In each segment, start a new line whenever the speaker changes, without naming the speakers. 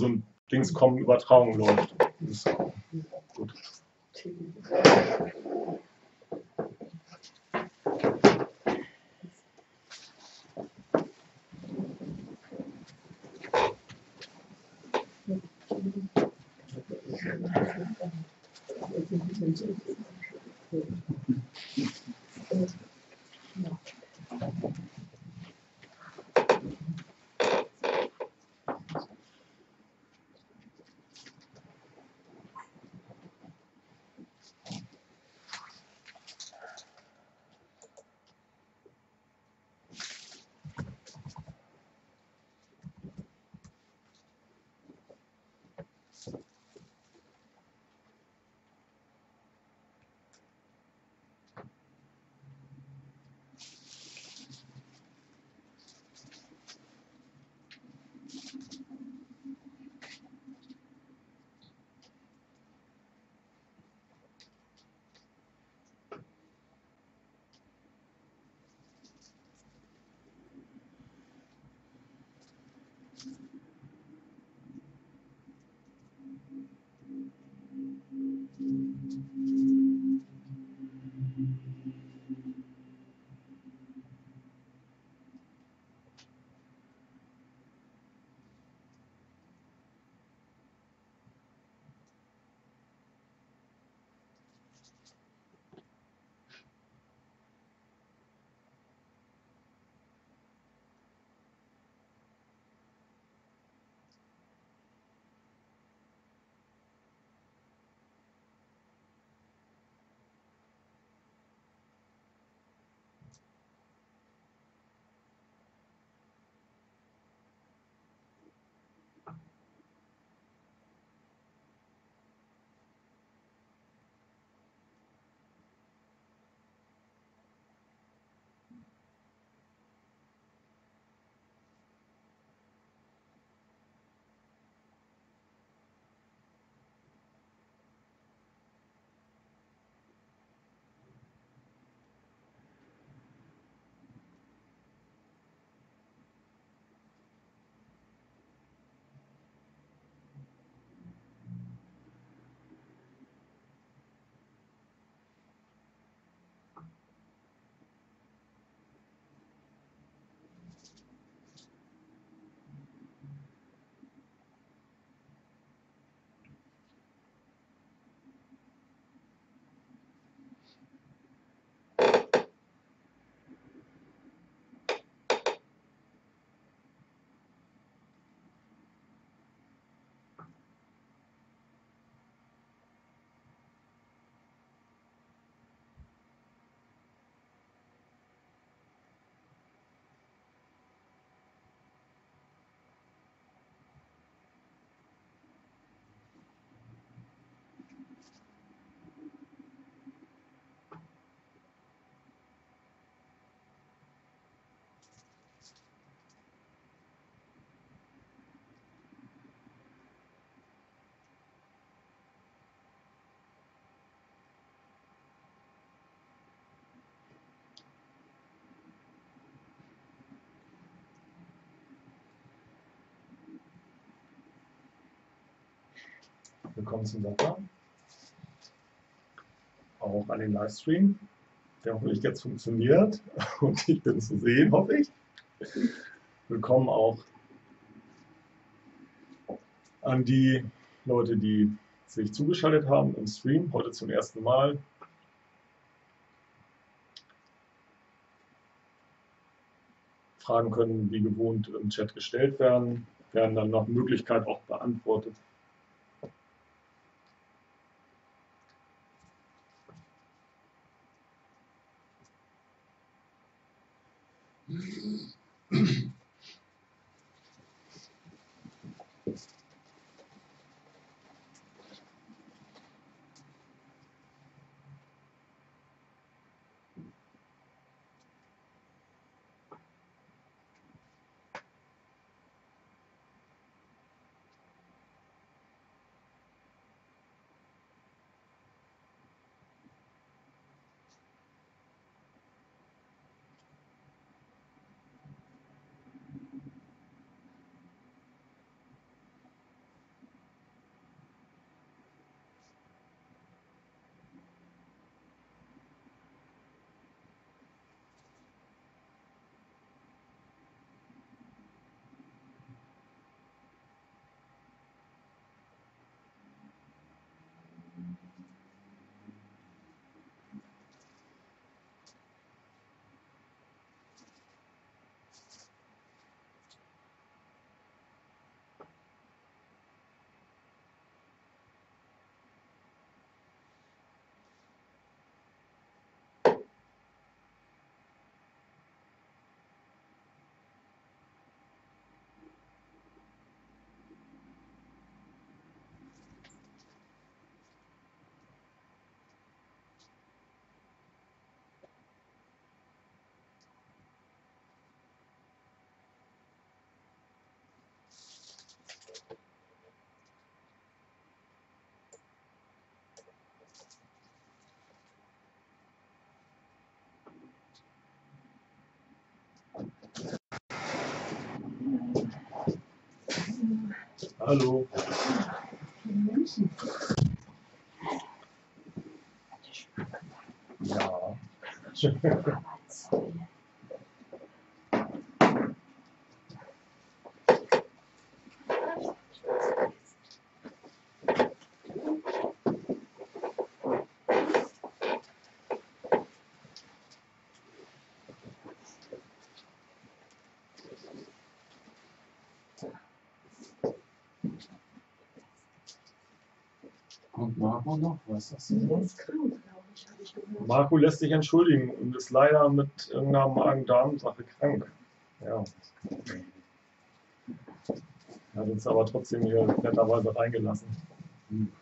so ein Dings kommen, Übertragung läuft. Gut. Willkommen zum Sender. Auch an den Livestream, der hoffentlich jetzt funktioniert und ich bin zu sehen, hoffe ich. Willkommen auch an die Leute, die sich zugeschaltet haben im Stream, heute zum ersten Mal. Fragen können wie gewohnt im Chat gestellt werden, werden dann nach Möglichkeit auch beantwortet. Hallo.
Menschen.
Ja.
Kommt Marco noch? Was ist das
Der
denn?
ist krank, glaube ich, habe ich gehört.
Marco lässt sich entschuldigen und ist leider mit irgendeiner Magen-Darm-Sache krank. Ja. Er hat uns aber trotzdem hier netterweise reingelassen.
Hm.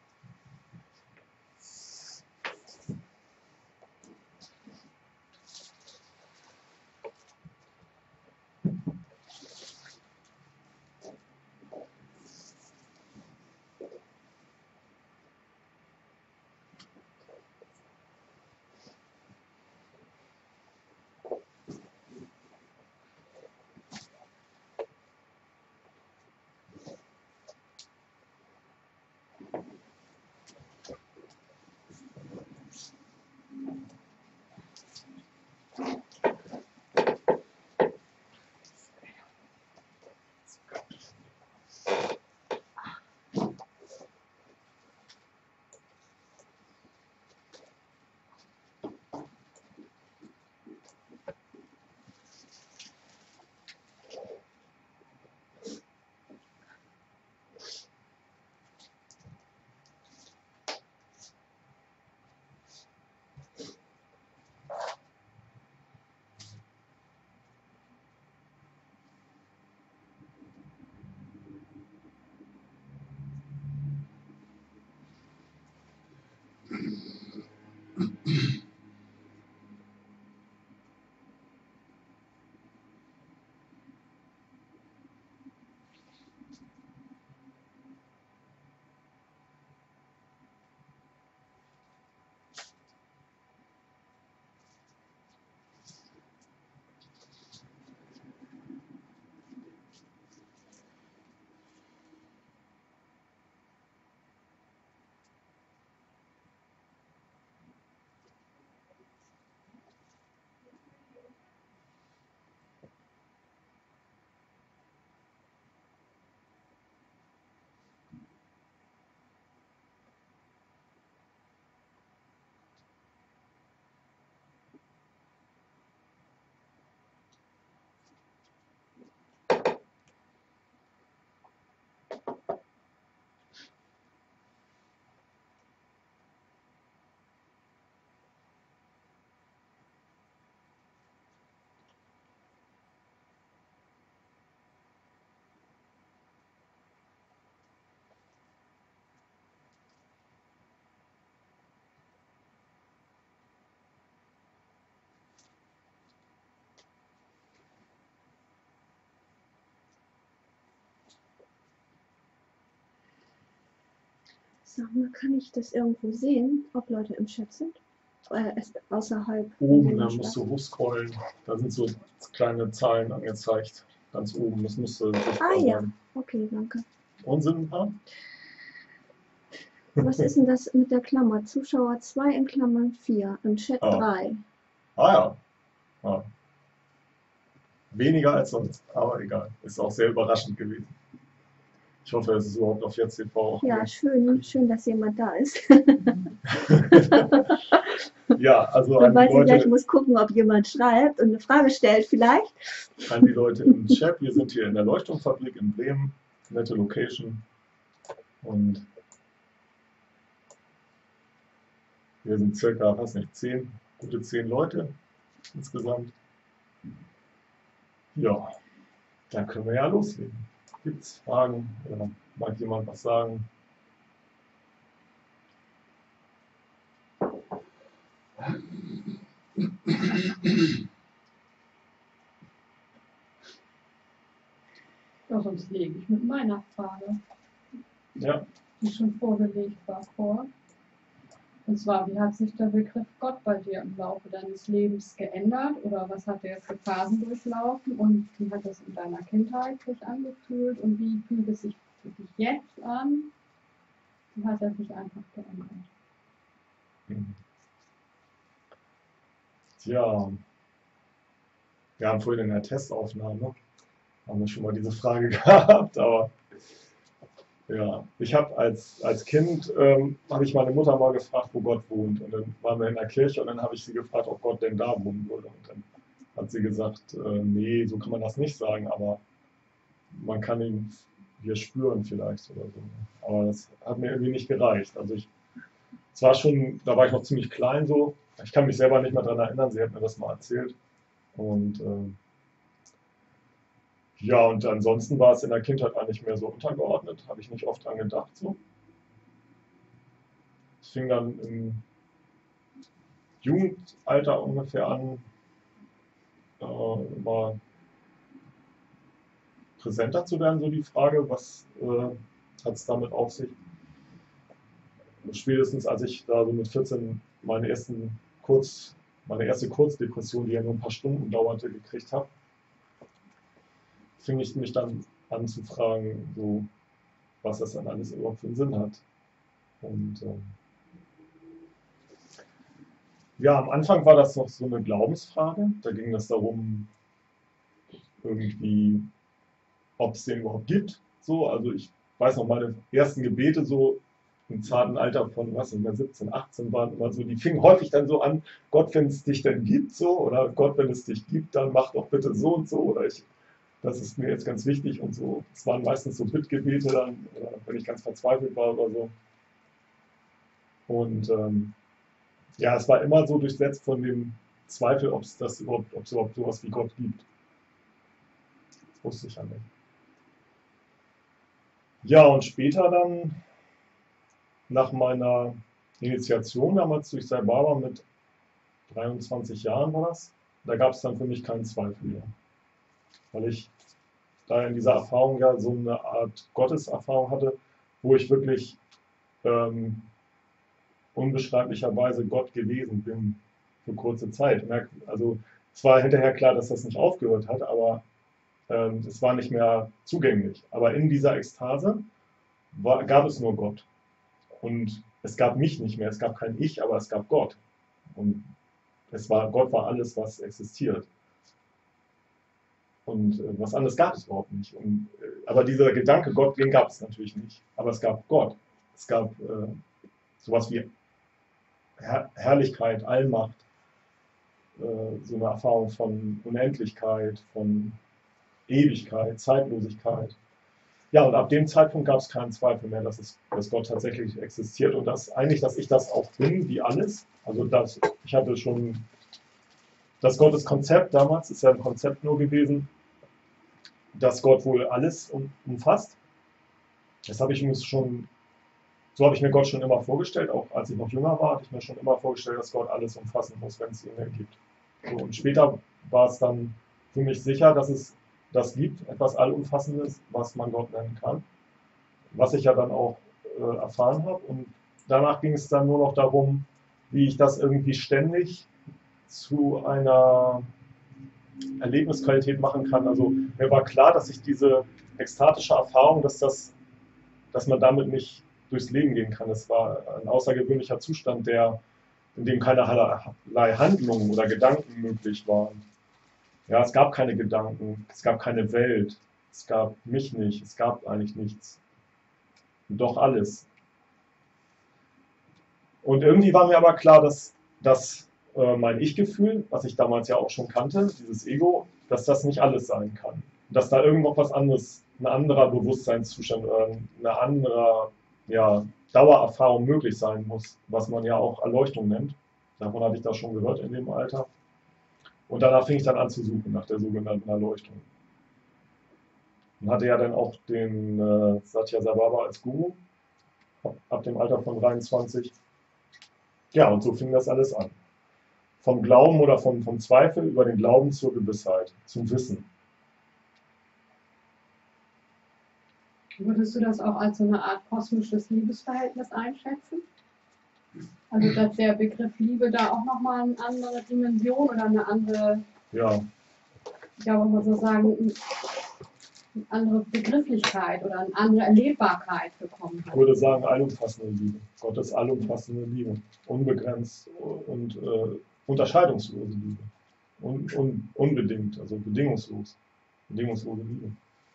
Sag mal, kann ich das irgendwo sehen, ob Leute im Chat sind? Ist außerhalb.
Oben, da musst du hochscrollen. Da sind so kleine Zahlen angezeigt. Ganz oben. Das müsste sichtbar
Ah ja,
sein.
okay, danke.
Und sind ein paar?
Was ist denn das mit der Klammer? Zuschauer 2 in Klammern 4, im Chat
Ah.
3.
Ah ja. Ah. Weniger als sonst, aber egal. Ist auch sehr überraschend gewesen. Ich hoffe, es ist überhaupt auf Jetzt TV.
Ja, schön, dass jemand da ist.
Ja, also
Dann
an die,
weiß ich gleich, ich
Leute,
muss gucken, ob jemand schreibt und eine Frage stellt vielleicht.
an die Leute im Chat. Wir sind hier in der Leuchtturmfabrik in Bremen. Nette Location. Und wir sind circa, weiß nicht, gute 10 Leute insgesamt. Ja, dann können wir ja loslegen. Gibt es Fragen oder mag jemand was sagen?
Ja, sonst lege ich mit meiner Frage,
Ja,
die schon vorgelegt war, vor. Und zwar, wie hat sich der Begriff Gott bei dir im Laufe deines Lebens geändert oder was hat er für Phasen durchlaufen und wie hat das in deiner Kindheit sich angefühlt und wie fühlt es sich wirklich jetzt an, hat er sich einfach geändert.
Tja, wir haben vorhin in der Testaufnahme, haben wir schon mal diese Frage gehabt, aber ja, ich habe als Kind, habe ich meine Mutter mal gefragt, wo Gott wohnt. Und dann waren wir in der Kirche und dann habe ich sie gefragt, ob Gott denn da wohnen würde. Und dann hat sie gesagt, nee, so kann man das nicht sagen, aber man kann ihn hier spüren vielleicht oder so. Aber das hat mir irgendwie nicht gereicht. Also es war schon, da war ich noch ziemlich klein so. Ich kann mich selber nicht mehr daran erinnern, sie hat mir das mal erzählt. Und ja, und ansonsten war es in der Kindheit eigentlich mehr so untergeordnet, habe ich nicht oft dran gedacht. So. Es fing dann im Jugendalter ungefähr an, immer präsenter zu werden, so die Frage, was hat es damit auf sich? Spätestens als ich da so mit 14 meine erste Kurzdepression, die ja nur ein paar Stunden dauerte, gekriegt habe, fing ich mich dann an zu fragen, so, was das dann alles überhaupt für einen Sinn hat. Und ja, am Anfang war das noch so eine Glaubensfrage. Da ging es darum, irgendwie, ob es den überhaupt gibt. So, also ich weiß noch, meine ersten Gebete so im zarten Alter von, was nicht mehr, 17, 18 waren immer so, die fingen häufig dann so an, Gott, wenn es dich denn gibt, so, oder Gott, wenn es dich gibt, dann mach doch bitte so und so, oder das ist mir jetzt ganz wichtig und so. Es waren meistens so Bittgebete dann, wenn ich ganz verzweifelt war oder so. Und ja, es war immer so durchsetzt von dem Zweifel, ob es überhaupt sowas wie Gott gibt. Das wusste ich ja nicht. Ja, und später dann, nach meiner Initiation damals durch Sai Baba mit 23 Jahren war das, da gab es dann für mich keinen Zweifel mehr. Weil ich da in dieser Erfahrung ja so eine Art Gotteserfahrung hatte, wo ich wirklich unbeschreiblicherweise Gott gewesen bin für kurze Zeit. Also es war hinterher klar, dass das nicht aufgehört hat, aber es war nicht mehr zugänglich. Aber in dieser Ekstase gab es nur Gott. Und es gab mich nicht mehr, es gab kein Ich, aber es gab Gott. Und Gott war alles, was existiert. Und was anderes gab es überhaupt nicht. Aber dieser Gedanke, Gott, den gab es natürlich nicht. Aber es gab Gott. Es gab sowas wie Herrlichkeit, Allmacht, so eine Erfahrung von Unendlichkeit, von Ewigkeit, Zeitlosigkeit. Ja, und ab dem Zeitpunkt gab es keinen Zweifel mehr, dass Gott tatsächlich existiert und dass ich das auch bin, wie alles. Also ich hatte schon das Gotteskonzept damals, ist ja ein Konzept nur gewesen, dass Gott wohl alles umfasst. So habe ich mir Gott schon immer vorgestellt, auch als ich noch jünger war, hatte ich mir schon immer vorgestellt, dass Gott alles umfassen muss, wenn es ihn denn gibt. So, und später war es dann für mich sicher, dass es das gibt, etwas Allumfassendes, was man Gott nennen kann, was ich ja dann auch erfahren habe. Und danach ging es dann nur noch darum, wie ich das irgendwie ständig zu einer Erlebnisqualität machen kann. Also mir war klar, dass ich diese ekstatische Erfahrung, dass man damit nicht durchs Leben gehen kann. Es war ein außergewöhnlicher Zustand, in dem keinerlei Handlungen oder Gedanken möglich waren. Ja, es gab keine Gedanken, es gab keine Welt, es gab mich nicht, es gab eigentlich nichts. Und doch alles. Und irgendwie war mir aber klar, dass mein Ich-Gefühl, was ich damals ja auch schon kannte, dieses Ego, dass das nicht alles sein kann. Dass da irgendwo was anderes, ein anderer Bewusstseinszustand oder eine andere Dauererfahrung möglich sein muss, was man ja auch Erleuchtung nennt. Davon hatte ich das schon gehört in dem Alter. Und danach fing ich dann an zu suchen nach der sogenannten Erleuchtung. Und hatte ja dann auch den Satya Sai Baba als Guru, ab dem Alter von 23. Ja, und so fing das alles an. Vom Glauben oder vom Zweifel über den Glauben zur Gewissheit, zum Wissen.
Würdest du das auch als so eine Art kosmisches Liebesverhältnis einschätzen? Also dass der Begriff Liebe da auch nochmal eine andere Dimension oder eine andere,
Ja,
ja, wollen wir so sagen, eine andere Begrifflichkeit oder eine andere Erlebbarkeit bekommen
Ich
hat.
würde sagen, allumfassende Liebe. Gottes allumfassende Liebe. Unbegrenzt und unterscheidungslose Liebe. Unbedingt, also bedingungslos. Bedingungslose Liebe.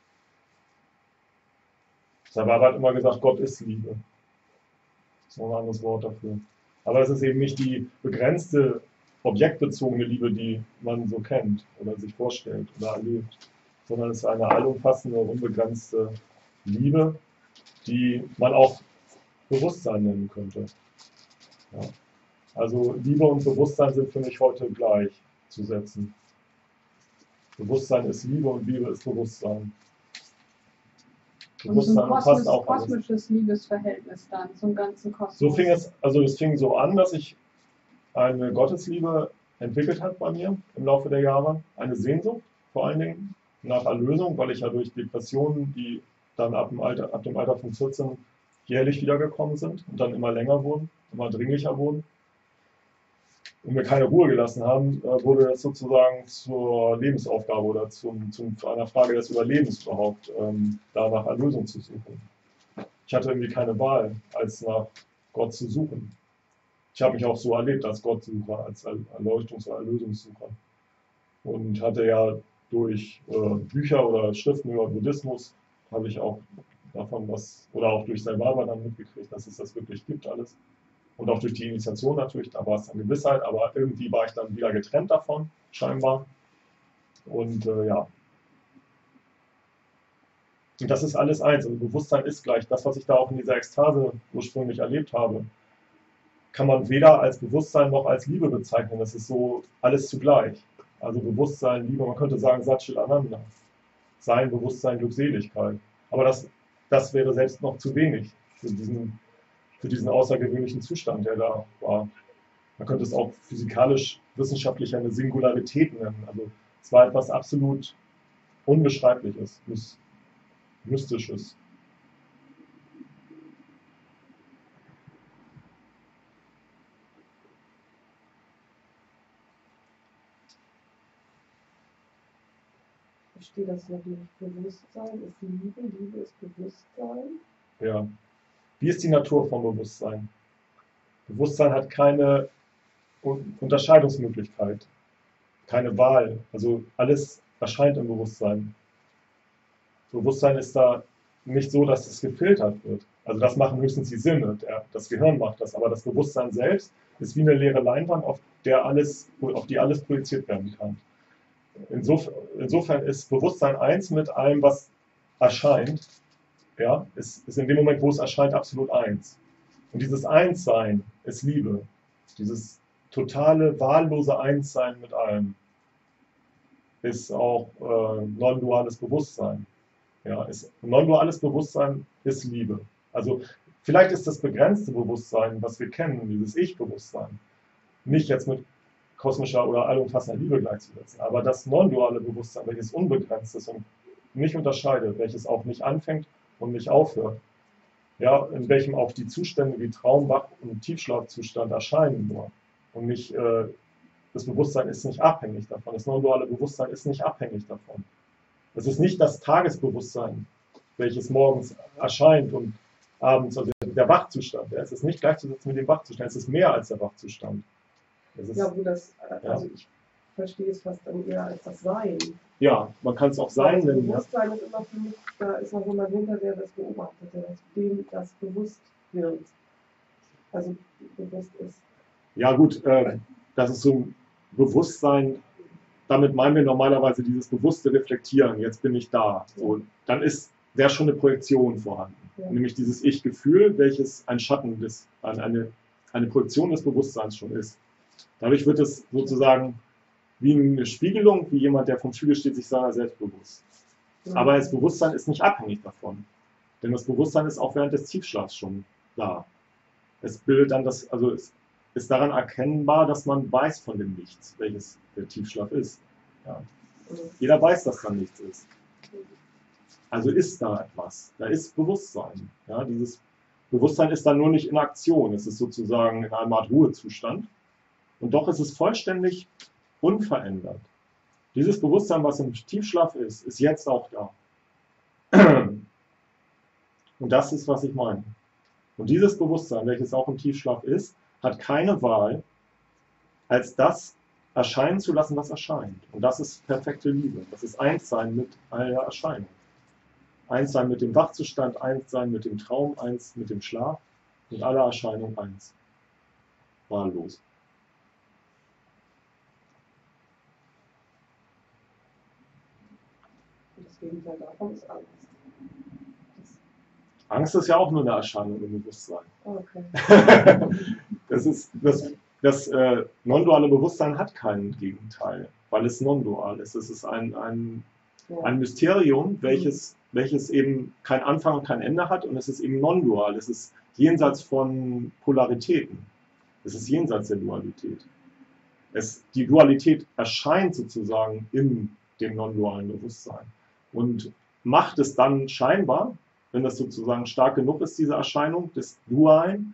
Deshalb habe ich halt immer gesagt, Gott ist Liebe. Das ist noch ein anderes Wort dafür. Aber es ist eben nicht die begrenzte, objektbezogene Liebe, die man so kennt oder sich vorstellt oder erlebt, sondern es ist eine allumfassende, unbegrenzte Liebe, die man auch Bewusstsein nennen könnte. Ja. Also Liebe und Bewusstsein sind für mich heute gleichzusetzen. Bewusstsein ist Liebe und Liebe ist Bewusstsein.
Und so ein
umfasst auch alles.
kosmisches Liebesverhältnis dann zum ganzen Kosmos.
So fing es fing so an, dass ich eine Gottesliebe entwickelt habe bei mir im Laufe der Jahre. Eine Sehnsucht, vor allen Dingen nach Erlösung, weil ich ja durch Depressionen, die dann ab dem Alter von 14 jährlich wiedergekommen sind und dann immer länger wurden, immer dringlicher wurden und mir keine Ruhe gelassen haben, wurde das sozusagen zur Lebensaufgabe oder zu einer Frage des Überlebens überhaupt, da nach Erlösung zu suchen. Ich hatte irgendwie keine Wahl, als nach Gott zu suchen. Ich habe mich auch so erlebt als Gottsucher, als Erleuchtungs- oder Erlösungssucher. Und hatte ja durch Bücher oder Schriften über Buddhismus, habe ich auch davon was, oder auch durch Sai Baba dann mitgekriegt, dass es das wirklich gibt alles. Und auch durch die Initiation natürlich, da war es dann Gewissheit, aber irgendwie war ich dann wieder getrennt davon, scheinbar. Und ja. Und das ist alles eins. Also Bewusstsein ist gleich. Das, was ich da auch in dieser Ekstase ursprünglich erlebt habe, kann man weder als Bewusstsein noch als Liebe bezeichnen. Das ist so alles zugleich. Also Bewusstsein, Liebe, man könnte sagen Sat Chit Ananda. Sein, Bewusstsein, Glückseligkeit. Aber das wäre selbst noch zu wenig für diesen außergewöhnlichen Zustand, der da war. Man könnte es auch physikalisch, wissenschaftlich eine Singularität nennen. Also es war etwas absolut Unbeschreibliches, Mystisches.
Ich verstehe das natürlich. Bewusstsein ist Liebe, Liebe ist Bewusstsein.
Ja. Wie ist die Natur vom Bewusstsein? Bewusstsein hat keine Unterscheidungsmöglichkeit, keine Wahl. Also alles erscheint im Bewusstsein. Bewusstsein ist da nicht so, dass es gefiltert wird. Also das machen höchstens die Sinne, das Gehirn macht das, aber das Bewusstsein selbst ist wie eine leere Leinwand, auf die alles projiziert werden kann. Insofern ist Bewusstsein eins mit allem, was erscheint. Ja, ist in dem Moment, wo es erscheint, absolut eins. Und dieses Einssein ist Liebe. Dieses totale, wahllose Einssein mit allem ist auch non-duales Bewusstsein. Ja, non-duales Bewusstsein ist Liebe. Also vielleicht ist das begrenzte Bewusstsein, was wir kennen, dieses Ich-Bewusstsein, nicht jetzt mit kosmischer oder allumfassender Liebe gleichzusetzen. Aber das non-duale Bewusstsein, welches unbegrenzt ist und nicht unterscheidet, welches auch nicht anfängt und nicht aufhört, ja, in welchem auch die Zustände wie Traum, Wach- und Tiefschlafzustand erscheinen nur. Und nicht, das Bewusstsein ist nicht abhängig davon. Das non-duale Bewusstsein ist nicht abhängig davon. Es ist nicht das Tagesbewusstsein, welches morgens erscheint und abends, also der Wachzustand. Es ist nicht gleichzusetzen mit dem Wachzustand, es ist mehr als der Wachzustand.
Ja, wo das, also ich verstehe es fast dann eher als das Sein.
Ja, man kann es auch Sein
Also
nennen. Ja.
Bewusstsein ist immer für mich, da ist noch jemand hinter, der das beobachtet, der dem das bewusst wird. Also bewusst ist.
Ja gut, das ist so ein Bewusstsein, damit meinen wir normalerweise dieses bewusste Reflektieren, jetzt bin ich da. So, dann wäre schon eine Projektion vorhanden.
Ja.
Nämlich dieses Ich-Gefühl, welches ein Schatten eine Projektion des Bewusstseins schon ist. Dadurch wird es sozusagen wie eine Spiegelung, wie jemand, der vom Spiegel steht, sich seiner selbst bewusst. Aber das Bewusstsein ist nicht abhängig davon. Denn das Bewusstsein ist auch während des Tiefschlafs schon da. Es bildet dann also es ist daran erkennbar, dass man weiß von dem Nichts, welches der Tiefschlaf ist. Ja. Jeder weiß, dass da nichts ist. Also ist da etwas. Da ist Bewusstsein. Ja, dieses Bewusstsein ist dann nur nicht in Aktion. Es ist sozusagen in einer Art Ruhezustand. Und doch ist es vollständig unverändert. Dieses Bewusstsein, was im Tiefschlaf ist jetzt auch da. Und das ist, was ich meine. Und dieses Bewusstsein, welches auch im Tiefschlaf ist, hat keine Wahl, als das erscheinen zu lassen, was erscheint. Und das ist perfekte Liebe. Das ist Einssein mit aller Erscheinung. Einssein mit dem Wachzustand, Einssein mit dem Traum, eins mit dem Schlaf, mit aller Erscheinung eins. Wahllos.
Und das Gegenteil davon ist Angst.
Angst ist ja auch nur eine Erscheinung im Bewusstsein.
Okay.
Das non-duale Bewusstsein hat kein Gegenteil, weil es non-dual ist. Es ist ein Mysterium, welches eben kein Anfang und kein Ende hat, und es ist eben non-dual. Es ist jenseits von Polaritäten. Es ist jenseits der Dualität. Die Dualität erscheint sozusagen in dem non-dualen Bewusstsein und macht es dann scheinbar, wenn das sozusagen stark genug ist, diese Erscheinung des Dualen,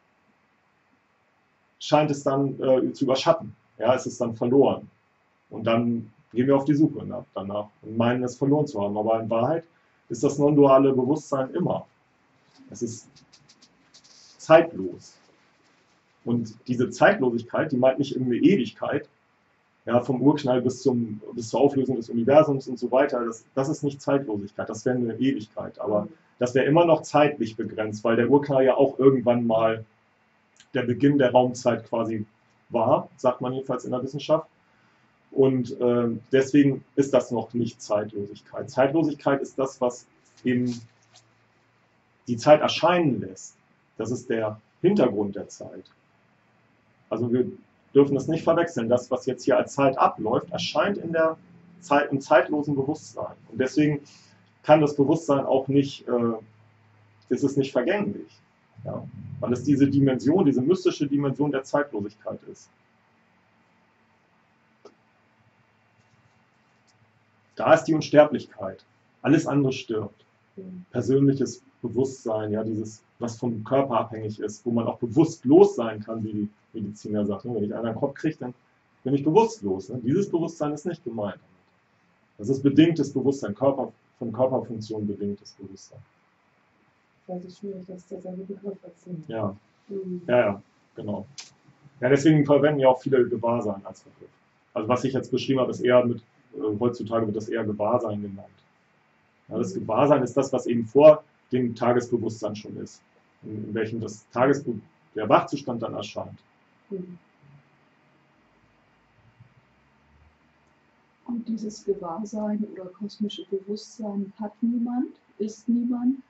scheint es dann zu überschatten. Ja, es ist dann verloren. Und dann gehen wir auf die Suche danach und meinen, es verloren zu haben. Aber in Wahrheit ist das non-duale Bewusstsein immer. Es ist zeitlos. Und diese Zeitlosigkeit, die meint nicht irgendeine Ewigkeit, ja, vom Urknall bis zur Auflösung des Universums und so weiter, das ist nicht Zeitlosigkeit, das wäre eine Ewigkeit. Aber das wäre immer noch zeitlich begrenzt, weil der Urknall ja auch irgendwann mal der Beginn der Raumzeit quasi war, sagt man jedenfalls in der Wissenschaft. Und deswegen ist das noch nicht Zeitlosigkeit. Zeitlosigkeit ist das, was eben die Zeit erscheinen lässt. Das ist der Hintergrund der Zeit. Also wir dürfen das nicht verwechseln. Das, was jetzt hier als Zeit abläuft, erscheint in der Zeit, im zeitlosen Bewusstsein. Und deswegen kann das Bewusstsein auch nicht, ist es nicht vergänglich. Ja? Weil es diese Dimension, diese mystische Dimension der Zeitlosigkeit ist. Da ist die Unsterblichkeit. Alles andere stirbt. Persönliches Bewusstsein, ja, dieses, was vom Körper abhängig ist, wo man auch bewusstlos sein kann, wie die Mediziner sagen. Wenn ich einen Kopf kriege, dann bin ich bewusstlos. Ne? Dieses Bewusstsein ist nicht gemeint. Das ist bedingtes Bewusstsein, von Körperfunktionen bedingtes Bewusstsein.
Das ist schwierig, dass der seine Begriff erzählt.
Ja. Ja, genau. Ja, deswegen verwenden ja auch viele Gewahrsein als Begriff. Also was ich jetzt beschrieben habe, ist eher heutzutage wird das eher Gewahrsein genannt. Ja, das Gewahrsein ist das, was eben vor dem Tagesbewusstsein schon ist, in welchem der Wachzustand dann erscheint.
Und dieses Gewahrsein oder kosmische Bewusstsein hat niemand, ist niemand,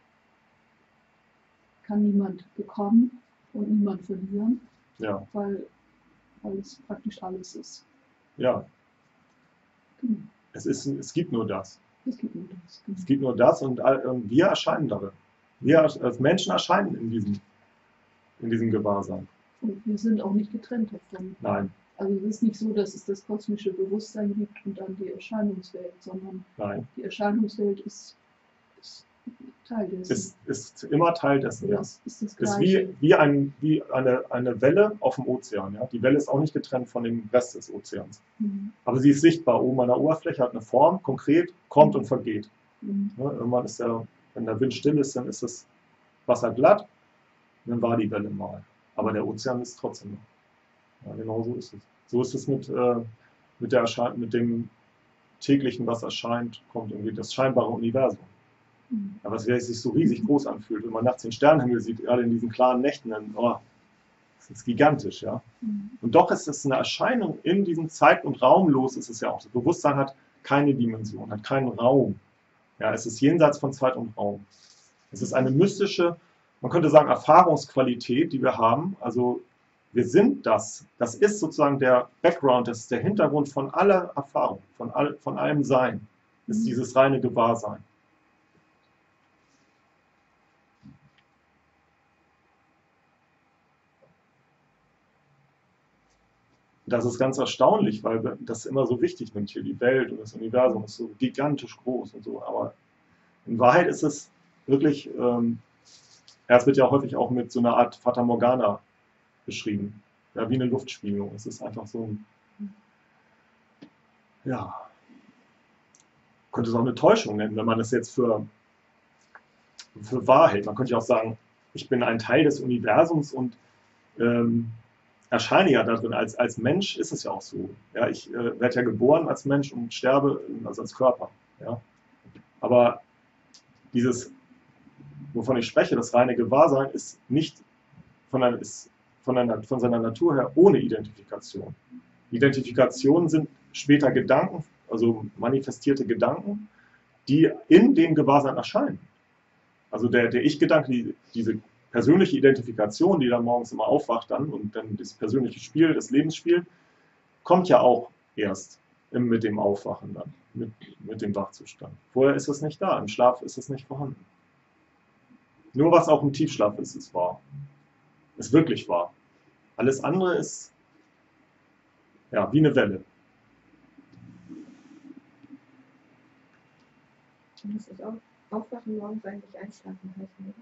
kann niemand bekommen und niemand verlieren,
Ja,
weil es praktisch alles ist.
ja.
Genau.
Es gibt nur das.
Es gibt nur das. Genau.
Es gibt nur das und wir erscheinen darin. Wir als Menschen erscheinen in diesem Gewahrsein.
Und wir sind auch nicht getrennt davon.
Nein,
Also es ist nicht so, dass es das kosmische Bewusstsein gibt und dann die Erscheinungswelt, sondern
nein.
die Erscheinungswelt ist Teil dessen.
Ist immer Teil dessen. Ja.
Das ist das
Ist
Gleiche.
wie eine Welle auf dem Ozean. Ja? Die Welle ist auch nicht getrennt von dem Rest des Ozeans.
Mhm.
Aber sie ist sichtbar oben an der Oberfläche, hat eine Form, konkret, kommt und vergeht.
Mhm.
Ne? Irgendwann ist wenn der Wind still ist, dann ist das Wasser glatt, und dann war die Welle mal. Aber der Ozean ist trotzdem noch. Ja, genau so ist es. So ist es mit dem täglichen, was erscheint, kommt irgendwie das scheinbare Universum.
Mhm.
Aber es sich so riesig groß anfühlt, wenn man nachts den Sternenhimmel sieht, gerade in diesen klaren Nächten, dann, das ist gigantisch, ja.
Mhm.
Und doch ist es eine Erscheinung in diesem Zeit- und Raumlos, ist es ja auch. Das Bewusstsein hat keine Dimension, hat keinen Raum. Ja, es ist jenseits von Zeit und Raum. Es ist eine mystische, man könnte sagen, Erfahrungsqualität, die wir haben. Also wir sind das. Das ist sozusagen der Background, das ist der Hintergrund von aller Erfahrung, von allem Sein, ist dieses reine Gewahrsein. Das ist ganz erstaunlich, weil das immer so wichtig nimmt hier. Die Welt und das Universum ist so gigantisch groß und so. Aber in Wahrheit ist es wirklich, es wird ja häufig auch mit so einer Art Fata Morgana beschrieben. Ja, wie eine Luftspiegelung. Es ist einfach so ein, ja, könnte es auch eine Täuschung nennen, wenn man es jetzt für für wahr hält. Man könnte ja auch sagen, ich bin ein Teil des Universums und erscheine ja darin. Als Mensch ist es ja auch so. Ja, ich werde ja geboren als Mensch und sterbe also als Körper. Ja. Aber dieses, wovon ich spreche, das reine Gewahrsein, ist nicht von seiner Natur her ohne Identifikation. Identifikationen sind später Gedanken, also manifestierte Gedanken, die in dem Gewahrsein erscheinen. Also der Ich-Gedanke, diese persönliche Identifikation, die dann morgens immer aufwacht dann und dann das persönliche Spiel, das Lebensspiel, kommt ja auch erst mit dem Aufwachen dann, mit dem Wachzustand. Vorher ist es nicht da, im Schlaf ist es nicht vorhanden. Nur was auch im Tiefschlaf ist, ist wahr. Ist wirklich wahr. Alles andere ist ja wie eine Welle.
Und das ist auch Aufwachen morgens eigentlich einschlafen heißen, oder?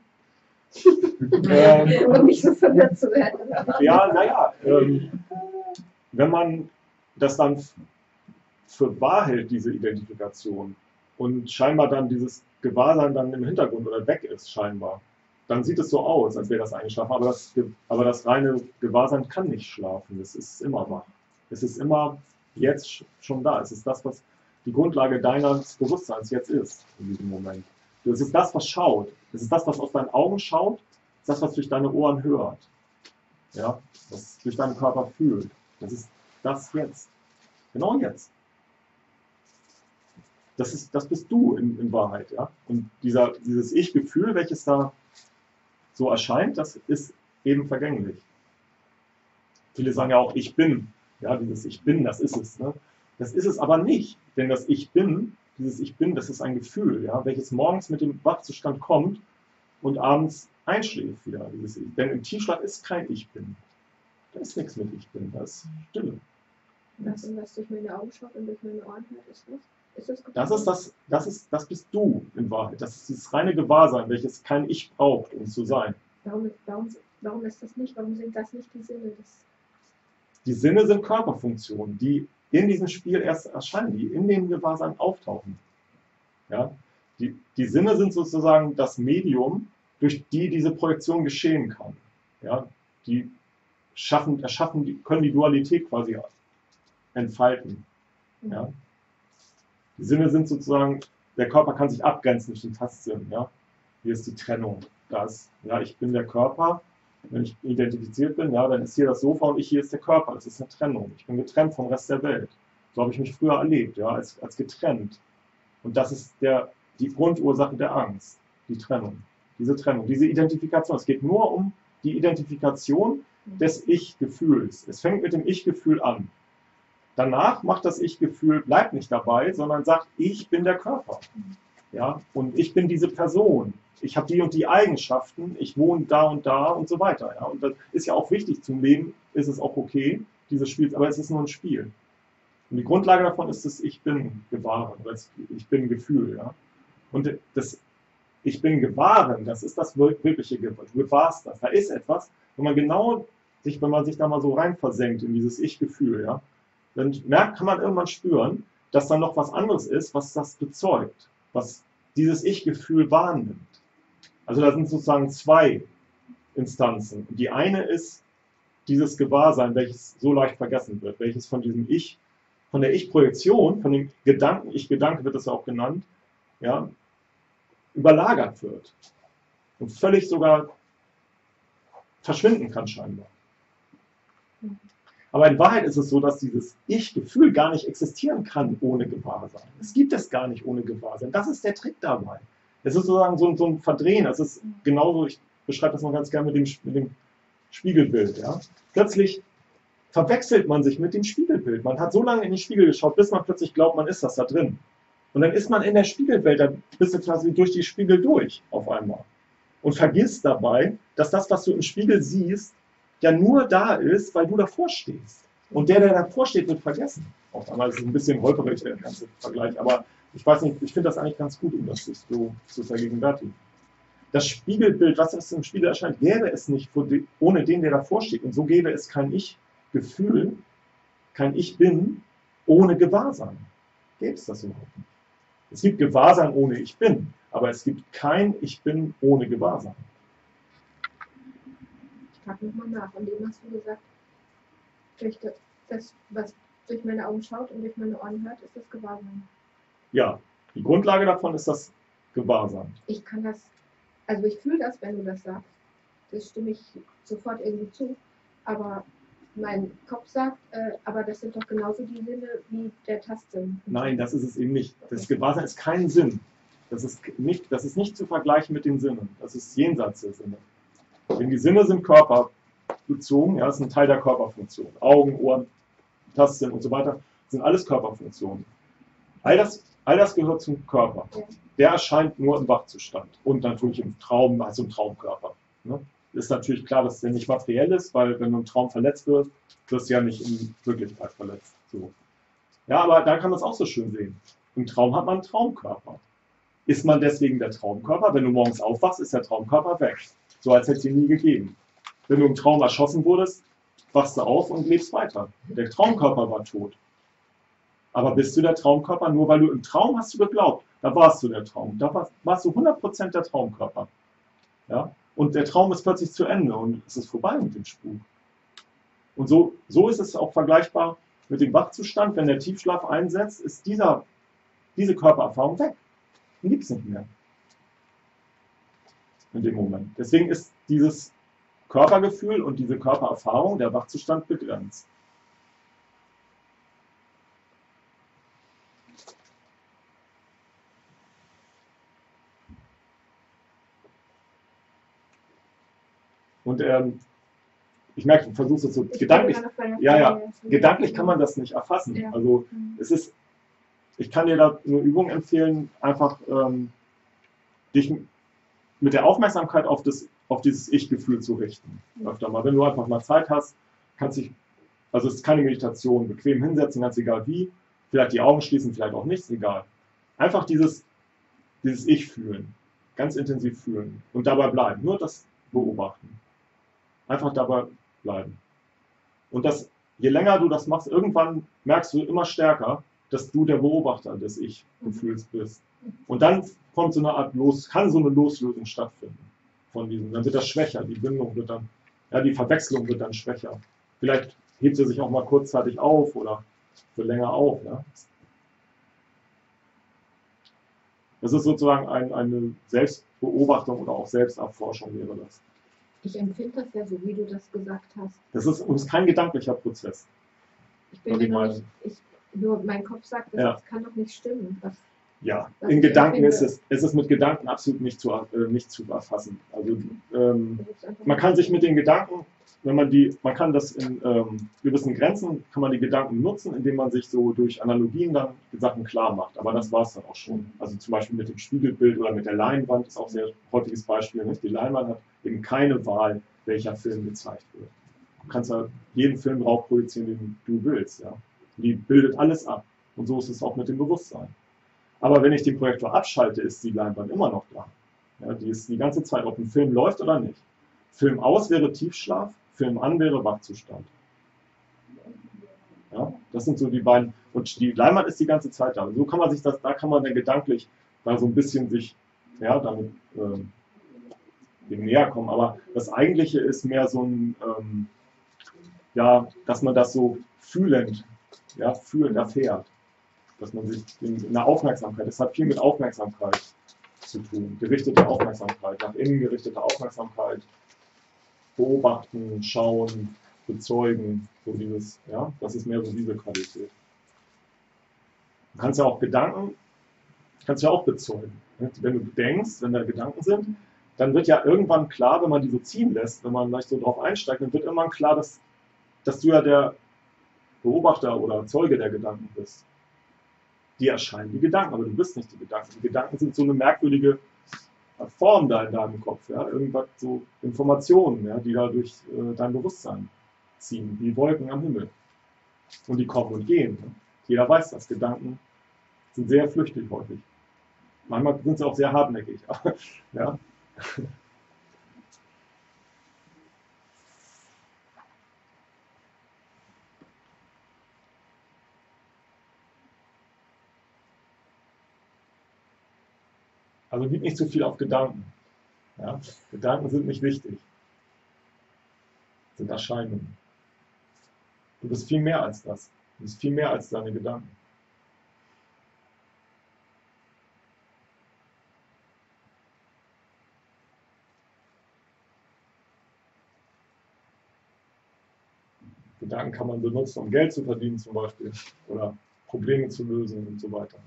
Um nicht so verwirrt zu werden.
Ja, naja, wenn man das dann für wahr hält, diese Identifikation, und scheinbar dann dieses Gewahrsein dann im Hintergrund oder weg ist, scheinbar, dann sieht es so aus, als wäre das eingeschlafen. Aber das reine Gewahrsein kann nicht schlafen. Es ist immer wach. Es ist immer jetzt schon da. Es ist das, was die Grundlage deines Bewusstseins jetzt ist, in diesem Moment. Es ist das, was schaut. Es ist das, was aus deinen Augen schaut. Es ist das, was durch deine Ohren hört. Ja? Was durch deinen Körper fühlt. Das ist das jetzt. Genau jetzt. Das bist du in Wahrheit. Ja? Und dieses Ich-Gefühl, welches da so erscheint, das ist eben vergänglich. Viele sagen ja auch, ich bin. Ja, dieses Ich bin, das ist es. Ne? Das ist es aber nicht. Denn das Ich bin, dieses Ich bin, das ist ein Gefühl, ja, welches morgens mit dem Wachzustand kommt und abends einschläft wieder. Denn im Tiefschlaf ist kein Ich bin. Da ist nichts mit Ich bin, da ist Stille.
Das, was durch meine Augen schaut und durch meine Ohren hört, ist was?
Das bist du in Wahrheit. Das ist dieses reine Gewahrsein, welches kein Ich braucht, um zu sein.
Warum ist das nicht? Warum sind das nicht die Sinne?
Die Sinne sind Körperfunktionen, die in diesem Spiel erst erscheinen, die in dem Gewahrsein auftauchen. Ja? Die Sinne sind sozusagen das Medium, durch die diese Projektion geschehen kann. Ja? Die können die Dualität quasi entfalten. Ja? Die Sinne sind sozusagen, der Körper kann sich abgrenzen durch den Tastsinn. Ja? Hier ist die Trennung. Ich bin der Körper. Wenn ich identifiziert bin, ja, dann ist hier das Sofa und hier ist der Körper. Das ist eine Trennung. Ich bin getrennt vom Rest der Welt. So habe ich mich früher erlebt, ja, als getrennt. Und das ist die Grundursache der Angst, die Trennung. Diese Identifikation. Es geht nur um die Identifikation des Ich-Gefühls. Es fängt mit dem Ich-Gefühl an. Danach macht das Ich-Gefühl, bleibt nicht dabei, sondern sagt, ich bin der Körper. Ja, und ich bin diese Person. Ich habe die und die Eigenschaften, ich wohne da und so weiter. Ja. Und das ist ja auch wichtig zum Leben, ist es auch okay, dieses Spiel, aber es ist nur ein Spiel. Und die Grundlage davon ist das Ich bin Gewahren, ich bin Gefühl. Ja. Und das Ich bin Gewahren, das ist das wirkliche Gewahren. Du gewahrst das. Da ist etwas, wenn man sich da mal so rein versenkt in dieses Ich-Gefühl, ja, dann kann man irgendwann spüren, dass da noch was anderes ist, was das bezeugt, was dieses Ich-Gefühl wahrnimmt. Also da sind sozusagen zwei Instanzen. Die eine ist dieses Gewahrsein, welches so leicht vergessen wird, welches von diesem Ich, von der Ich-Projektion, von dem Gedanken, Ich-Gedanke wird das ja auch genannt, ja, überlagert wird und völlig sogar verschwinden kann scheinbar. Aber in Wahrheit ist es so, dass dieses Ich-Gefühl gar nicht existieren kann ohne Gewahrsein. Es gibt es gar nicht ohne Gewahrsein. Das ist der Trick dabei. Es ist sozusagen so ein Verdrehen. Es ist genauso, ich beschreibe das noch ganz gerne mit dem Spiegelbild. Ja. Plötzlich verwechselt man sich mit dem Spiegelbild. Man hat so lange in den Spiegel geschaut, bis man plötzlich glaubt, man ist das da drin. Und dann ist man in der Spiegelwelt, dann bist du quasi durch die Spiegel durch auf einmal. Und vergisst dabei, dass das, was du im Spiegel siehst, ja nur da ist, weil du davor stehst. Und der davor steht, wird vergessen. Auf einmal ist es ein bisschen holperig, der ganze Vergleich, aber ich weiß nicht, ich finde das eigentlich ganz gut, um das so zu vergegenwärtigen. Das Spiegelbild, was im Spiegel erscheint, gäbe es nicht ohne den, der davor steht. Und so gäbe es kein Ich-Gefühl, kein Ich-Bin ohne Gewahrsein. Gäbe es das überhaupt nicht. Es gibt Gewahrsein ohne Ich-Bin, aber es gibt kein Ich bin ohne Gewahrsein.
Ich frage nochmal nach. Und dem hast du gesagt, durch das, was durch meine Augen schaut und durch meine Ohren hört, ist das Gewahrsein.
Ja, die Grundlage davon ist das Gewahrsein.
Ich kann das, also ich fühle das, wenn du das sagst. Das stimme ich sofort irgendwie zu. Aber mein Kopf sagt, aber das sind doch genauso die Sinne wie der Tastsinn.
Nein, das ist es eben nicht. Das Gewahrsein ist kein Sinn. Das ist nicht zu vergleichen mit den Sinnen. Das ist jenseits der Sinne. Denn die Sinne sind körperbezogen, ja, das ist ein Teil der Körperfunktion. Augen, Ohren, Tastsinn und so weiter sind alles Körperfunktionen. All das gehört zum Körper.
Ja.
Der erscheint nur im Wachzustand und natürlich im Traum, also im Traumkörper. Ne? Ist natürlich klar, dass der nicht materiell ist, weil wenn du im Traum verletzt wirst, wirst du ja nicht in Wirklichkeit verletzt. So. Ja, aber da kann man es auch so schön sehen. Im Traum hat man einen Traumkörper. Ist man deswegen der Traumkörper? Wenn du morgens aufwachst, ist der Traumkörper weg. So als hätte es ihn nie gegeben. Wenn du im Traum erschossen wurdest, wachst du auf und lebst weiter. Der Traumkörper war tot. Aber bist du der Traumkörper? Nur weil du im Traum hast du geglaubt, da warst du der Traum. Da warst du 100% der Traumkörper. Ja? Und der Traum ist plötzlich zu Ende und es ist vorbei mit dem Spuk. Und so ist es auch vergleichbar mit dem Wachzustand. Wenn der Tiefschlaf einsetzt, ist diese Körpererfahrung weg. Die gibt es nicht mehr. In dem Moment. Deswegen ist dieses Körpergefühl und diese Körpererfahrung, der Wachzustand, begrenzt. Und ich merke, du versuchst es so gedanklich. Gedanklich kann man das nicht erfassen.
Ja.
Also ich kann dir da eine Übung empfehlen, einfach dich mit der Aufmerksamkeit auf dieses Ich-Gefühl zu richten. Öfter mal. Wenn du einfach mal Zeit hast, kannst dich, also es ist keine Meditation, bequem hinsetzen, ganz egal wie, vielleicht die Augen schließen, vielleicht auch nicht, egal. Einfach dieses Ich fühlen, ganz intensiv fühlen und dabei bleiben, nur das beobachten. Einfach dabei bleiben. Und je länger du das machst, irgendwann merkst du immer stärker, dass du der Beobachter des Ich-Gefühls bist. Und dann kommt so eine Art kann so eine Loslösung stattfinden von diesem. Dann wird das schwächer, die Bindung wird dann, ja, die Verwechslung wird dann schwächer. Vielleicht hebt sie sich auch mal kurzzeitig auf oder für länger auf. Ja. Das ist sozusagen eine Selbstbeobachtung oder auch Selbsterforschung wäre das.
Ich empfinde das ja so, wie du das gesagt hast.
Das ist uns kein gedanklicher Prozess.
Ich bin mir noch nicht, nur mein Kopf sagt, das kann doch nicht stimmen.
Ja, in Gedanken ist es mit Gedanken absolut nicht zu erfassen. Also man kann sich mit den Gedanken, man kann das in gewissen Grenzen, kann man die Gedanken nutzen, indem man sich so durch Analogien dann Sachen klar macht. Aber das war es dann auch schon. Also zum Beispiel mit dem Spiegelbild oder mit der Leinwand ist auch ein sehr häufiges Beispiel. Nicht? Die Leinwand hat eben keine Wahl, welcher Film gezeigt wird. Du kannst ja jeden Film drauf projizieren, den du willst. Ja? Die bildet alles ab. Und so ist es auch mit dem Bewusstsein. Aber wenn ich den Projektor abschalte, ist die Leinwand immer noch da. Ja, die ist die ganze Zeit, ob ein Film läuft oder nicht. Film aus wäre Tiefschlaf, Film an wäre Wachzustand. Ja, das sind so die beiden. Und die Leinwand ist die ganze Zeit da. Und so kann man sich da kann man dann gedanklich da so ein bisschen sich, ja, damit dem näher kommen. Aber das Eigentliche ist mehr so ein, ja, dass man das so fühlend erfährt. Dass man sich in der Aufmerksamkeit, das hat viel mit Aufmerksamkeit zu tun, gerichtete Aufmerksamkeit, nach innen gerichtete Aufmerksamkeit, beobachten, schauen, bezeugen, so dieses, ja, das ist mehr so diese Qualität. Du kannst ja auch bezeugen. Wenn du denkst, wenn da Gedanken sind, dann wird ja irgendwann klar, wenn man die so ziehen lässt, wenn man gleich so drauf einsteigt, dann wird irgendwann klar, dass du ja der Beobachter oder Zeuge der Gedanken bist. Die erscheinen die Gedanken, aber du bist nicht die Gedanken. Die Gedanken sind so eine merkwürdige Form da in deinem Kopf, ja? Irgendwas so Informationen, ja, die da durch dein Bewusstsein ziehen, wie Wolken am Himmel. Und die kommen und gehen. Ne? Jeder weiß das. Gedanken sind sehr flüchtig häufig. Manchmal sind sie auch sehr hartnäckig. Ja? Also gib nicht zu viel auf Gedanken. Ja? Gedanken sind nicht wichtig. Sind Erscheinungen. Du bist viel mehr als das. Du bist viel mehr als deine Gedanken. Gedanken kann man benutzen, um Geld zu verdienen zum Beispiel oder Probleme zu lösen und so weiter.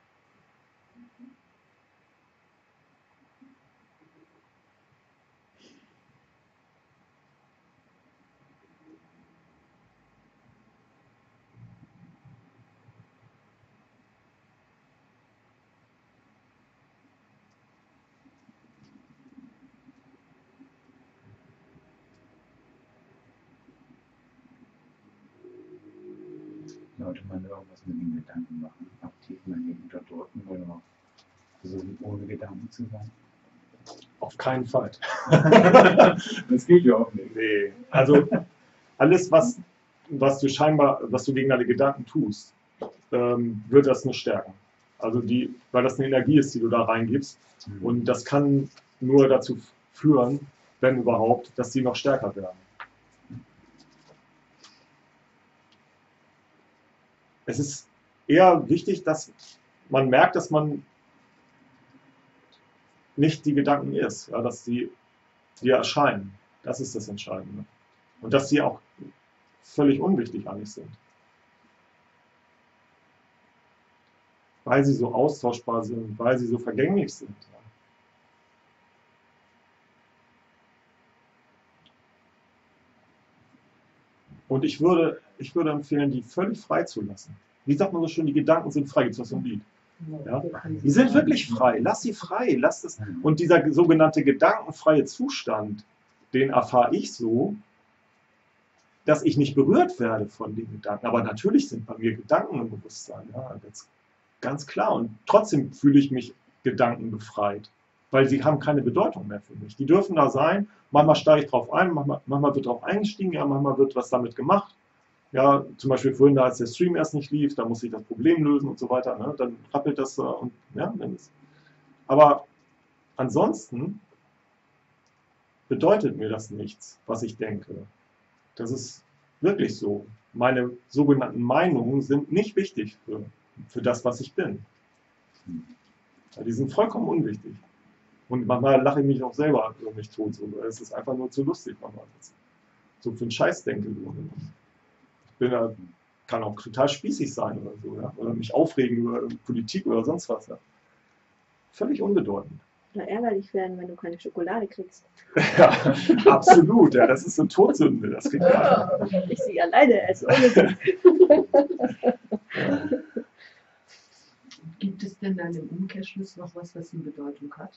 Sollte man irgendwas mit den Gedanken machen? Aktiv mal die unterdrücken oder versuchen, ohne Gedanken zu sein?
Auf keinen Fall.
Das geht ja auch nicht.
Nee. Also alles, was du gegen deine Gedanken tust, wird das nur stärken. Also weil das eine Energie ist, die du da reingibst. Und das kann nur dazu führen, wenn überhaupt, dass sie noch stärker werden. Es ist eher wichtig, dass man merkt, dass man nicht die Gedanken ist, ja, dass sie dir erscheinen. Das ist das Entscheidende. Und dass sie auch völlig unwichtig eigentlich sind. Weil sie so austauschbar sind, weil sie so vergänglich sind. Ja. Und ich würde empfehlen, die völlig frei zu lassen. Wie sagt man so schön, die Gedanken sind frei. Gibt es was so ein Lied? Ja? Die sind wirklich frei. Lass sie frei. Lass das. Und dieser sogenannte gedankenfreie Zustand, den erfahre ich so, dass ich nicht berührt werde von den Gedanken. Aber natürlich sind bei mir Gedanken im Bewusstsein. Ja, ganz klar. Und trotzdem fühle ich mich gedankenbefreit. Weil sie haben keine Bedeutung mehr für mich. Die dürfen da sein, manchmal steige ich drauf ein, manchmal wird drauf eingestiegen, ja, manchmal wird was damit gemacht. Ja, zum Beispiel vorhin, da als der Stream erst nicht lief, da muss ich das Problem lösen und so weiter, ne? Dann rappelt das und ja, aber ansonsten bedeutet mir das nichts, was ich denke. Das ist wirklich so. Meine sogenannten Meinungen sind nicht wichtig für das, was ich bin. Ja, die sind vollkommen unwichtig. Und manchmal lache ich mich auch selber über mich tot. So. Es ist einfach nur zu lustig, manchmal. So für einen Scheiß denke. Kann auch total spießig sein oder so. Ja? Oder mich aufregen über Politik oder sonst was. Ja? Völlig unbedeutend.
Oder ärgerlich werden, wenn du keine Schokolade kriegst.
Ja, absolut. Ja, das ist eine Todsünde. Das kriegt keiner.
Ich sie alleine als ohne.
Ja.
Gibt es denn dann im Umkehrschluss noch was eine Bedeutung hat?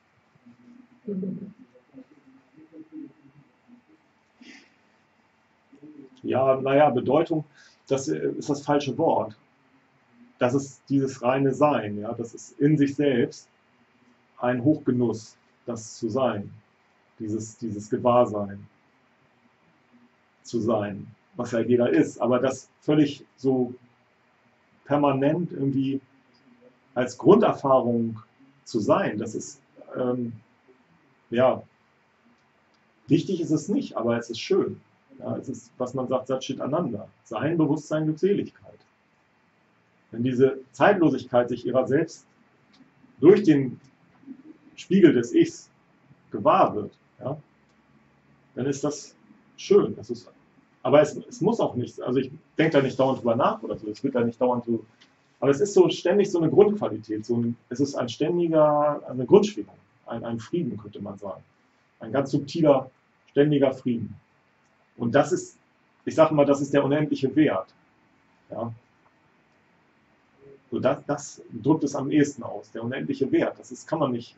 Ja, naja, Bedeutung, das ist das falsche Wort. Das ist dieses reine Sein, ja, das ist in sich selbst ein Hochgenuss, das zu sein, dieses Gewahrsein zu sein, was ja jeder ist, aber das völlig so permanent irgendwie als Grunderfahrung zu sein, das ist, ja, wichtig ist es nicht, aber es ist schön. Ja, es ist, was man sagt, Satchit Ananda. Sein, Bewusstsein, Glückseligkeit. Wenn diese Zeitlosigkeit sich ihrer selbst durch den Spiegel des Ichs gewahr wird, ja, dann ist das schön. Das ist, aber es muss auch nicht, also ich denke da nicht dauernd drüber nach oder so, es wird da nicht dauernd so, aber es ist so ständig so eine Grundqualität, es ist eine Grundschwingung, ein Frieden, könnte man sagen. Ein ganz subtiler, ständiger Frieden. Und das ist, ich sage mal, das ist der unendliche Wert. Ja. So das drückt es am ehesten aus, der unendliche Wert. Das kann man nicht,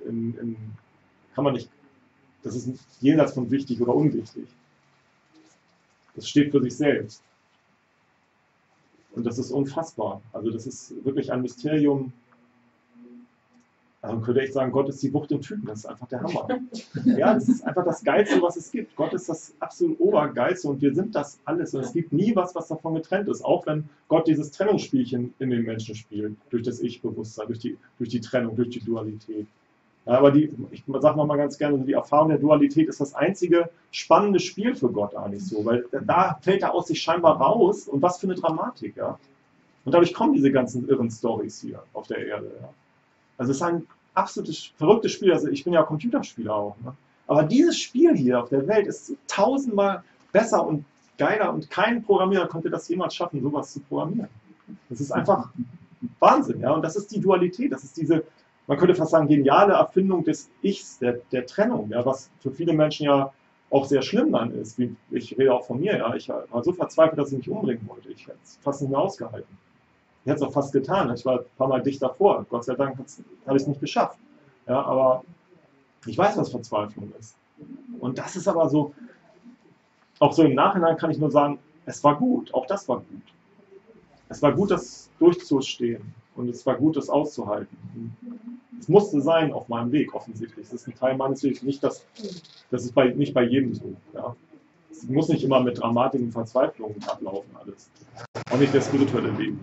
das ist jenseits von wichtig oder unwichtig. Das steht für sich selbst. Und das ist unfassbar. Also das ist wirklich ein Mysterium. Also man könnte echt sagen, Gott ist die Wucht im Typen, das ist einfach der Hammer. Ja, das ist einfach das Geilste, was es gibt. Gott ist das absolut Obergeilste und wir sind das alles. Und es gibt nie was davon getrennt ist. Auch wenn Gott dieses Trennungsspielchen in den Menschen spielt, durch das Ich-Bewusstsein, durch die Trennung, durch die Dualität. Ja, aber ich sage mal ganz gerne, die Erfahrung der Dualität ist das einzige spannende Spiel für Gott eigentlich so, weil da fällt er aus sich scheinbar raus und was für eine Dramatik, ja. Und dadurch kommen diese ganzen irren Storys hier auf der Erde, ja. Also es ist ein absolutes verrücktes Spiel, also ich bin ja Computerspieler auch, ne? Aber dieses Spiel hier auf der Welt ist 1000-mal besser und geiler und kein Programmierer konnte das jemals schaffen, sowas zu programmieren. Das ist einfach Wahnsinn, ja. Und das ist die Dualität, das ist diese, man könnte fast sagen, geniale Erfindung des Ichs, der Trennung, ja, was für viele Menschen ja auch sehr schlimm dann ist. Wie, ich rede auch von mir, ja. Ich war so verzweifelt, dass ich mich umbringen wollte. Ich hätte es fast nicht mehr ausgehalten. Ich hätte es auch fast getan. Ich war ein paar Mal dicht davor. Gott sei Dank habe ich es nicht geschafft. Ja, aber ich weiß, was Verzweiflung ist. Und das ist aber so, auch so im Nachhinein kann ich nur sagen, es war gut. Auch das war gut. Es war gut, das durchzustehen. Und es war gut, das auszuhalten. Es musste sein auf meinem Weg, offensichtlich. Es ist ein Teil meines Weges. Nicht, das ist nicht bei jedem so. Ja. Es muss nicht immer mit Dramatik und Verzweiflung ablaufen, alles. Auch nicht das spirituelle Leben.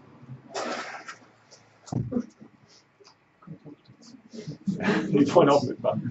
Die wollen auch mitmachen.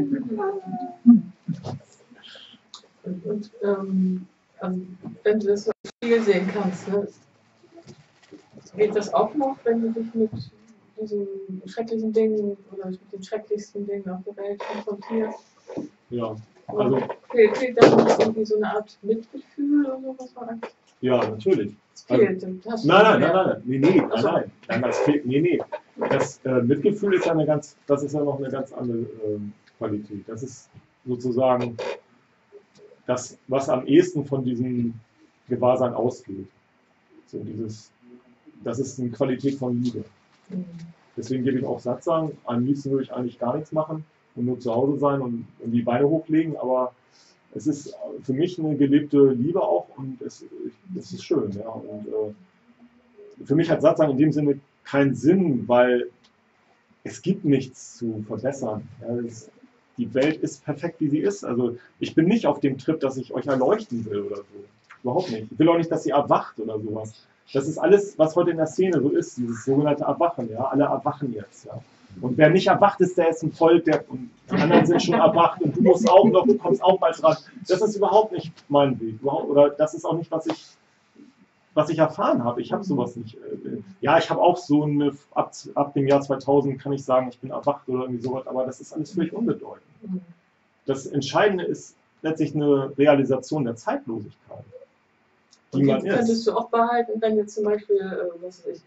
Und also, wenn du das so im Spiel sehen kannst, ne, geht das auch noch, wenn du dich mit diesen schrecklichen Dingen oder mit den schrecklichsten Dingen auf der Welt konfrontierst?
Ja, also.
Fehlt da noch irgendwie so eine Art Mitgefühl oder so, was man eigentlich?
Ja, natürlich.
Fehlt.
Also, nein, das fehlt, nee. Das Mitgefühl ist ja das ist ja noch eine ganz andere Qualität. Das ist sozusagen das, was am ehesten von diesem Gewahrsein ausgeht. So das ist eine Qualität von Liebe. Deswegen gebe ich auch Satzang. Am liebsten würde ich eigentlich gar nichts machen und nur zu Hause sein und die Beine hochlegen, aber es ist für mich eine gelebte Liebe auch und es ist schön. Ja. Und für mich hat Satzang in dem Sinne keinen Sinn, weil es gibt nichts zu verbessern. Ja, die Welt ist perfekt, wie sie ist. Also ich bin nicht auf dem Trip, dass ich euch erleuchten will oder so. Überhaupt nicht. Ich will auch nicht, dass ihr erwacht oder sowas. Das ist alles, was heute in der Szene so ist, dieses sogenannte Erwachen. Ja? Alle erwachen jetzt. Ja? Und wer nicht erwacht ist, der ist ein Volk, und die anderen sind schon erwacht und du musst auch noch, du kommst auch bald dran. Das ist überhaupt nicht mein Weg. Oder das ist auch nicht, was ich erfahren habe. Ich habe sowas nicht. Ja, ich habe auch so ab dem Jahr 2000 kann ich sagen, ich bin erwacht oder irgendwie sowas, aber das ist alles völlig unbedeutend. Das Entscheidende ist letztlich eine Realisation der Zeitlosigkeit.
Und die könntest du auch behalten, wenn jetzt zum Beispiel, was weiß ich,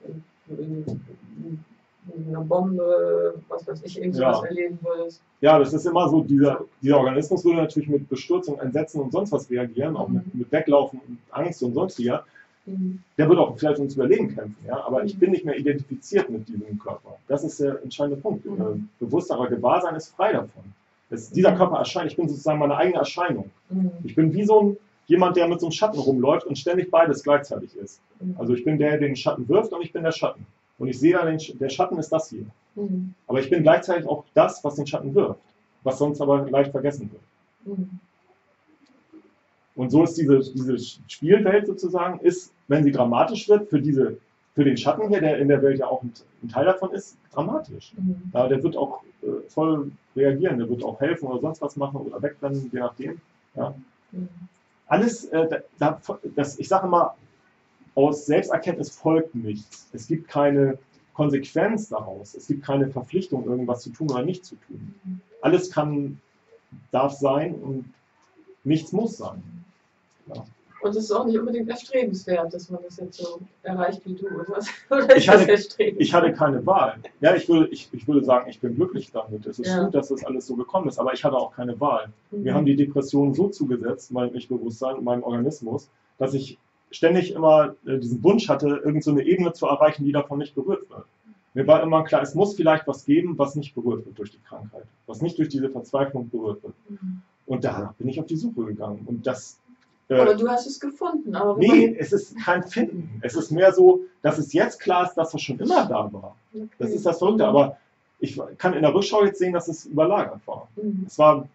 eine Bombe, was weiß ich, irgendwas erleben würdest.
Ja, das ist immer so, dieser Organismus würde natürlich mit Bestürzung, Entsetzen und sonst was reagieren, auch mit Weglaufen und Angst und sonstiger. Der wird auch vielleicht ums Überleben kämpfen, ja? Aber ich bin nicht mehr identifiziert mit diesem Körper. Das ist der entscheidende Punkt. Bewussterer Gewahrsein ist frei davon. Dieser Körper erscheint, ich bin sozusagen meine eigene Erscheinung. Ich bin wie jemand, der mit so einem Schatten rumläuft und ständig beides gleichzeitig ist. Also ich bin der den Schatten wirft und ich bin der Schatten. Und ich sehe dann, der Schatten ist das hier. Aber ich bin gleichzeitig auch das, was den Schatten wirft, was sonst aber leicht vergessen wird. Und so ist diese Spielwelt sozusagen, wenn sie dramatisch wird, für den Schatten hier, der in der Welt ja auch ein Teil davon ist, dramatisch. Ja, der wird auch voll reagieren, der wird auch helfen oder sonst was machen oder wegrennen, je nachdem. Ja. Alles, ich sage immer, aus Selbsterkenntnis folgt nichts. Es gibt keine Konsequenz daraus. Es gibt keine Verpflichtung, irgendwas zu tun oder nicht zu tun. Alles darf sein und nichts muss sein. Ja.
Und es ist auch nicht unbedingt erstrebenswert, dass man das jetzt so erreicht wie du, oder? Ich
hatte keine Wahl. Ja, ich würde sagen, ich bin glücklich damit. Es ist gut, dass das alles so gekommen ist, aber ich hatte auch keine Wahl. Mir haben die Depressionen so zugesetzt, meinem Ich-Bewusstsein, meinem Organismus, dass ich ständig immer diesen Wunsch hatte, irgend so eine Ebene zu erreichen, die davon nicht berührt wird. Mir war immer klar, es muss vielleicht was geben, was nicht berührt wird durch die Krankheit, was nicht durch diese Verzweiflung berührt wird. Und danach bin ich auf die Suche gegangen. Und
aber du hast es gefunden. Aber
nee, es ist kein Finden. Es ist mehr so, dass es jetzt klar ist, dass es schon immer da war. Okay. Das ist das Verrückte. Aber ich kann in der Rückschau jetzt sehen, dass es überlagert war. Es war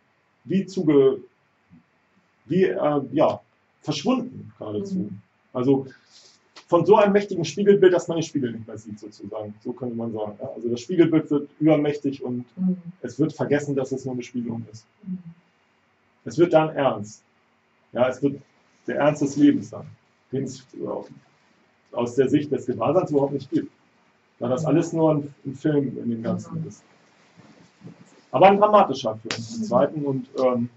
verschwunden geradezu. Also von so einem mächtigen Spiegelbild, dass man den Spiegel nicht mehr sieht, sozusagen. So könnte man sagen. Ja? Also das Spiegelbild wird übermächtig und es wird vergessen, dass es nur eine Spiegelung ist. Es wird dann ernst. Ja, es wird der Ernst des Lebens sein, den es aus der Sicht des Gewahrseins überhaupt nicht gibt. Weil das alles nur ein Film in dem Ganzen ist. Aber ein dramatischer Film, im zweiten. Und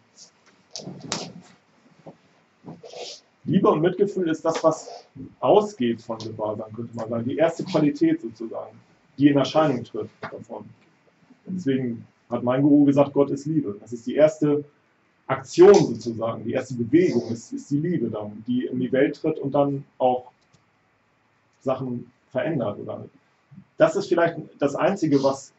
Liebe und Mitgefühl ist das, was ausgeht von Gewahrsein, könnte man sagen. Die erste Qualität sozusagen, die in Erscheinung tritt davon. Deswegen hat mein Guru gesagt, Gott ist Liebe. Das ist die erste Aktion sozusagen, die erste Bewegung ist die Liebe dann, die in die Welt tritt und dann auch Sachen verändert. Oder das ist vielleicht das Einzige, was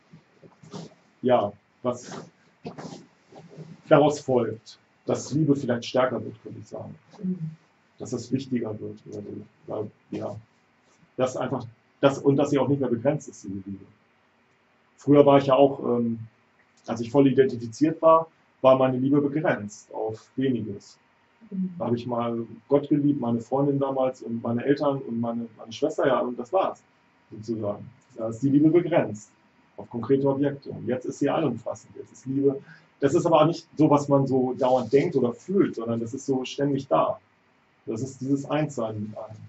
daraus folgt, dass Liebe vielleicht stärker wird, könnte ich sagen. Dass es wichtiger wird. Oder, ja, dass einfach und dass sie auch nicht mehr begrenzt ist, diese Liebe. Früher war ich ja auch, als ich voll identifiziert war meine Liebe begrenzt auf weniges. Da habe ich mal Gott geliebt, meine Freundin damals und meine Eltern und meine Schwester, ja, und das war's, sozusagen. Da ist die Liebe begrenzt auf konkrete Objekte. Und jetzt ist sie allumfassend. Jetzt ist Liebe. Das ist aber auch nicht so, was man so dauernd denkt oder fühlt, sondern das ist so ständig da. Das ist dieses Einssein mit allem.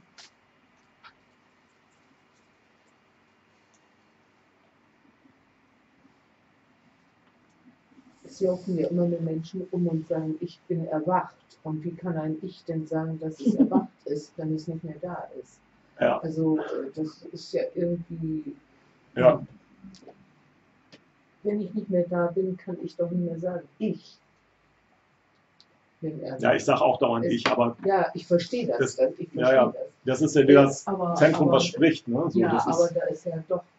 Es laufen ja immer nur Menschen um und sagen, ich bin erwacht. Und wie kann ein Ich denn sagen, dass es erwacht ist, wenn es nicht mehr da ist?
Ja.
Also das ist ja irgendwie...
Ja.
Wenn ich nicht mehr da bin, kann ich doch nicht mehr sagen, ich bin erwacht.
Ja, ich sage auch dauernd ich, aber
ja, ich verstehe das. Ich verstehe
ja. Das ist ja das Zentrum, was spricht. Ne? So,
ja,
das
aber
ist,
da ist ja doch,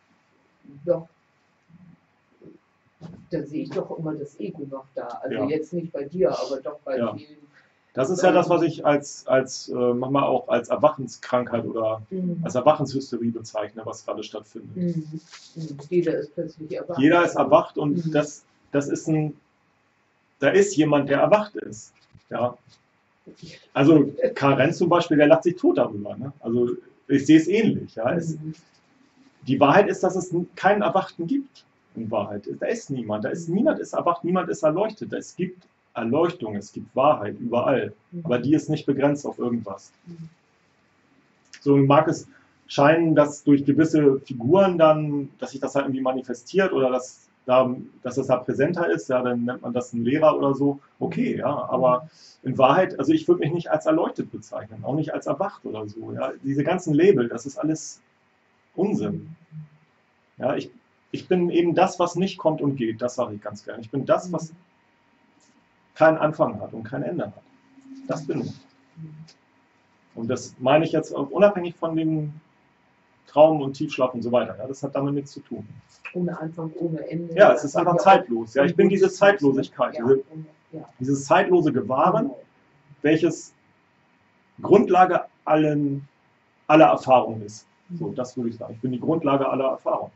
da sehe ich doch immer das Ego noch da. Also
Ja.
jetzt nicht bei dir, aber doch bei
Ja.
vielen.
das ist ja das, was ich manchmal auch als Erwachenskrankheit oder als Erwachenshysterie bezeichne, was gerade stattfindet.
Jeder ist plötzlich erwacht.
Jeder ist erwacht und das ist da ist jemand, der erwacht ist. Ja. Also Karl Renz zum Beispiel, der lacht sich tot darüber. Ne? Also ich sehe es ähnlich. Ja? Die Wahrheit ist, dass es keinen Erwachten gibt. In Wahrheit. Da ist niemand. Niemand ist erwacht, niemand ist erleuchtet. Es gibt Erleuchtung, es gibt Wahrheit überall. Aber die ist nicht begrenzt auf irgendwas. So mag es scheinen, dass durch gewisse Figuren dann, dass sich das halt irgendwie manifestiert oder dass es da präsenter ist, ja, dann nennt man das einen Lehrer oder so. Okay, ja, aber in Wahrheit, also ich würde mich nicht als erleuchtet bezeichnen, auch nicht als erwacht oder so. Ja. Diese ganzen Label, das ist alles Unsinn. Ja, ich bin eben das, was nicht kommt und geht, das sage ich ganz gerne. Ich bin das, was keinen Anfang hat und kein Ende hat. Das bin ich. Und das meine ich jetzt auch unabhängig von dem Traum und Tiefschlaf und so weiter. Ja, das hat damit nichts zu tun.
Ohne Anfang, ohne Ende.
Ja, es ist einfach zeitlos. Ja, ich bin diese Zeitlosigkeit, dieses zeitlose Gewahren, welches Grundlage aller Erfahrung ist. So, das würde ich sagen. Ich bin die Grundlage aller Erfahrung.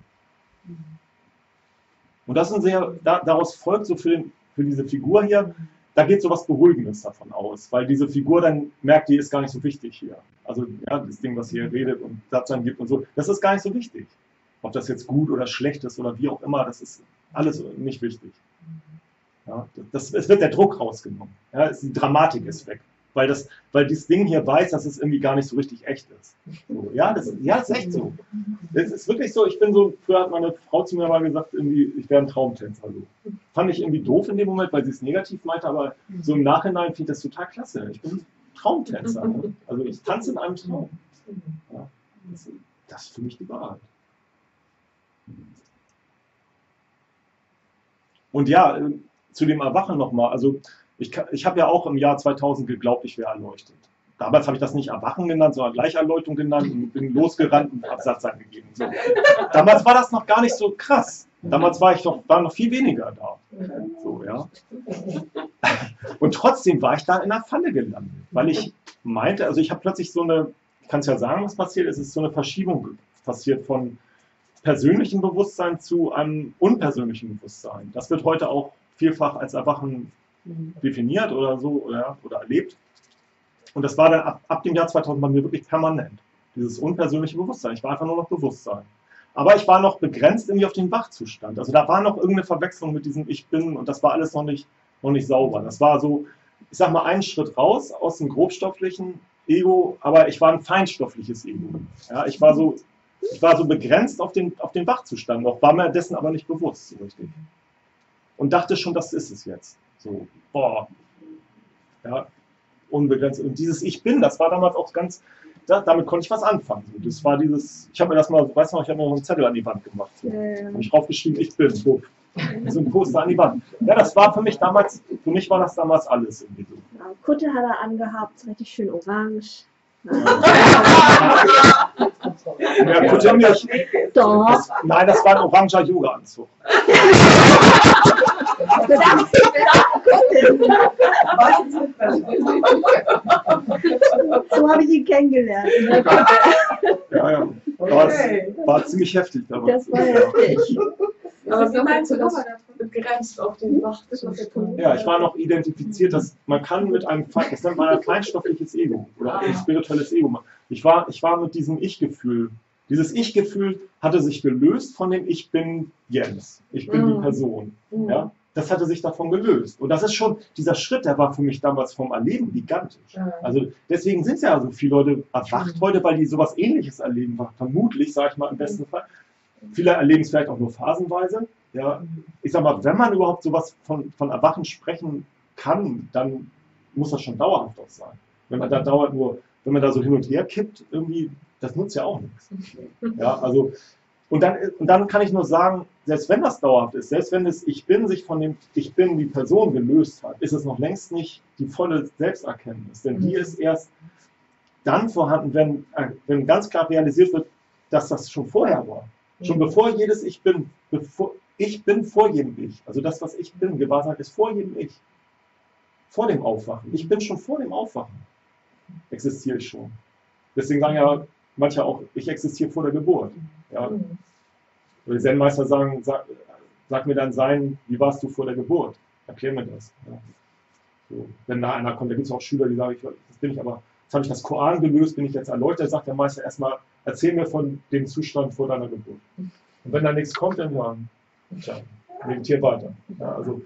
Und das ist daraus folgt so für diese Figur hier, da geht so was Beruhigendes davon aus, weil diese Figur dann merkt, die ist gar nicht so wichtig hier. Also ja, das Ding, was hier redet und Satz angibt und so, das ist gar nicht so wichtig. Ob das jetzt gut oder schlecht ist oder wie auch immer, das ist alles nicht wichtig. Ja, es wird der Druck rausgenommen. Ja, die Dramatik ist weg. Weil dieses Ding hier weiß, dass es irgendwie gar nicht so richtig echt ist. So, das ist echt so. Es ist wirklich so, früher hat meine Frau zu mir mal gesagt, irgendwie, ich wäre ein Traumtänzer. So. Fand ich irgendwie doof in dem Moment, weil sie es negativ meinte, aber so im Nachhinein finde ich das total klasse. Ich bin ein Traumtänzer. Ne? Also ich tanze in einem Traum. Ja, das ist für mich die Wahrheit. Und ja, zu dem Erwachen nochmal, also ich habe ja auch im Jahr 2000 geglaubt, ich wäre erleuchtet. Damals habe ich das nicht Erwachen genannt, sondern Gleicherleuchtung genannt und bin losgerannt und habe Satz angegeben. So. Damals war das noch gar nicht so krass. Damals war noch viel weniger da. So, ja. Und trotzdem war ich da in einer Falle gelandet, weil ich meinte, also ich habe plötzlich ich kann es ja sagen, was passiert ist, so eine Verschiebung passiert von persönlichem Bewusstsein zu einem unpersönlichen Bewusstsein. Das wird heute auch vielfach als Erwachen definiert oder so oder erlebt. Und das war dann ab dem Jahr 2000 bei mir wirklich permanent. Dieses unpersönliche Bewusstsein. Ich war einfach nur noch Bewusstsein. Aber ich war noch begrenzt irgendwie auf den Wachzustand. Also da war noch irgendeine Verwechslung mit diesem Ich Bin und das war alles noch nicht sauber. Das war so, ich sag mal, einen Schritt raus aus dem grobstofflichen Ego, aber ich war ein feinstoffliches Ego. Ja, ich war so begrenzt auf den Wachzustand noch, war mir dessen aber nicht bewusst so richtig. Und dachte schon, das ist es jetzt. So, boah. Ja, unbegrenzt. Und dieses Ich Bin, das war damals auch ganz, damit konnte ich was anfangen. Das war dieses, ich habe mir das mal, weißt du noch, ich habe mir noch einen Zettel an die Wand gemacht. So. Habe ich draufgeschrieben, ich bin. So ein Poster an die Wand. Ja, das war für mich war das damals alles irgendwie so.
Ja, Kutte hat er angehabt, richtig schön orange.
Ja, Kutte nicht.
Doch.
Nein, das war ein oranger Yoga-Anzug.
So habe ich ihn kennengelernt.
Ja. Aber es war ziemlich heftig damals.
Das war heftig.
Aber wie meinst du das begrenzt auf den Wachzustand?
Ja, ich war noch identifiziert, dass man kann mit einem, das nennt man ein feinstoffliches Ego oder ein spirituelles Ego. Ich war mit diesem Ich-Gefühl. Dieses Ich-Gefühl hatte sich gelöst von dem Ich bin Jens. Ich bin die Person. Ja? Das hatte sich davon gelöst. Und das ist schon, dieser Schritt, der war für mich damals vom Erleben gigantisch. Also deswegen sind ja so viele Leute erwacht heute, weil die sowas Ähnliches erleben. Vermutlich, sage ich mal im besten Fall. Viele erleben es vielleicht auch nur phasenweise. Ja. Ich sag mal, wenn man überhaupt sowas von Erwachen sprechen kann, dann muss das schon dauerhaft auch sein. Wenn man da wenn man da so hin und her kippt, irgendwie, das nutzt ja auch nichts. Ja, also, und dann kann ich nur sagen, selbst wenn das dauerhaft ist, selbst wenn das Ich Bin sich von dem Ich Bin, die Person gelöst hat, ist es noch längst nicht die volle Selbsterkenntnis. Denn die ist erst dann vorhanden, wenn ganz klar realisiert wird, dass das schon vorher war. Schon bevor jedes Ich Bin, ich bin vor jedem Ich. Also das, was ich bin, Gewahrsein ist vor jedem Ich. Vor dem Aufwachen. Ich bin schon vor dem Aufwachen. Existiere ich schon. Deswegen sagen ja manche auch, ich existiere vor der Geburt. Ja. Die Zen-Meister sagen, sag mir dein Sein, wie warst du vor der Geburt? Erklär mir das. Ja. So, wenn da einer kommt, da gibt es auch Schüler, die sagen, das bin ich aber, jetzt habe ich das Koran gelöst, bin ich jetzt erleuchtet, sagt der Meister erstmal, erzähl mir von dem Zustand vor deiner Geburt. Und wenn da nichts kommt, dann meditiere weiter. Ja, also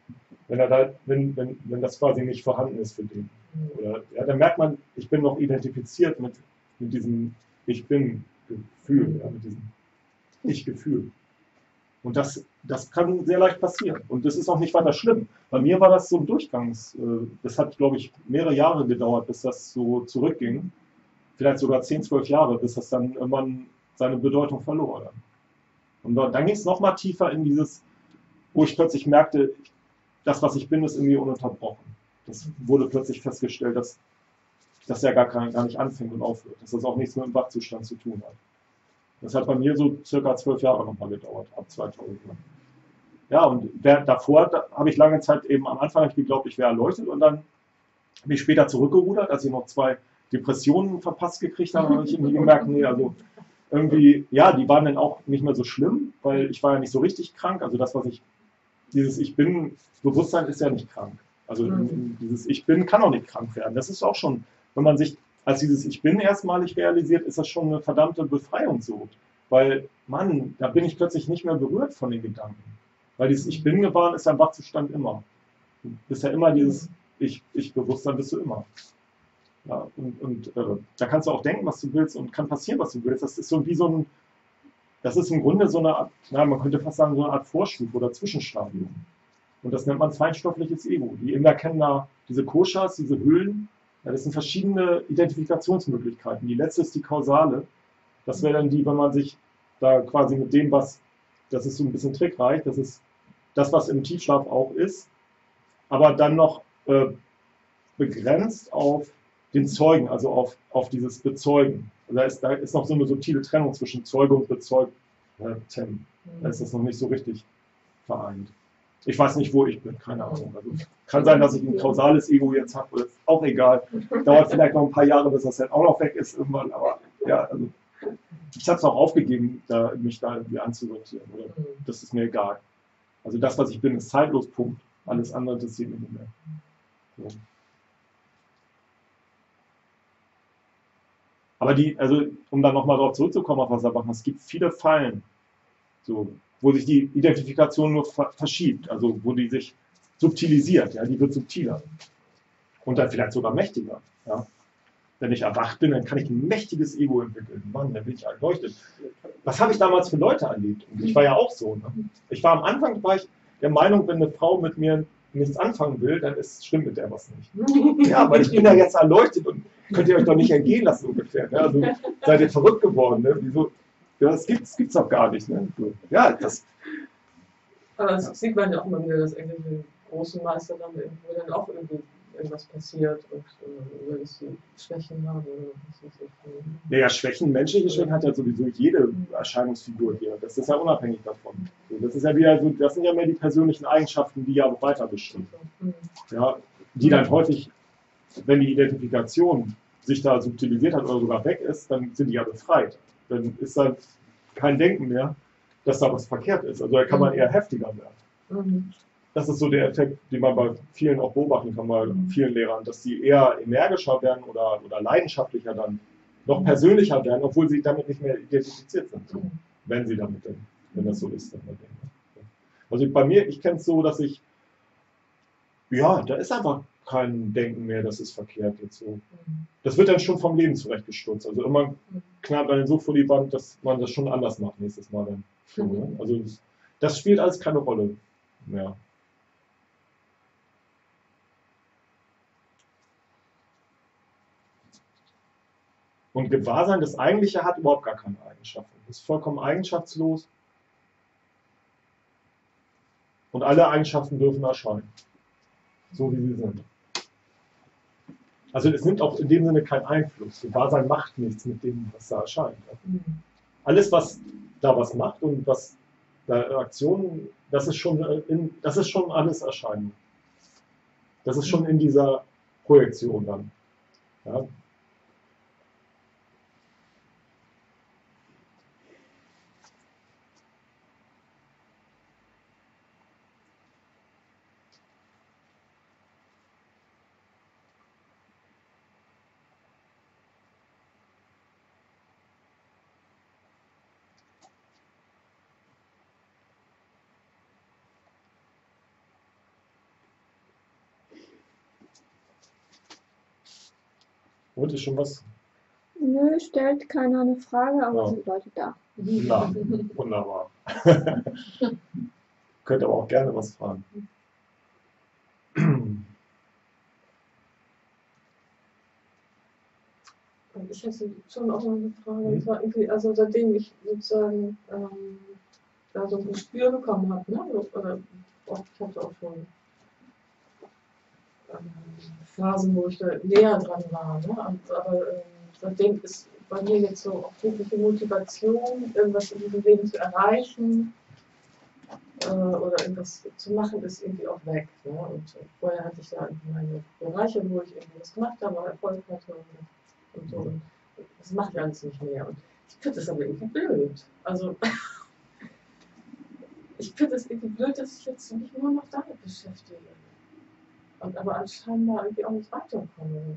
wenn das quasi nicht vorhanden ist für den. Oder, ja, dann merkt man, ich bin noch identifiziert mit diesem Ich Bin-Gefühl, ja, mit diesem Ich-Gefühl. Und das kann sehr leicht passieren. Und das ist auch nicht weiter schlimm. Bei mir war das so ein das hat, glaube ich, mehrere Jahre gedauert, bis das so zurückging. Vielleicht sogar 10, 12 Jahre, bis das dann irgendwann seine Bedeutung verlor. Und dann ging es nochmal tiefer in dieses, wo ich plötzlich merkte, das, was ich bin, ist irgendwie ununterbrochen. Das wurde plötzlich festgestellt, dass das ja gar nicht anfängt und aufhört. Dass das auch nichts mit dem Wachzustand zu tun hat. Das hat bei mir so circa 12 Jahre nochmal gedauert, ab 2000. Ja, und davor habe ich lange Zeit eben am Anfang geglaubt, ich wäre erleuchtet und dann bin ich später zurückgerudert, als ich noch 2 Depressionen verpasst gekriegt habe, habe ich irgendwie gemerkt, nee, also irgendwie, ja, die waren dann auch nicht mehr so schlimm, weil ich war ja nicht so richtig krank. Also das, dieses Ich Bin, Bewusstsein ist ja nicht krank. Also dieses Ich Bin kann auch nicht krank werden. Das ist auch schon, wenn man sich als dieses Ich Bin erstmalig realisiert, ist das schon eine verdammte Befreiung so. Weil, Mann, da bin ich plötzlich nicht mehr berührt von den Gedanken. Weil dieses Ich Bin gewahren ist ja im Wachzustand immer. Du bist ja immer dieses Ich-Bewusstsein, bist du immer. Ja, da kannst du auch denken, was du willst und kann passieren, was du willst. Das ist so wie das ist im Grunde so eine Art, man könnte fast sagen, so eine Art Vorstufe oder Zwischenstadium. Und das nennt man feinstoffliches Ego. Die Inder kennen da diese Koshas, diese Höhlen. Ja, das sind verschiedene Identifikationsmöglichkeiten. Die letzte ist die kausale. Das wäre dann die, wenn man sich da quasi mit dem, das ist so ein bisschen trickreich, das ist das, was im Tiefschlaf auch ist, aber dann noch begrenzt auf den Zeugen, also auf dieses Bezeugen. Also da ist noch so eine subtile Trennung zwischen Zeuge und Bezeugten. Da ist das noch nicht so richtig vereint. Ich weiß nicht, wo ich bin, keine Ahnung. Also, kann sein, dass ich ein kausales Ego jetzt habe, ist auch egal. Dauert vielleicht noch ein paar Jahre, bis das dann auch noch weg ist irgendwann, aber ja, also ich habe es auch aufgegeben, mich da irgendwie anzusortieren. Oder das ist mir egal. Also das, was ich bin, ist zeitlos, Punkt. Alles andere interessiert mich nicht mehr. So. Aber also um dann nochmal darauf zurückzukommen, auf was er macht, es gibt viele Fallen, so, wo sich die Identifikation nur verschiebt, also wo die sich subtilisiert, ja, die wird subtiler und dann vielleicht sogar mächtiger. Ja. Wenn ich erwacht bin, dann kann ich ein mächtiges Ego entwickeln. Mann, dann bin ich erleuchtet. Was habe ich damals für Leute erlebt? Und ich war ja auch so. Ne? Am Anfang war ich der Meinung, wenn eine Frau mit mir nichts anfangen will, dann stimmt mit der was nicht. Ja, weil ich bin ja jetzt erleuchtet und könnt ihr euch doch nicht entgehen lassen ungefähr. Ne? Also seid ihr verrückt geworden. Ne? Wieso? Ja, das gibt's doch gar nicht. Ne? Ja, das.
Aber das sieht man ja auch immer wieder, dass irgendwelche großen Meister dann irgendwo dann auch irgendwas passiert und dass sie Schwächen haben oder was weiß ich.
Naja, Schwächen, menschliche Schwächen hat ja sowieso jede Erscheinungsfigur hier. Das ist ja unabhängig davon. Das ist ja wieder so, das sind ja mehr die persönlichen Eigenschaften, die ja auch weiter bestimmen. Ja, die dann häufig, wenn die Identifikation sich da subtilisiert hat oder sogar weg ist, dann sind die ja befreit. Dann ist da kein Denken mehr, dass da was verkehrt ist. Also da kann man eher heftiger werden. Das ist so der Effekt, den man bei vielen auch beobachten kann, bei vielen Lehrern, dass die eher energischer werden oder leidenschaftlicher dann, noch persönlicher werden, obwohl sie damit nicht mehr identifiziert sind, so, wenn sie damit denken, wenn das so ist. Dann also bei mir, ich kenne es so, dass ja, da ist einfach kein Denken mehr, das ist verkehrt jetzt so. Das wird dann schon vom Leben zurechtgestutzt. Also immer knallt man so vor die Wand, dass man das schon anders macht nächstes Mal dann. So, ne? Also das spielt alles keine Rolle mehr. Und Gewahrsein, das Eigentliche, hat überhaupt gar keine Eigenschaften. Das ist vollkommen eigenschaftslos. Und alle Eigenschaften dürfen erscheinen. So wie sie sind. Also es nimmt auch in dem Sinne keinen Einfluss. Gewahrsein macht nichts mit dem, was da erscheint. Alles, was da was macht und was da Aktionen, das ist schon alles Erscheinen. Das ist schon in dieser Projektion dann. Ja. Und ist schon was?
Nö, stellt keiner eine Frage, aber
Ja.
sind Leute da.
Na, wunderbar. Könnt aber auch gerne was fragen.
Ich hätte schon auch noch eine Frage. Das war irgendwie, also seitdem ich sozusagen da so ein Gespür bekommen habe, ne? Oder ich hatte auch schon Phasen, wo ich da näher dran war. Ne? Aber seitdem ist bei mir jetzt so auch wirkliche Motivation, irgendwas in diesem Leben zu erreichen oder irgendwas zu machen, ist irgendwie auch weg. Ne? Und vorher hatte ich da meine Bereiche, wo ich irgendwie was gemacht habe, Erfolg hatte und so. Und das macht ja alles nicht mehr. Und ich finde das aber irgendwie blöd. Also ich finde es irgendwie blöd, dass ich jetzt mich nur noch damit beschäftige. Aber anscheinend irgendwie auch nicht weiterkomme.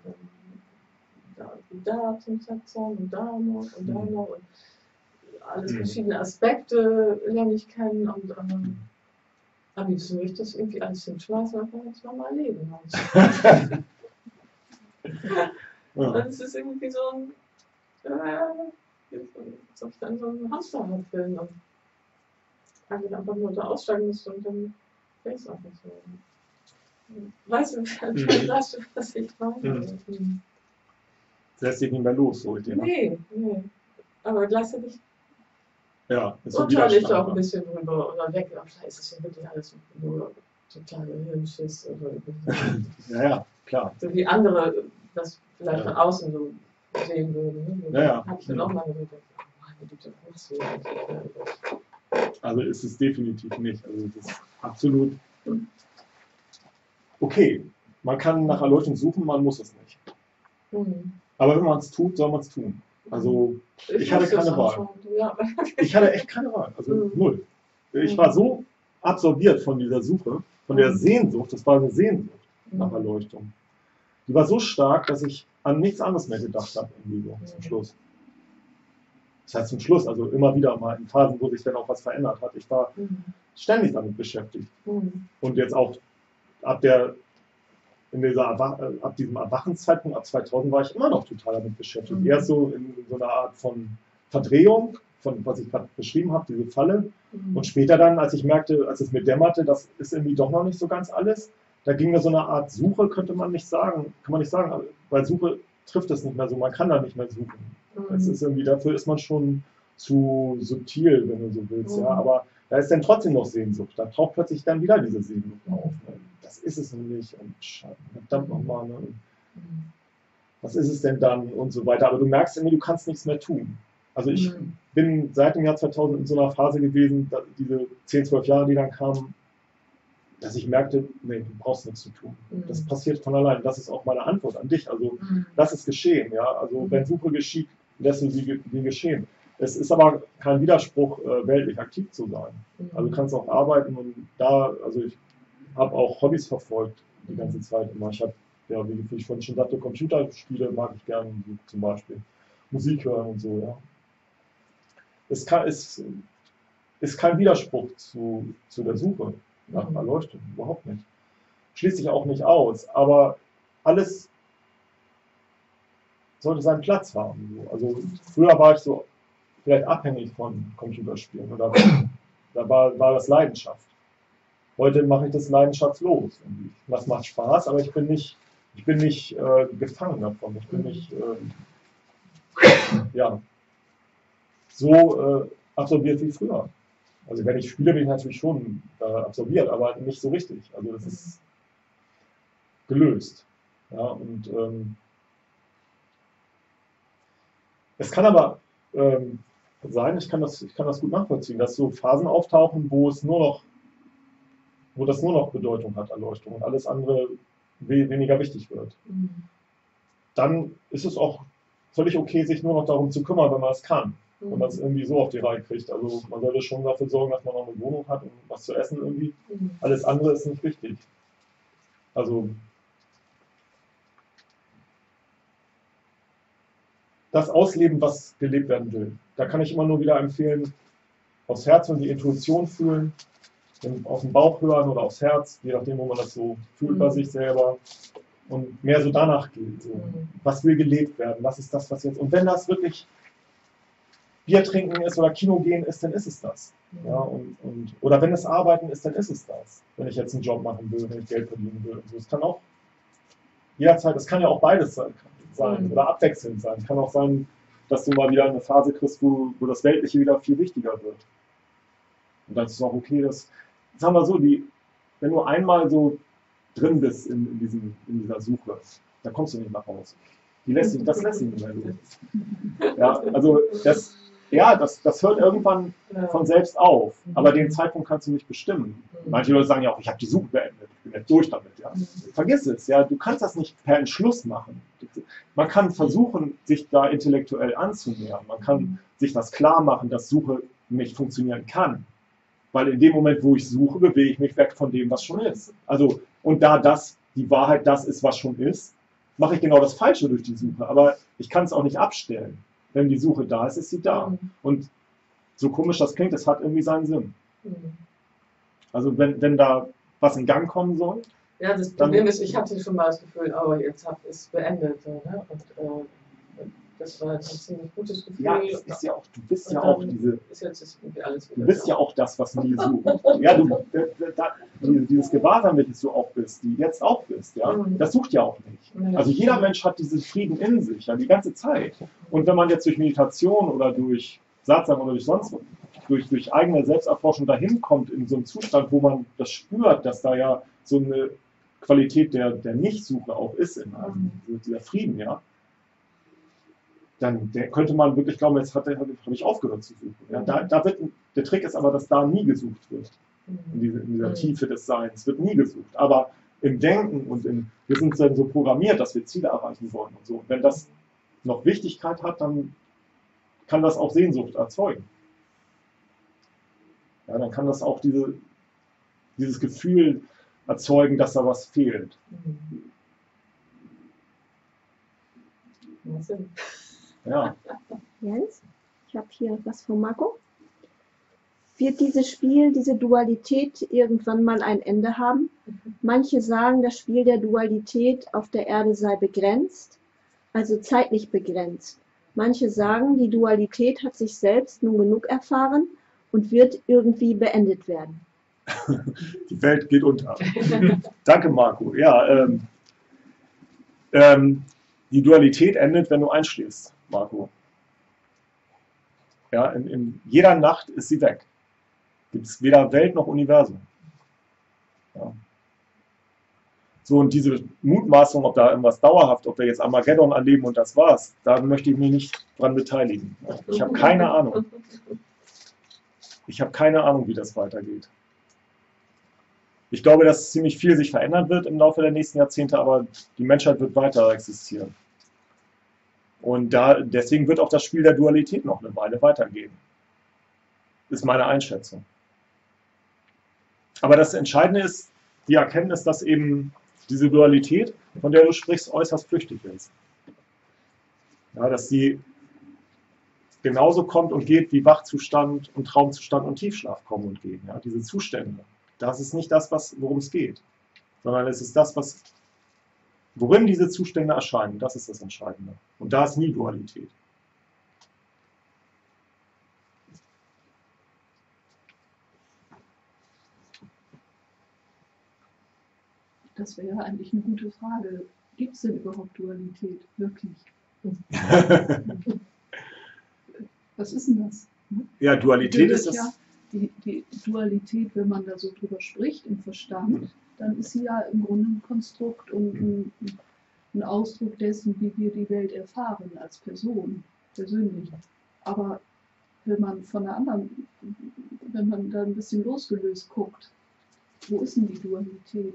Da zum Satzung und da noch und da noch und alles verschiedene Aspekte lerne ich kennen und am liebsten möchte ich das irgendwie alles hinschmeißen und einfach jetzt mal mein Leben haben.
Ja.
Das ist irgendwie so ein als ob ich dann so ein Hamsterrad bin und eigentlich einfach nur da aussteigen müsste und dann wäre es einfach so. Weißt du, was ich meine?
Das lässt sich nicht mehr los, so ich
Nee. Aber gleichzeitig
ja, ist so
urteile ich da auch
Widerstand,
ein bisschen drüber oder weg. Ach, scheiße, ist ja wirklich alles nur total Hirnschiss.
Ja, klar.
So wie andere das vielleicht von außen so sehen würden. Ne?
Ja.
Habe ich dann auch mal gedacht, das machst du eigentlich.
Also ist es definitiv nicht. Also es ist absolut okay. Man kann nach Erleuchtung suchen, man muss es nicht. Aber wenn man es tut, soll man es tun. Also ich hatte keine Wahl.
Ja.
Ich hatte echt keine Wahl. Also null. Ich war so absorbiert von dieser Suche, von der Sehnsucht, das war eine Sehnsucht nach Erleuchtung. Die war so stark, dass ich an nichts anderes mehr gedacht habe, irgendwie so zum Schluss. Das heißt zum Schluss, also immer wieder mal in Phasen, wo sich dann auch was verändert hat. Ich war ständig damit beschäftigt. Und jetzt auch ab diesem Erwachenszeitpunkt, ab 2000, war ich immer noch total damit beschäftigt. Erst so in so einer Art von Verdrehung, von was ich gerade beschrieben habe, diese Falle. Und später dann, als ich merkte, als es mir dämmerte, das ist irgendwie doch noch nicht so ganz alles, da ging mir so eine Art Suche, kann man nicht sagen, weil Suche trifft es nicht mehr so, man kann da nicht mehr suchen. Es ist irgendwie, dafür ist man schon zu subtil, wenn du so willst, ja, aber da ist dann trotzdem noch Sehnsucht, da taucht plötzlich dann wieder diese Sehnsucht auf. Ne? Das ist es nicht und verdammt nochmal, ne? Was ist es denn dann und so weiter, aber du merkst irgendwie, du kannst nichts mehr tun. Also ich bin seit dem Jahr 2000 in so einer Phase gewesen, diese 10, 12 Jahre, die dann kamen, dass ich merkte, nee, du brauchst nichts zu tun. Das passiert von allein. Das ist auch meine Antwort an dich. Also das ist geschehen. Ja? Also wenn Suche geschieht, lässt du sie geschehen. Es ist aber kein Widerspruch, weltlich aktiv zu sein. Also du kannst auch arbeiten und also ich habe auch Hobbys verfolgt die ganze Zeit immer. Ich habe, ja, wie ich vorhin schon sagte, Computerspiele mag ich gerne, zum Beispiel Musik hören und so. Ja. Es ist kein Widerspruch zu der Suche nach Erleuchtung, überhaupt nicht. Schließt sich auch nicht aus, aber alles sollte seinen Platz haben. Also früher war ich so vielleicht abhängig von Computerspielen oder da war das Leidenschaft. Heute mache ich das leidenschaftslos. Das macht Spaß, aber ich bin nicht gefangen davon. Ich bin nicht so absorbiert wie früher. Also wenn ich spiele, bin ich natürlich schon absorbiert, aber nicht so richtig. Also das ist gelöst. Ja, und es kann aber sein, ich kann das gut nachvollziehen, dass so Phasen auftauchen, wo das nur noch Bedeutung hat, Erleuchtung, und alles andere weniger wichtig wird. Dann ist es auch völlig okay, sich nur noch darum zu kümmern, wenn man es kann. Wenn man es irgendwie so auf die Reihe kriegt. Also man sollte schon dafür sorgen, dass man noch eine Wohnung hat und was zu essen irgendwie. Alles andere ist nicht wichtig. Also das ausleben, was gelebt werden will. Da kann ich immer nur wieder empfehlen, aufs Herz und die Intuition fühlen, auf den Bauch hören oder aufs Herz, je nachdem, wo man das so fühlt bei sich selber. Und mehr so danach geht. So. Was will gelebt werden? Was ist das, was jetzt... Und wenn das wirklich Bier trinken ist oder Kino gehen ist, dann ist es das. Ja, oder wenn es Arbeiten ist, dann ist es das. Wenn ich jetzt einen Job machen will, wenn ich Geld verdienen will. Und so. Es kann auch jederzeit, es kann ja auch beides sein oder abwechselnd sein. Es kann auch sein, dass du mal wieder eine Phase kriegst, wo das Weltliche wieder viel wichtiger wird. Und dann ist es auch okay, sagen wir so, wenn du einmal so drin bist in dieser Suche, dann kommst du nicht nach Hause. Das lässt ihn nicht mehr los. Ja, also das hört irgendwann von selbst auf, aber den Zeitpunkt kannst du nicht bestimmen. Manche Leute sagen ja auch, ich habe die Suche beendet, ich bin jetzt durch damit. Ja. Vergiss es, ja, du kannst das nicht per Entschluss machen. Man kann versuchen, sich da intellektuell anzunähern, man kann sich das klar machen, dass Suche nicht funktionieren kann. Weil in dem Moment, wo ich suche, bewege ich mich weg von dem, was schon ist. Also, und da die Wahrheit das ist, was schon ist, mache ich genau das Falsche durch die Suche. Aber ich kann es auch nicht abstellen. Wenn die Suche da ist, ist sie da. Und so komisch das klingt, es hat irgendwie seinen Sinn. Also wenn da was in Gang kommen soll.
Ja, das Problem ist, ich hatte schon mal das Gefühl, oh, jetzt ist es beendet. So, ne? Und das war ein ziemlich gutes Gefühl.
Ja, es ist ja auch, du bist ja auch diese.
Ist alles
du bist ja auch das, was nie sucht. Ja, dieses Gewahrsam, welches du auch bist, die jetzt auch bist, ja, das sucht ja auch nicht. Also jeder Mensch hat diesen Frieden in sich, ja, die ganze Zeit. Und wenn man jetzt durch Meditation oder durch Satsang oder durch eigene Selbsterforschung dahin kommt in so einen Zustand, wo man das spürt, dass da ja so eine Qualität der Nichtsuche auch ist, dieser Frieden, ja, dann könnte man wirklich glauben, jetzt habe ich aufgehört zu suchen. Ja, der Trick ist aber, dass da nie gesucht wird. In dieser Tiefe des Seins wird nie gesucht. Aber im Denken und wir sind dann so programmiert, dass wir Ziele erreichen wollen und so. Und wenn das noch Wichtigkeit hat, dann kann das auch Sehnsucht erzeugen. Ja, dann kann das auch dieses Gefühl erzeugen, dass da was fehlt.
macht Sinn.
Ja.
Jens, ich habe hier was von Marco. Wird dieses Spiel, diese Dualität irgendwann mal ein Ende haben? Manche sagen, das Spiel der Dualität auf der Erde sei begrenzt, also zeitlich begrenzt. Manche sagen, die Dualität hat sich selbst nun genug erfahren und wird irgendwie beendet werden.
Die Welt geht unter. Danke, Marco. Ja, die Dualität endet, wenn du einschläfst, Marco. Ja, in jeder Nacht ist sie weg. Gibt es weder Welt noch Universum. Ja. So, und diese Mutmaßung, ob da irgendwas dauerhaft, ob wir jetzt Armageddon erleben und das war's, da möchte ich mich nicht dran beteiligen. Ich habe keine Ahnung. Ich habe keine Ahnung, wie das weitergeht. Ich glaube, dass ziemlich viel sich verändern wird im Laufe der nächsten Jahrzehnte, aber die Menschheit wird weiter existieren. Und deswegen wird auch das Spiel der Dualität noch eine Weile weitergehen. Ist meine Einschätzung. Aber das Entscheidende ist die Erkenntnis, dass eben diese Dualität, von der du sprichst, äußerst flüchtig ist. Ja, dass sie genauso kommt und geht wie Wachzustand und Traumzustand und Tiefschlaf kommen und gehen. Ja, diese Zustände. Das ist nicht das, worum es geht, sondern es ist das, worin diese Zustände erscheinen. Das ist das Entscheidende. Und da ist nie Dualität.
Das wäre eigentlich eine gute Frage. Gibt es denn überhaupt Dualität? Wirklich? Was ist denn das?
Ja, Dualität ist
ja, die Dualität, wenn man da so drüber spricht im Verstand, dann ist sie ja im Grunde ein Konstrukt und ein Ausdruck dessen, wie wir die Welt erfahren als Person, persönlich. Aber wenn man wenn man da ein bisschen losgelöst guckt, wo ist denn die Dualität?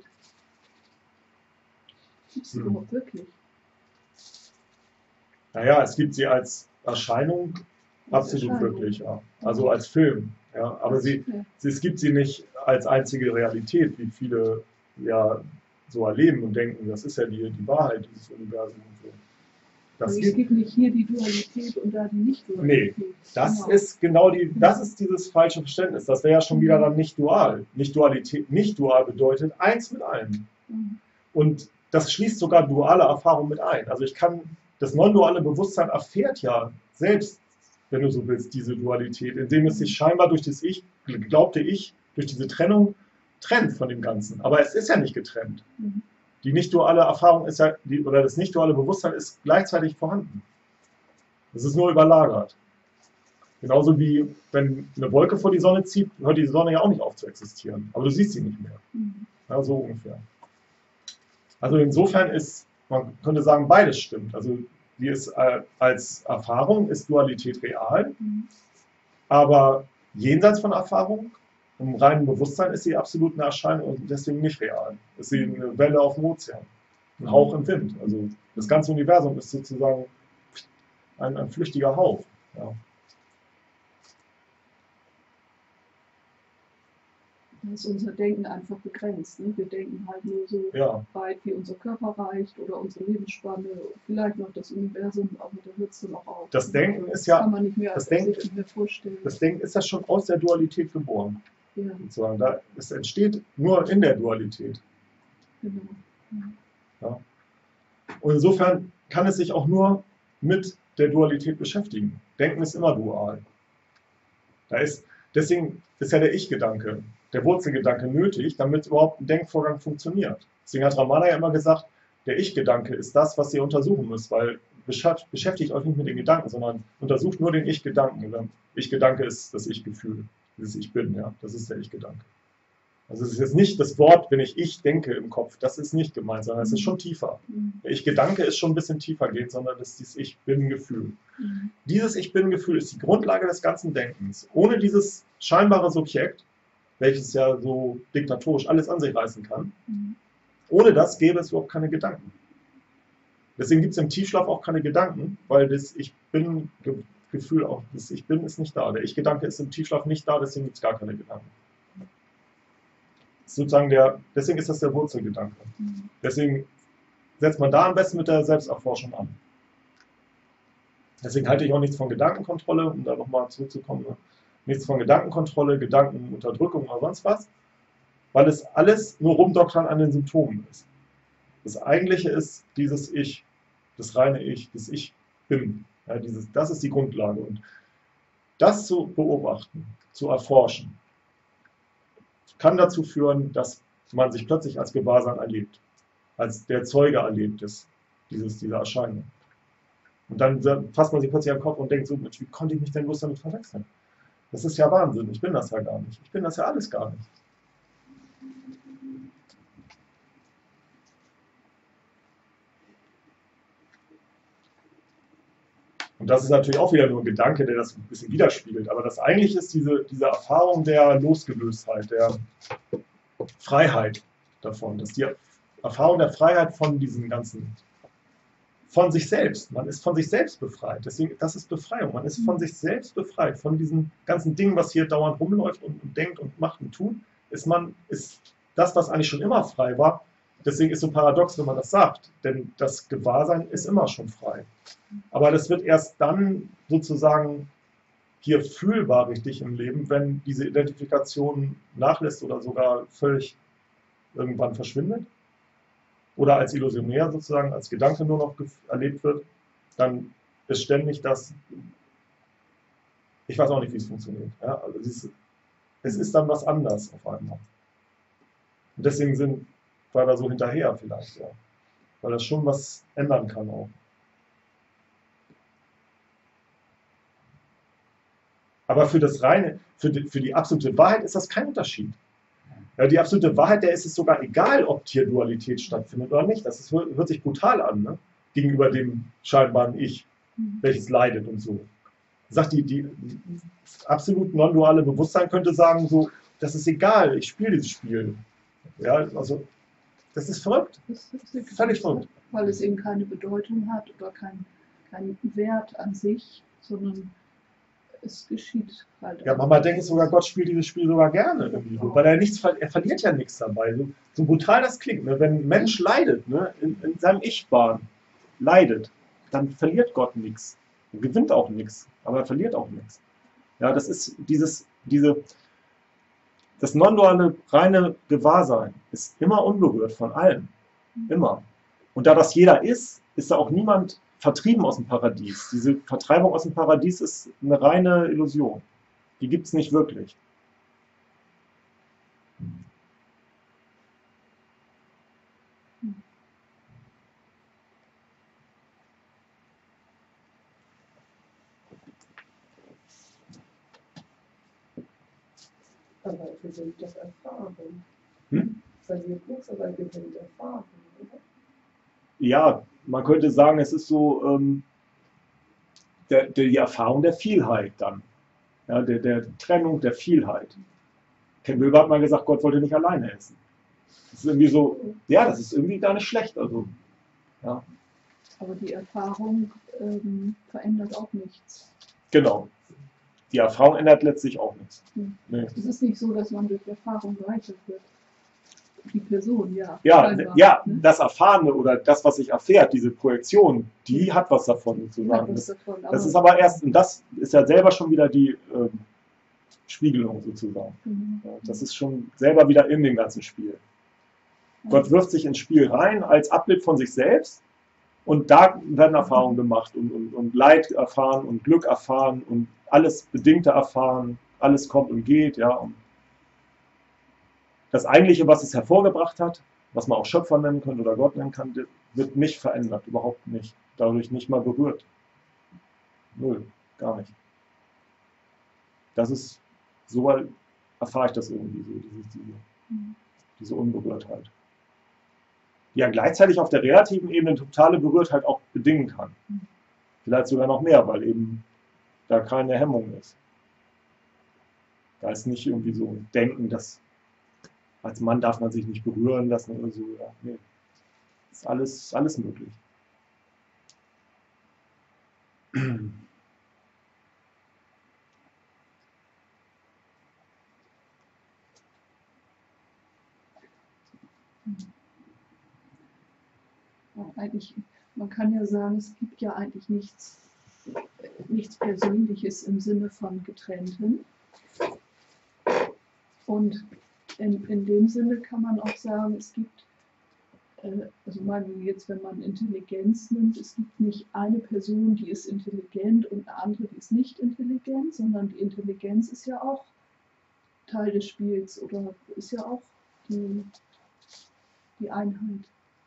Gibt es die überhaupt wirklich?
Naja, es gibt sie als Erscheinung absolut wirklich, ja. Also als Film. Ja. Aber es gibt sie nicht als einzige Realität, wie viele ja so erleben und denken, das ist ja die Wahrheit dieses Universums und so.
Also es gibt nicht hier die Dualität und da die Nicht-Dualität.
Nee, das ist das ist dieses falsche Verständnis. Das wäre ja schon wieder dann nicht dual. Nicht dual bedeutet eins mit allem. Und das schließt sogar duale Erfahrung mit ein. Also das non-duale Bewusstsein erfährt ja selbst, wenn du so willst, diese Dualität, indem es sich scheinbar durch das Ich, glaubte Ich, durch diese Trennung trennt von dem Ganzen. Aber es ist ja nicht getrennt. Die nicht-duale Erfahrung ist ja, oder das nicht-duale Bewusstsein ist gleichzeitig vorhanden. Es ist nur überlagert. Genauso wie, wenn eine Wolke vor die Sonne zieht, hört die Sonne ja auch nicht auf zu existieren. Aber du siehst sie nicht mehr. Ja, so ungefähr. Also insofern man könnte sagen, beides stimmt. Also als Erfahrung ist Dualität real, aber jenseits von Erfahrung, im reinen Bewusstsein ist sie absolut eine Erscheinung und deswegen nicht real. Ist sie eine Welle auf dem Ozean, ein Hauch im Wind. Also das ganze Universum ist sozusagen ein flüchtiger Hauch. Ja.
Da ist unser Denken einfach begrenzt. Ne? Wir denken halt nur so weit, wie unser Körper reicht oder unsere Lebensspanne, vielleicht noch das Universum, aber da hört es dann auch auf.
Das Denken ist ja,
kann man nicht mehr, sich nicht mehr vorstellen.
Das Denken ist ja schon aus der Dualität geboren.
Ja.
Sozusagen. Es entsteht nur in der Dualität.
Genau.
Ja. Und insofern kann es sich auch nur mit der Dualität beschäftigen. Denken ist immer dual. Deswegen ist ja der Ich-Gedanke, der Wurzelgedanke nötig, damit überhaupt ein Denkvorgang funktioniert. Deswegen hat Ramana ja immer gesagt, der Ich-Gedanke ist das, was ihr untersuchen müsst, weil beschäftigt euch nicht mit den Gedanken, sondern untersucht nur den Ich-Gedanken. Ich-Gedanke ist das Ich-Gefühl, dieses Ich bin, ja, das ist der Ich-Gedanke. Also es ist jetzt nicht das Wort, wenn ich denke im Kopf, das ist nicht gemeint, sondern es ist schon tiefer. Der Ich-Gedanke ist schon ein bisschen tiefer geht, sondern das ist dieses Ich-Bin-Gefühl. Dieses Ich-Bin-Gefühl ist die Grundlage des ganzen Denkens. Ohne dieses scheinbare Subjekt, welches ja so diktatorisch alles an sich reißen kann, ohne das gäbe es überhaupt keine Gedanken. Deswegen gibt es im Tiefschlaf auch keine Gedanken, weil das Ich-Bin-Gefühl auch, das Ich-Bin ist nicht da. Der Ich-Gedanke ist im Tiefschlaf nicht da, deswegen gibt es gar keine Gedanken. Deswegen ist das der Wurzelgedanke. Deswegen setzt man da am besten mit der Selbsterforschung an. Deswegen halte ich auch nichts von Gedankenkontrolle, um da nochmal zurückzukommen. Ne? Nichts von Gedankenkontrolle, Gedankenunterdrückung oder sonst was, weil es alles nur rumdoktern an den Symptomen ist. Das Eigentliche ist dieses Ich, das reine Ich, das Ich bin. Ja, das ist die Grundlage. Und das zu beobachten, zu erforschen, kann dazu führen, dass man sich plötzlich als Gewahrsein erlebt, als der Zeuge erlebt ist, dieser Erscheinung. Und dann fasst man sich plötzlich am Kopf und denkt so, Mensch, wie konnte ich mich denn bloß damit verwechseln? Das ist ja Wahnsinn, ich bin das ja gar nicht. Ich bin das ja alles gar nicht. Und das ist natürlich auch wieder nur ein Gedanke, der das ein bisschen widerspiegelt. Aber das eigentlich ist diese Erfahrung der Losgelöstheit, der Freiheit davon. Das ist die Erfahrung der Freiheit von diesem ganzen, von sich selbst. Man ist von sich selbst befreit. Deswegen, das ist Befreiung. Man ist von sich selbst befreit. Von diesem ganzen Ding, was hier dauernd rumläuft und denkt und macht und tut, ist das, was eigentlich schon immer frei war. Deswegen ist es so paradox, wenn man das sagt. Denn das Gewahrsein ist immer schon frei. Aber das wird erst dann sozusagen hier fühlbar richtig im Leben, wenn diese Identifikation nachlässt oder sogar völlig irgendwann verschwindet. Oder als illusionär sozusagen, als Gedanke nur noch erlebt wird, dann ist ständig das, ich weiß auch nicht, wie es funktioniert. Ja, also es ist dann was anderes auf einmal. Und deswegen war da so hinterher vielleicht, ja. Weil das schon was ändern kann auch. Aber für das reine, für die absolute Wahrheit ist das kein Unterschied. Ja, die absolute Wahrheit, der ist es sogar egal, ob hier Dualität stattfindet oder nicht. Das hört sich brutal an, ne? Gegenüber dem scheinbaren Ich, welches leidet und so. Sagt die absolut non-duale Bewusstsein könnte sagen, so, das ist egal, ich spiele dieses Spiel. Ja, also, das ist verrückt.
Das ist
Völlig verrückt.
Weil es eben keine Bedeutung hat oder keinen Wert an sich, sondern es geschieht halt.
Ja, Mama denkt sogar, Gott spielt dieses Spiel sogar gerne irgendwie, weil er verliert ja nichts dabei. So brutal das klingt, ne? Wenn ein Mensch leidet, ne? in seinem Ich-Bahn leidet, dann verliert Gott nichts. Er gewinnt auch nichts, aber er verliert auch nichts. Ja, das ist das non-duale reine Gewahrsein ist immer unberührt von allem. Immer. Und da das jeder ist da auch niemand vertrieben aus dem Paradies. Diese Vertreibung aus dem Paradies ist eine reine Illusion. Die gibt es nicht wirklich.
Aber wir sind doch erfahren.
Hm?
Verliert aber gewinnt erfahren, oder?
Ja, man könnte sagen, es ist so die Erfahrung der Vielheit dann. Ja, der Trennung der Vielheit. Ken Wilber hat mal gesagt, Gott wollte nicht alleine essen. Das ist irgendwie so, ja, das ist irgendwie gar nicht schlecht. Also, ja.
Aber die Erfahrung verändert auch nichts.
Genau. Die Erfahrung ändert letztlich auch nichts. Nee.
Es ist nicht so, dass man durch Erfahrung reicher wird. Die Person, ja.
Ja,
scheinbar,
ja,
ne?
das Erfahrene oder das, was sich erfährt, diese Projektion, die hat was davon sozusagen. Das ist aber erst, und das ist ja selber schon wieder die Spiegelung sozusagen. Ja, das ist schon selber wieder in dem ganzen Spiel. Gott wirft sich ins Spiel rein als Abbild von sich selbst und da werden Erfahrungen gemacht und Leid erfahren und Glück erfahren und alles Bedingte erfahren, alles kommt und geht, ja. Und das Eigentliche, was es hervorgebracht hat, was man auch Schöpfer nennen könnte oder Gott nennen kann, wird nicht verändert, überhaupt nicht. Dadurch nicht mal berührt. Null, gar nicht. Das ist, so erfahre ich das irgendwie so, diese Unberührtheit. Die ja gleichzeitig auf der relativen Ebene eine totale Berührtheit auch bedingen kann. Vielleicht sogar noch mehr, weil eben da keine Hemmung ist. Da ist nicht irgendwie so ein Denken, dass als Mann darf man sich nicht berühren lassen oder so. Ja, nee. Ist alles möglich.
Ja, eigentlich, man kann ja sagen, es gibt ja eigentlich nichts nichts Persönliches im Sinne von Getrennten. Und in dem Sinne kann man auch sagen, es gibt, also mal jetzt, wenn man Intelligenz nimmt, es gibt nicht eine Person, die ist intelligent und eine andere, die ist nicht intelligent, sondern die Intelligenz ist ja auch Teil des Spiels oder ist ja auch die Einheit.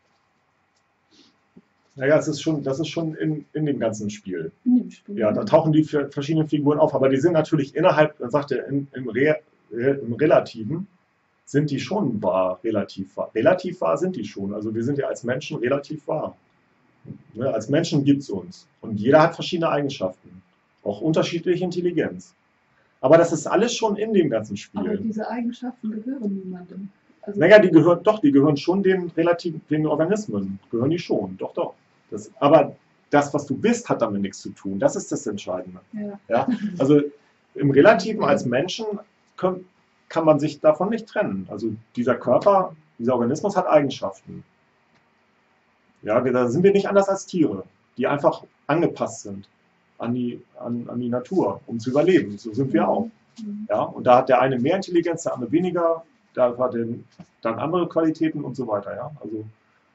Naja, das ist schon in dem ganzen Spiel.
In dem Spiel.
Ja, da tauchen die verschiedenen Figuren auf, aber die sind natürlich innerhalb, man sagt er, im Relativen sind die schon wahr, relativ wahr. Relativ wahr sind die schon. Also wir sind ja als Menschen relativ wahr. Ne, als Menschen gibt es uns. Und jeder hat verschiedene Eigenschaften. Auch unterschiedliche Intelligenz. Aber das ist alles schon in dem ganzen
Aber
Spiel.
diese Eigenschaften gehören niemandem. Also
Naja, die gehören schon den Organismen. Gehören die schon, doch, doch. Aber das, was du bist, hat damit nichts zu tun. Das ist das Entscheidende.
ja.
Ja? Also im Relativen als Menschen kann man sich davon nicht trennen. Also dieser Körper, dieser Organismus hat Eigenschaften. Ja, da sind wir nicht anders als Tiere, die einfach angepasst sind an die Natur, um zu überleben. So sind wir auch. Ja? Und da hat der eine mehr Intelligenz, der andere weniger, da hat er dann andere Qualitäten und so weiter. Ja? Also,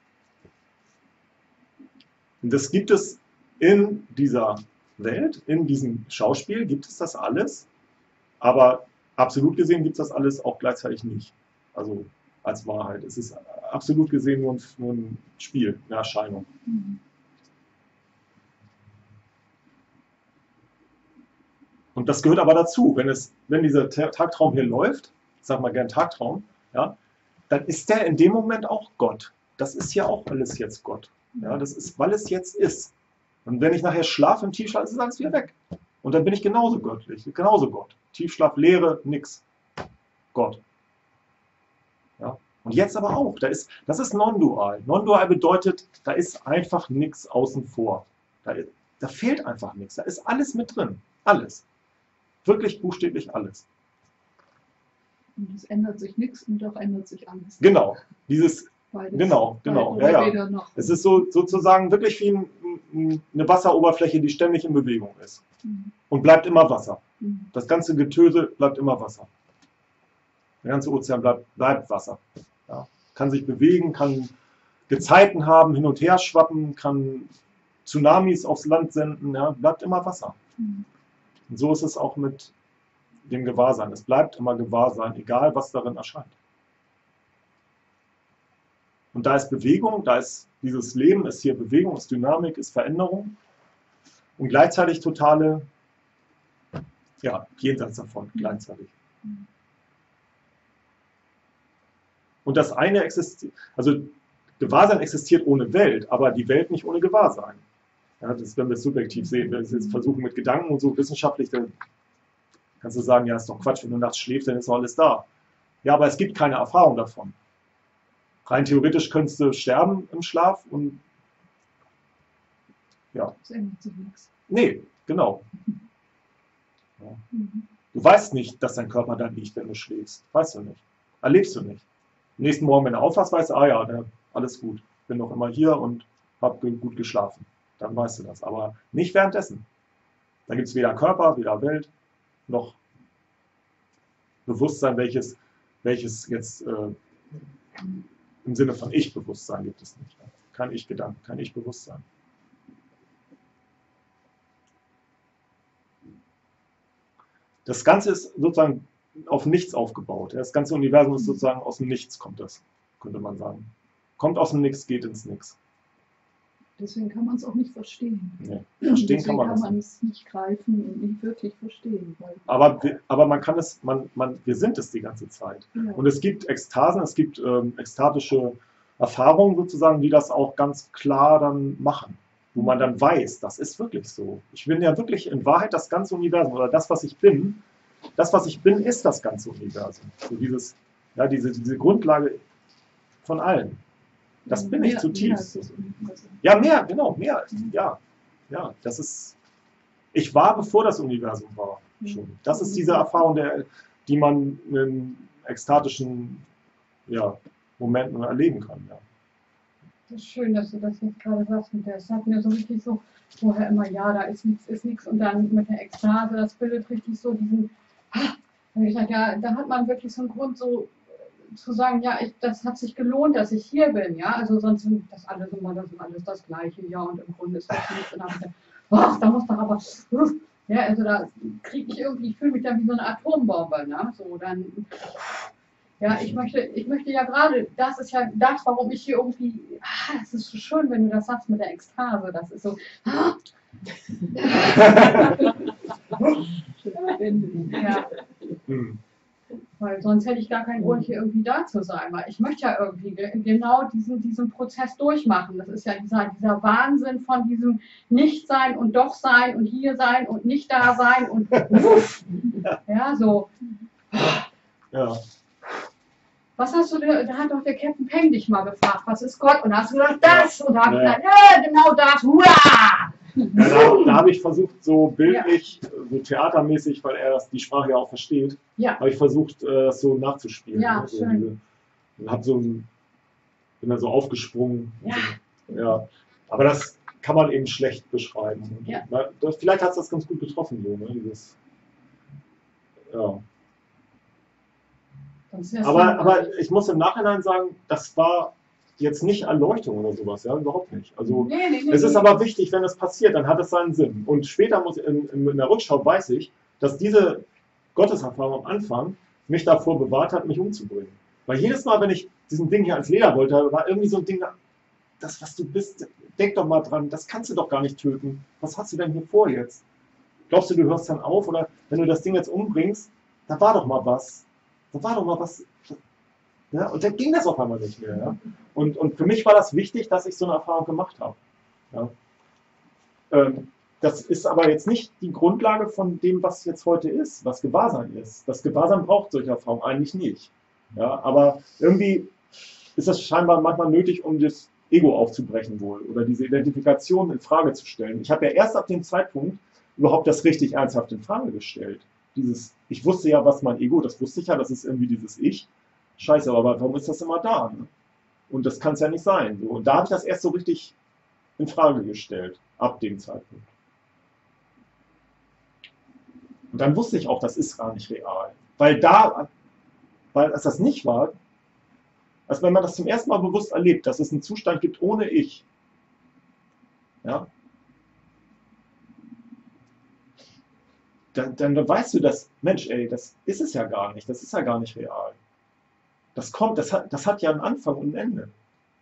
und das gibt es in dieser Welt, in diesem Schauspiel, gibt es das alles, aber absolut gesehen gibt es das alles auch gleichzeitig nicht. Also als Wahrheit. Es ist absolut gesehen nur ein Spiel, eine Erscheinung. Und das gehört aber dazu. Wenn dieser Tagtraum hier läuft, ich sag mal gern Tagtraum, ja, dann ist der in dem Moment auch Gott. Das ist ja auch alles jetzt Gott. Ja, das ist, weil es jetzt ist. Und wenn ich nachher schlafe im Tiefschlaf, ist alles wieder weg. Und dann bin ich genauso göttlich, genauso Gott. Tiefschlaf, Leere, nix. Gott. Ja. Und jetzt aber auch. Das ist non-dual. Non-dual bedeutet, da ist einfach nichts außen vor. Da fehlt einfach nichts. Da ist alles mit drin. Alles. Wirklich buchstäblich alles.
Und es ändert sich nichts und doch ändert sich alles.
Genau.
Beides.
Genau.
Oder
Ja.
weder noch.
Es ist sozusagen wirklich wie eine Wasseroberfläche, die ständig in Bewegung ist. Und bleibt immer Wasser. Das ganze Getöse bleibt immer Wasser. Der ganze Ozean bleibt Wasser. Ja. Kann sich bewegen, kann Gezeiten haben, hin und her schwappen, kann Tsunamis aufs Land senden, ja, bleibt immer Wasser. Und so ist es auch mit dem Gewahrsein. Es bleibt immer Gewahrsein, egal was darin erscheint. Und da ist Bewegung, da ist dieses Leben, ist hier Bewegung, ist Dynamik, ist Veränderung und gleichzeitig totale, ja, jenseits davon, gleichzeitig. Und das eine existiert, also Gewahrsein existiert ohne Welt, aber die Welt nicht ohne Gewahrsein. Ja, das, wenn wir es subjektiv sehen, wenn wir es jetzt versuchen mit Gedanken und so wissenschaftlich, dann kannst du sagen, ja, ist doch Quatsch, wenn du nachts schläfst, dann ist doch alles da. Ja, aber es gibt keine Erfahrung davon. Rein theoretisch könntest du sterben im Schlaf und ja.
Es ändert sich nichts.
Nee, genau. Ja. Du weißt nicht, dass dein Körper da liegt, wenn du schläfst. Weißt du nicht. Erlebst du nicht. Am nächsten Morgen, wenn du aufwachst, weißt du, ah ja, alles gut. Bin noch immer hier und habe gut geschlafen. Dann weißt du das. Aber nicht währenddessen. Da gibt es weder Körper, weder Welt, noch Bewusstsein, welches jetzt im Sinne von Ich-Bewusstsein gibt es nicht. Kein Ich-Gedanken, kein Ich-Bewusstsein. Das Ganze ist sozusagen auf nichts aufgebaut. Das ganze Universum ist sozusagen aus dem Nichts, kommt das, könnte man sagen. Kommt aus dem Nichts, geht ins Nichts.
Deswegen kann man es auch nicht verstehen.
Nee, verstehen kann man
Deswegen
das
kann man
nicht.
es nicht greifen und nicht wirklich verstehen. Weil,
Aber man kann es, wir sind es die ganze Zeit.
ja.
Und es gibt Ekstasen, es gibt ekstatische Erfahrungen sozusagen, die das auch ganz klar dann machen. Wo man dann weiß, das ist wirklich so. Ich bin ja wirklich in Wahrheit das ganze Universum oder das, was ich bin. Das, was ich bin, ist das ganze Universum. So diese Grundlage von allem. Das bin ich
Mehr
zutiefst.
als das Universum.
Ja, mehr, genau, mehr. Ja, das ist. Ich war, bevor das Universum war. Schon. Das ist diese Erfahrung, die man in ekstatischen Momenten erleben kann. Ja.
Das ist schön, dass du das jetzt gerade sagst mit der. Es hat mir so richtig so vorher immer, ja, da ist nichts. Und dann mit der Ekstase, das bildet richtig so diesen. Und ich dachte, ja, da hat man wirklich so einen Grund, so zu sagen, ja, das hat sich gelohnt, dass ich hier bin, ja. Also sonst sind das alles immer das Gleiche, ja, und im Grunde ist das nichts. Und dann habe ich gedacht, ach, da muss doch aber. Ja, also da kriege ich irgendwie, ich fühle mich dann wie so eine Atombombe, ne? So, dann. Ja, ich möchte ja gerade, das ist ja das, warum ich hier irgendwie, es ist so schön, wenn du das sagst mit der Ekstase, das ist so, ja, weil sonst hätte ich gar keinen Grund, hier irgendwie da zu sein, weil ich möchte ja irgendwie genau diesen Prozess durchmachen. Das ist ja dieser Wahnsinn von diesem Nicht-Sein und Doch-Sein und hier sein und nicht da sein und ja, so.
Ja.
Was hast du, da hat doch der Captain Peng dich mal gefragt, was ist Gott? Und da hast du gesagt, das. Und da habe ich gesagt, ja, genau das. Hurra!
Ja, da habe ich versucht, so bildlich, so theatermäßig, weil er die Sprache ja auch versteht,
Ja.
habe ich versucht, das so nachzuspielen.
Ja,
ne? So
schön.
bin dann so aufgesprungen.
Ja.
Ja. Aber das kann man eben schlecht beschreiben. Und
Ja.
Vielleicht hat es das ganz gut getroffen, so, ne? Ja.
Sonst wär's
Aber ich muss im Nachhinein sagen, das war jetzt nicht Erleuchtung oder sowas, ja, überhaupt nicht. Also
nee,
es ist aber wichtig, wenn es passiert, dann hat es seinen Sinn. Und später in der Rückschau weiß ich, dass diese Gotteserfahrung am Anfang mich davor bewahrt hat, mich umzubringen. Weil jedes Mal, wenn ich diesen Ding hier als Lehrer wollte, war irgendwie so ein Ding, das, was du bist, denk doch mal dran, das kannst du doch gar nicht töten. Was hast du denn hier vor jetzt? Glaubst du, du hörst dann auf? Oder wenn du das Ding jetzt umbringst, da war doch mal was. Da war doch mal was. Ja, und dann ging das auf einmal nicht mehr. Ja? Und für mich war das wichtig, dass ich so eine Erfahrung gemacht habe. Ja? Das ist aber jetzt nicht die Grundlage von dem, was jetzt heute ist, was Gewahrsein ist. Das Gewahrsein braucht solche Erfahrungen eigentlich nicht. Ja? Aber irgendwie ist das scheinbar manchmal nötig, um das Ego aufzubrechen wohl oder diese Identifikation in Frage zu stellen. Ich habe ja erst ab dem Zeitpunkt überhaupt das richtig ernsthaft in Frage gestellt. Ich wusste ja, was mein Ego, das wusste ich ja, das ist irgendwie dieses Ich. Scheiße, aber warum ist das immer da? Ne? Und das kann es ja nicht sein. So. Und da habe ich das erst so richtig in Frage gestellt, ab dem Zeitpunkt. Und dann wusste ich auch, das ist gar nicht real. Weil als das nicht war, als wenn man das zum ersten Mal bewusst erlebt, dass es einen Zustand gibt ohne Ich, ja, dann weißt du, dass, Mensch, ey, das ist es ja gar nicht, das ist ja gar nicht real. Das hat ja einen Anfang und ein Ende.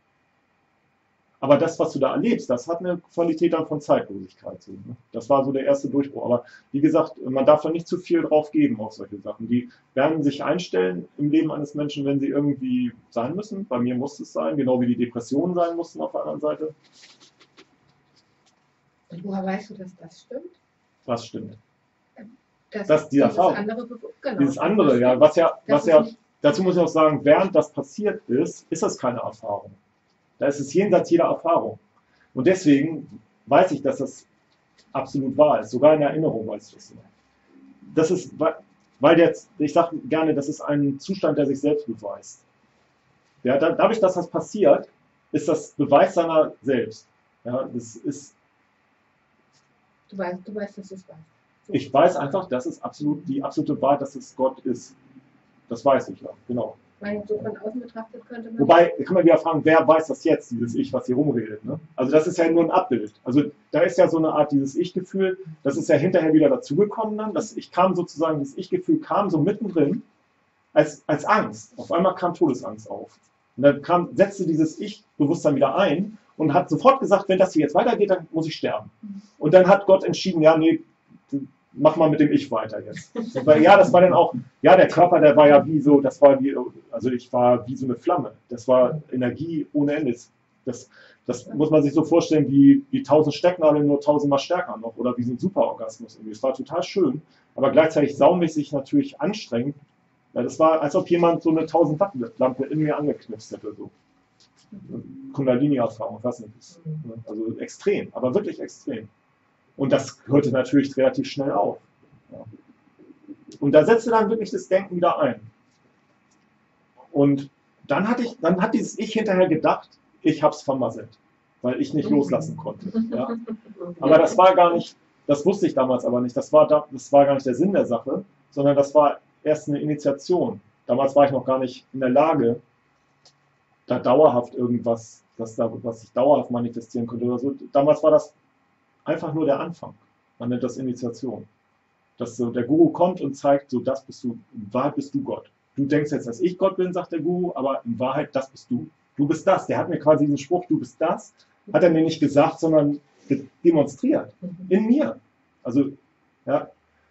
Aber das, was du da erlebst, das hat eine Qualität dann von Zeitlosigkeit. So, ne? Das war so der erste Durchbruch. Aber wie gesagt, man darf da nicht zu viel drauf geben auf solche Sachen. Die werden sich einstellen im Leben eines Menschen, wenn sie irgendwie sein müssen. Bei mir muss es sein, genau wie die Depressionen sein mussten auf der anderen Seite.
Und woher weißt du, dass das stimmt?
Was stimmt?
Dass
die Erfahrung.
Genau,
Dieses andere, ja, dazu muss ich auch sagen, während das passiert ist das keine Erfahrung. Da ist es jenseits jeder Erfahrung. Und deswegen weiß ich, dass das absolut wahr ist. Sogar in der Erinnerung weiß ich das so. Das ist, ich sage gerne, das ist ein Zustand, der sich selbst beweist. Ja, dadurch, dass das passiert, ist das Beweis seiner selbst. Ja, das ist,
Du weißt, dass es wahr ist.
ich weiß einfach, dass es die absolute Wahrheit, dass es Gott ist. Das weiß ich ja, genau.
Weil so von außen betrachtet könnte man.
Wobei, kann man wieder fragen, wer weiß das jetzt, dieses Ich, was hier rumredet. Ne? Also das ist ja nur ein Abbild. Also da ist ja so eine Art dieses Ich-Gefühl, das ist ja hinterher wieder dazugekommen dann. Das Ich-Gefühl kam so mittendrin als Angst. Auf einmal kam Todesangst auf. Und dann setzte dieses Ich-Bewusstsein wieder ein und hat sofort gesagt, wenn das hier jetzt weitergeht, dann muss ich sterben. Und dann hat Gott entschieden, ja, nee, mach mal mit dem Ich weiter jetzt. Weil, ja, das war dann auch, ja, der Körper, der war ja wie so, also ich war wie so eine Flamme. Das war Energie ohne Ende. Das muss man sich so vorstellen wie 1000 Stecknadeln, nur 1000-mal stärker noch oder wie so ein Superorgasmus. Es war total schön, aber gleichzeitig saumäßig natürlich anstrengend. Ja, das war, als ob jemand so eine 1000-Watt-Lampe in mir angeknipst hätte. So. Kundalini-Erfahrung, was nicht ist. Also extrem, aber wirklich extrem. Und das hörte natürlich relativ schnell auf. Ja. Und da setzte dann wirklich das Denken wieder ein. Und dann hat dieses Ich hinterher gedacht, ich habe es vermasselt, weil ich nicht loslassen konnte. Ja? Aber das war gar nicht, das wusste ich damals aber nicht, das war gar nicht der Sinn der Sache, sondern das war erst eine Initiation. Damals war ich noch gar nicht in der Lage, da dauerhaft irgendwas, was ich dauerhaft manifestieren konnte oder so. Damals war das einfach nur der Anfang. Man nennt das Initiation. Dass so der Guru kommt und zeigt, so das bist du, in Wahrheit bist du Gott. Du denkst jetzt, dass ich Gott bin, sagt der Guru, aber in Wahrheit, das bist du. Du bist das. Der hat mir quasi diesen Spruch, du bist das, hat er mir nicht gesagt, sondern demonstriert. In mir. Also, ja.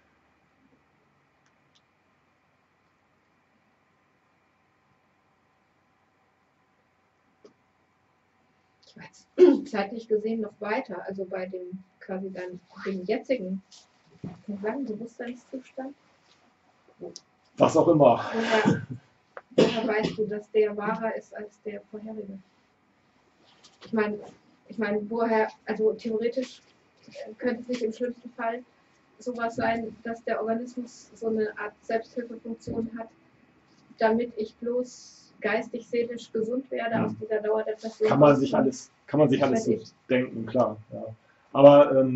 Ich weiß, zeitlich gesehen noch weiter, also bei dem quasi dem jetzigen, kann ich sagen, Bewusstseinszustand.
Was auch immer.
Woher weißt du, dass der wahrer ist als der vorherige? Ich meine, woher, also theoretisch könnte es nicht im schlimmsten Fall sowas sein, dass der Organismus so eine Art Selbsthilfefunktion hat, damit ich bloß geistig, seelisch gesund werde aus dieser Dauerdepression.
Kann man sich alles so denken, klar. Ja. Aber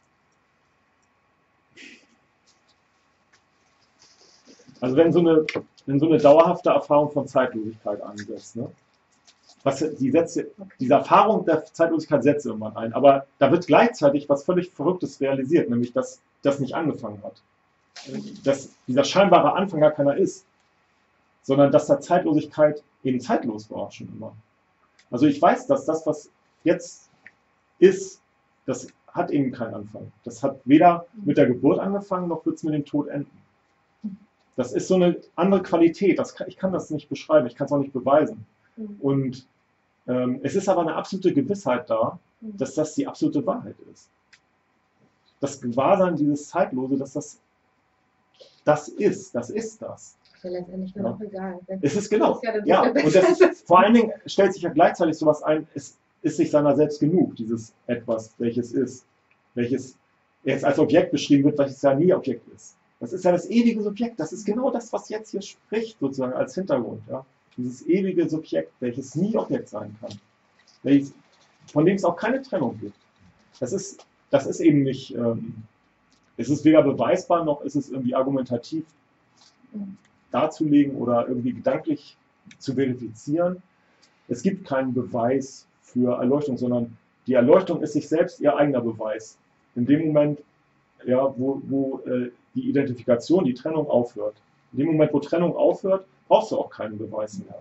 also wenn so eine dauerhafte Erfahrung von Zeitlosigkeit ansetzt, ne? Diese Erfahrung der Zeitlosigkeit setzt irgendwann ein, aber da wird gleichzeitig was völlig Verrücktes realisiert, nämlich dass das nicht angefangen hat. Dass dieser scheinbare Anfang gar keiner ist, sondern dass da Zeitlosigkeit eben zeitlos war schon immer. Also ich weiß, dass das, was jetzt ist, das hat eben keinen Anfang. Das hat weder mit der Geburt angefangen, noch wird es mit dem Tod enden. Das ist so eine andere Qualität. Ich kann das nicht beschreiben, ich kann es auch nicht beweisen. Und es ist aber eine absolute Gewissheit da, dass das die absolute Wahrheit ist. Das Gewahrsein, dieses Zeitlose, dass das ist das.
Ist ja letztendlich nur noch egal.
Es ist genau.
Ja,
und vor allen Dingen stellt sich ja gleichzeitig sowas ein, es ist sich seiner selbst genug, dieses Etwas, welches ist, welches jetzt als Objekt beschrieben wird, welches ja nie Objekt ist. Das ist ja das ewige Subjekt, das ist genau das, was jetzt hier spricht, sozusagen als Hintergrund. Ja? Dieses ewige Subjekt, welches nie Objekt sein kann, von dem es auch keine Trennung gibt. Das ist eben nicht, es ist weder beweisbar, noch ist es irgendwie argumentativ darzulegen oder irgendwie gedanklich zu verifizieren. Es gibt keinen Beweis für Erleuchtung, sondern die Erleuchtung ist sich selbst ihr eigener Beweis. In dem Moment, ja, wo die Identifikation, die Trennung aufhört. In dem Moment, wo Trennung aufhört, brauchst du auch keinen Beweis mehr.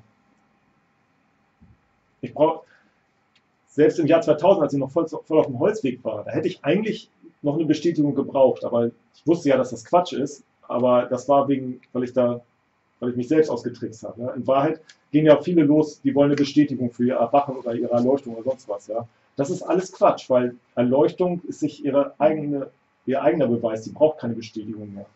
Selbst im Jahr 2000, als ich noch voll auf dem Holzweg war, da hätte ich eigentlich noch eine Bestätigung gebraucht, aber ich wusste ja, dass das Quatsch ist, aber das war weil ich mich selbst ausgetrickst habe. Ja. In Wahrheit gehen ja viele los, die wollen eine Bestätigung für ihr Erwachen oder ihre Erleuchtung oder sonst was. Ja. Das ist alles Quatsch, weil Erleuchtung ist sich ihr eigener Beweis, die braucht keine Bestätigung mehr.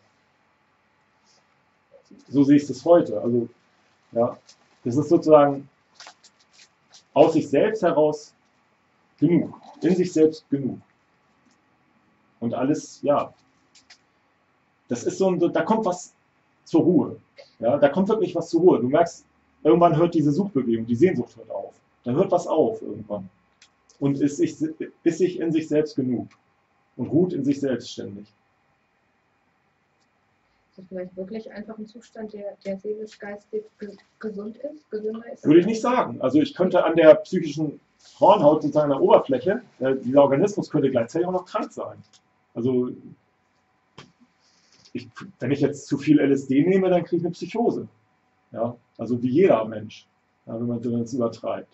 So sehe ich es heute. Also, ja, das ist sozusagen aus sich selbst heraus genug, in sich selbst genug. Und alles, ja, das ist so, da kommt was zur Ruhe. Ja, da kommt wirklich was zur Ruhe. Du merkst, irgendwann hört diese Suchbewegung, die Sehnsucht hört auf. Da hört was auf irgendwann. Und ist sich in sich selbst genug. Und ruht in sich selbst ständig.
Ist das vielleicht wirklich einfach ein Zustand, der seelisch-geistig gesund ist, gesünder ist?
Würde ich nicht sagen. Also ich könnte an der psychischen Hornhaut, sozusagen an der Oberfläche, dieser Organismus könnte gleichzeitig auch noch krank sein. Also wenn ich jetzt zu viel LSD nehme, dann kriege ich eine Psychose. Ja? Also wie jeder Mensch, ja, wenn man es übertreibt.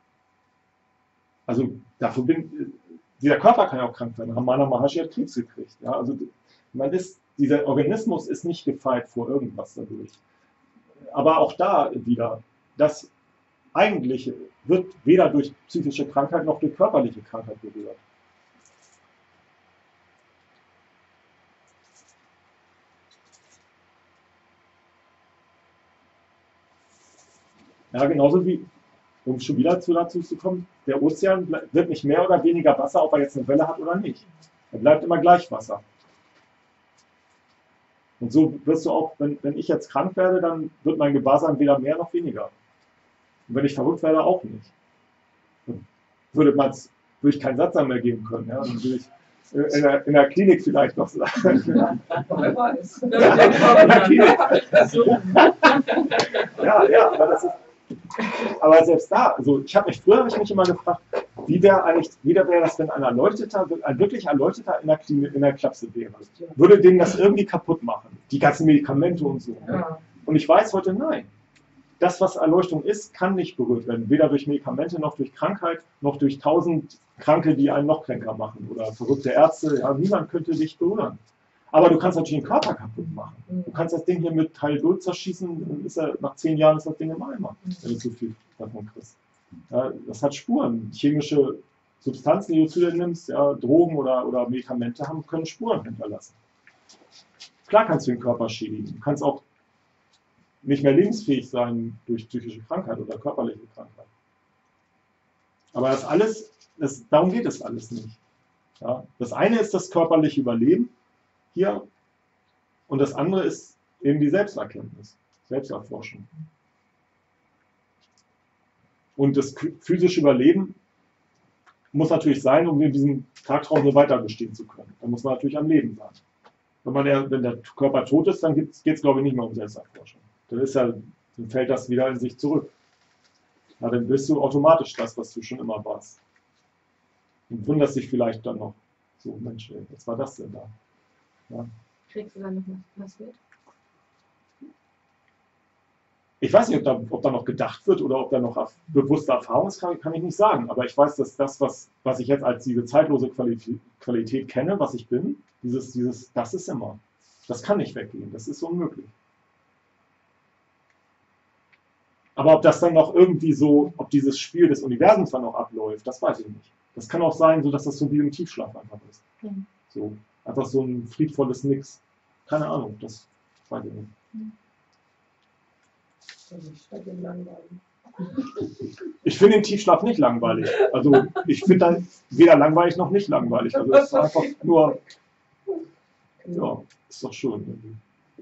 Also dieser Körper kann ja auch krank werden. Ramana Maharshi hat Krebs gekriegt. Ja? Also dieser Organismus ist nicht gefeit vor irgendwas dadurch. Aber auch da wieder, das Eigentliche wird weder durch psychische Krankheit noch durch körperliche Krankheit berührt. Ja, genauso wie, um schon wieder dazu zu kommen, der Ozean wird nicht mehr oder weniger Wasser, ob er jetzt eine Welle hat oder nicht. Er bleibt immer gleich Wasser. Und so wirst du auch, wenn ich jetzt krank werde, dann wird mein Gewahrsein weder mehr noch weniger. Und wenn ich verrückt werde, auch nicht. würde ich keinen Satz mehr geben können. Ja? Dann würde ich in der Klinik vielleicht noch sagen.
Wer weiß.
Ja, aber selbst da, also früher habe ich mich immer gefragt, wie wäre das, wenn ein wirklich Erleuchteter in der Klapse wäre? Würde denen das irgendwie kaputt machen? Die ganzen Medikamente und so.
Ja.
Und ich weiß heute, nein. Das, was Erleuchtung ist, kann nicht berührt werden. Weder durch Medikamente, noch durch Krankheit, noch durch 1000 Kranke, die einen noch kränker machen. Oder verrückte Ärzte. Ja, niemand könnte dich berühren. Aber du kannst natürlich den Körper kaputt machen. Du kannst das Ding hier mit Haldol zerschießen, dann nach 10 Jahren ist das Ding im Eimer, wenn du zu viel davon kriegst. Ja, das hat Spuren. Chemische Substanzen, die du zu dir nimmst, ja, Drogen oder Medikamente können Spuren hinterlassen. Klar kannst du den Körper schädigen. Du kannst auch nicht mehr lebensfähig sein durch psychische Krankheit oder körperliche Krankheit. Aber darum geht es alles nicht. Ja? Das eine ist das körperliche Überleben hier und das andere ist eben die Selbsterkenntnis, Selbsterforschung. Und das physische Überleben muss natürlich sein, um in diesem Tagtraum so weiter bestehen zu können. Da muss man natürlich am Leben sein. Wenn der Körper tot ist, dann geht es, glaube ich, nicht mehr um Selbsterforschung. Dann fällt das wieder in sich zurück. Ja, dann bist du automatisch das, was du schon immer warst. Und wunderst dich vielleicht dann noch, so Mensch, was war das denn da? Ja.
Kriegst du dann noch was mit?
Ich weiß nicht, ob da noch gedacht wird oder ob da noch bewusste Erfahrung ist, kann ich nicht sagen. Aber ich weiß, dass das, was ich jetzt als diese zeitlose Qualität kenne, was ich bin, das ist immer. Das kann nicht weggehen, das ist unmöglich. Aber ob das dann noch irgendwie so, ob dieses Spiel des Universums dann noch abläuft, das weiß ich nicht. Das kann auch sein, so dass das so wie im Tiefschlaf einfach ist.
Mhm.
So, einfach so ein friedvolles Nix. Keine Ahnung, das weiß ich nicht. Ich finde den Tiefschlaf nicht langweilig. Also ich finde dann weder langweilig noch nicht langweilig. Also es ist einfach nur, ja, ist doch schön.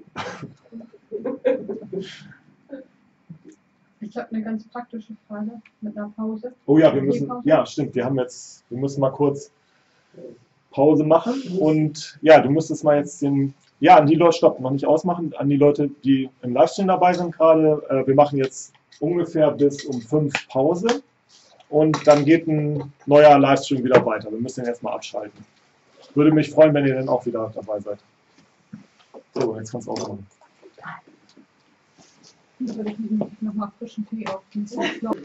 Ich habe eine ganz praktische Frage mit einer Pause.
Oh ja, ja, stimmt, wir müssen mal kurz Pause machen und ja, du müsstest mal jetzt an die Leute, stopp, noch nicht ausmachen, an die Leute, die im Livestream dabei sind gerade, wir machen jetzt ungefähr bis um 5 Pause und dann geht ein neuer Livestream wieder weiter. Wir müssen den jetzt mal abschalten. Würde mich freuen, wenn ihr dann auch wieder dabei seid. So, jetzt kannst du auch machen.
Da würde ich nochmal frischen Tee aufgießen.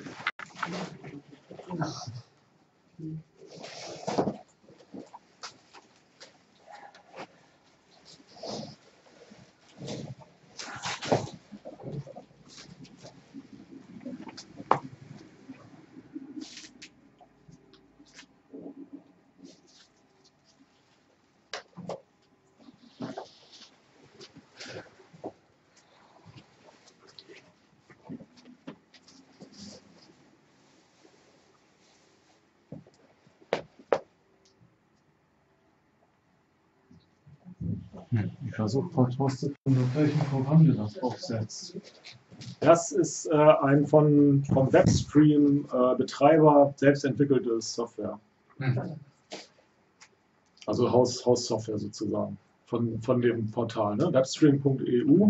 Ich versuche herauszufinden, mit welchem Programm du das aufsetzt.
Das ist ein vom Webstream-Betreiber selbst entwickelte Software. Also Haussoftware sozusagen. Von dem Portal, ne? Webstream.eu.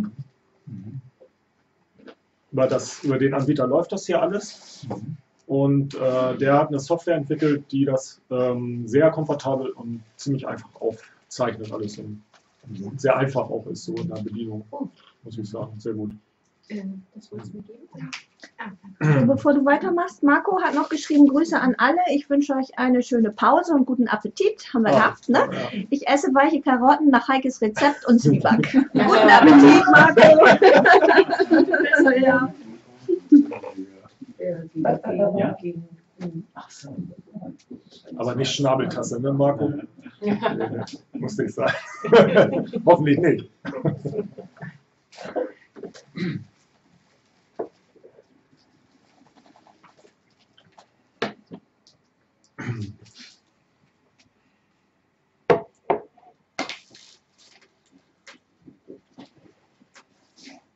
Über den Anbieter läuft das hier alles. Und der hat eine Software entwickelt, die das sehr komfortabel und ziemlich einfach aufzeichnet alles. Und sehr einfach auch ist, so in der Bedienung, muss ich sagen. Sehr gut.
Das wolltest du mir geben? Ja.
Also bevor du weitermachst, Marco hat noch geschrieben, Grüße an alle. Ich wünsche euch eine schöne Pause und guten Appetit. Haben wir gehabt, ne?
Ja.
Ich esse weiche Karotten nach Heikes Rezept und Zwieback. Guten Appetit, Marco.
Ja? Ach so.
Aber nicht Schnabeltasse, ne, Marco? Muss nicht sein. Hoffentlich nicht.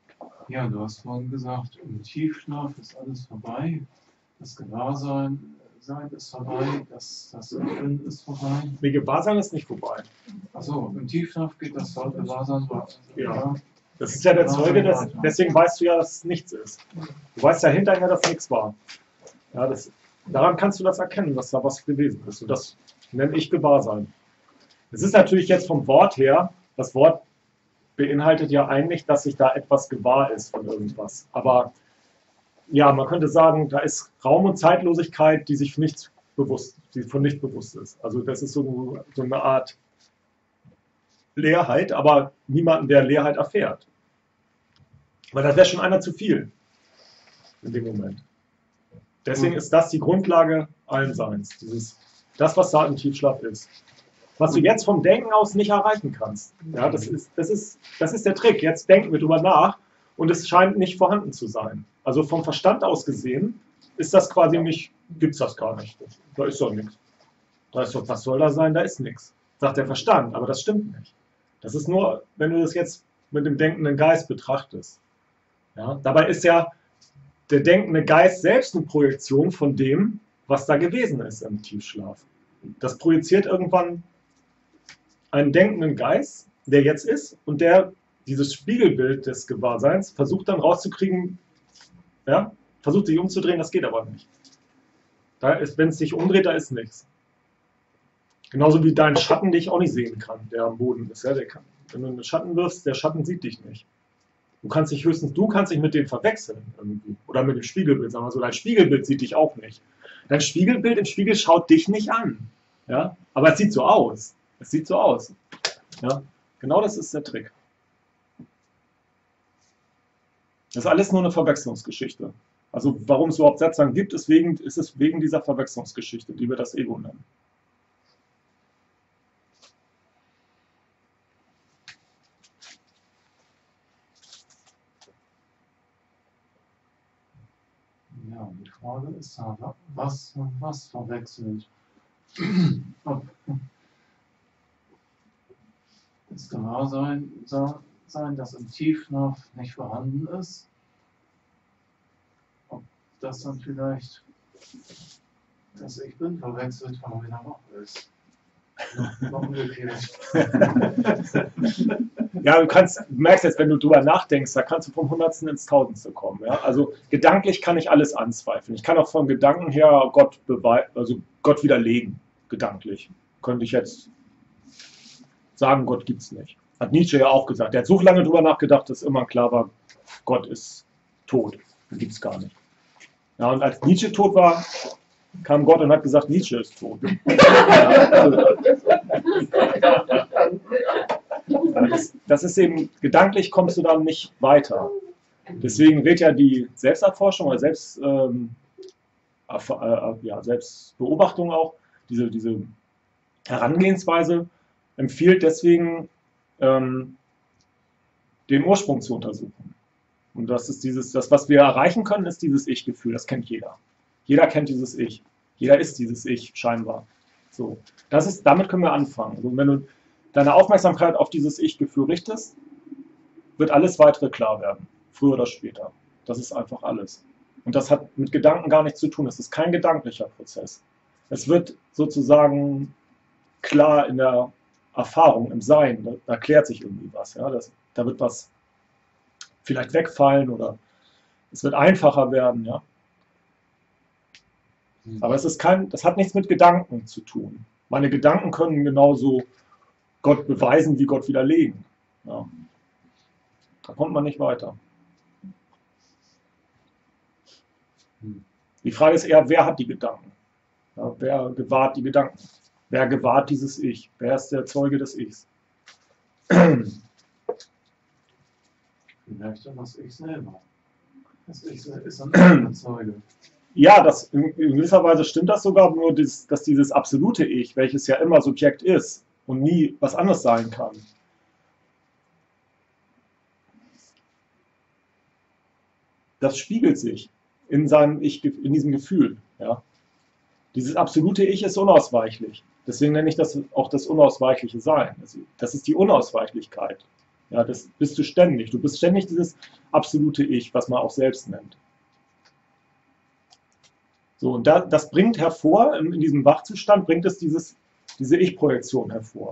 Ja, du hast vorhin gesagt, im Tiefschlaf ist alles vorbei. Das Gewahrsein
Gewahrsein ist vorbei, das Empfinden ist vorbei.
Nee, Gewahrsein ist nicht vorbei.
Achso, im Tiefschlaf geht das Wort Gewahrsein weiter.
Ja. Das ist ja der Zeuge, deswegen weißt du ja, dass es nichts ist. Du weißt ja hinterher, dass nichts war. Ja, daran kannst du das erkennen, dass da was gewesen ist. Und das nenne ich Gewahrsein. Es ist natürlich jetzt vom Wort her, das Wort beinhaltet ja eigentlich, dass sich da etwas gewahr ist von irgendwas. Aber ja, man könnte sagen, da ist Raum- und Zeitlosigkeit, die sich von nichts bewusst ist. Also das ist so eine Art Leerheit, aber niemanden, der Leerheit erfährt. Weil das wäre schon einer zu viel in dem Moment. Deswegen ist das die Grundlage allen Seins. Das, was da im Tiefschlaf ist. Was du jetzt vom Denken aus nicht erreichen kannst. Ja, das ist der Trick. Jetzt denken wir drüber nach und es scheint nicht vorhanden zu sein. Also vom Verstand aus gesehen ist das quasi nicht, gibt es das gar nicht. Da ist doch nichts. Was soll da sein? Da ist nichts. Sagt der Verstand, aber das stimmt nicht. Das ist nur, wenn du das jetzt mit dem denkenden Geist betrachtest. Ja, dabei ist ja der denkende Geist selbst eine Projektion von dem, was da gewesen ist im Tiefschlaf. Das projiziert irgendwann einen denkenden Geist, der jetzt ist und der dieses Spiegelbild des Gewahrseins versucht dann rauszukriegen, ja, versucht sich umzudrehen, das geht aber nicht. Wenn es sich umdreht, da ist nichts. Genauso wie dein Schatten dich auch nicht sehen kann, der am Boden ist. Ja, wenn du einen Schatten wirfst, der Schatten sieht dich nicht. Du kannst dich mit dem verwechseln irgendwie. Oder mit dem Spiegelbild, sagen wir so. Dein Spiegelbild sieht dich auch nicht. Dein Spiegelbild im Spiegel schaut dich nicht an. Ja? Aber es sieht so aus. Es sieht so aus. Ja? Genau das ist der Trick. Das ist alles nur eine Verwechslungsgeschichte. Also warum es überhaupt Satzang gibt, ist es wegen dieser Verwechslungsgeschichte, die wir das Ego nennen.
Ja, die Frage ist ja, was verwechselt? Ob das Gewahrsein, das im Tiefschlaf nicht vorhanden ist, ob das dann vielleicht das Ich Bin verwechselt, weil er wieder wach ist. Noch umgekehrt.
Ja, du merkst jetzt, wenn du drüber nachdenkst, da kannst du vom Hundertsten ins Tausendste kommen. Ja? Also gedanklich kann ich alles anzweifeln. Ich kann auch von Gedanken her Gott widerlegen, gedanklich. Könnte ich jetzt sagen, Gott gibt es nicht. Hat Nietzsche ja auch gesagt. Er hat so lange drüber nachgedacht, dass immer klar war, Gott ist tot. Den gibt es gar nicht. Ja, und als Nietzsche tot war, kam Gott und hat gesagt, Nietzsche ist tot. Das ist eben, gedanklich kommst du dann nicht weiter. Deswegen wird ja die Selbsterforschung oder Selbstbeobachtung auch, diese Herangehensweise, empfiehlt deswegen, den Ursprung zu untersuchen. Und das ist das, was wir erreichen können, ist dieses Ich-Gefühl. Das kennt jeder. Jeder kennt dieses Ich. Jeder ist dieses Ich, scheinbar. So. Damit können wir anfangen. Also wenn du deine Aufmerksamkeit auf dieses Ich-Gefühl richtest, wird alles weitere klar werden. Früher oder später. Das ist einfach alles. Und das hat mit Gedanken gar nichts zu tun. Es ist kein gedanklicher Prozess. Es wird sozusagen klar in der Erfahrung, im Sein. Da klärt sich irgendwie was. Ja? Da wird was vielleicht wegfallen oder es wird einfacher werden. Ja? Aber das hat nichts mit Gedanken zu tun. Meine Gedanken können genauso Gott beweisen, wie Gott widerlegen. Ja. Da kommt man nicht weiter. Die Frage ist eher, wer hat die Gedanken? Ja, wer gewahrt die Gedanken? Wer gewahrt dieses Ich? Wer ist der Zeuge des Ichs?
Vielleicht das Ich selber. Das Ich ist ein anderer Zeuge.
Ja, in gewisser Weise stimmt das sogar, nur dass dieses absolute Ich, welches ja immer Subjekt ist und nie was anderes sein kann, das spiegelt sich in diesem Gefühl. Ja? Dieses absolute Ich ist unausweichlich. Deswegen nenne ich das auch das unausweichliche Sein. Das ist die Unausweichlichkeit. Ja, das bist du ständig. Du bist ständig dieses absolute Ich, was man auch selbst nennt. So, und das bringt hervor, in diesem Wachzustand bringt es diese Ich-Projektion hervor.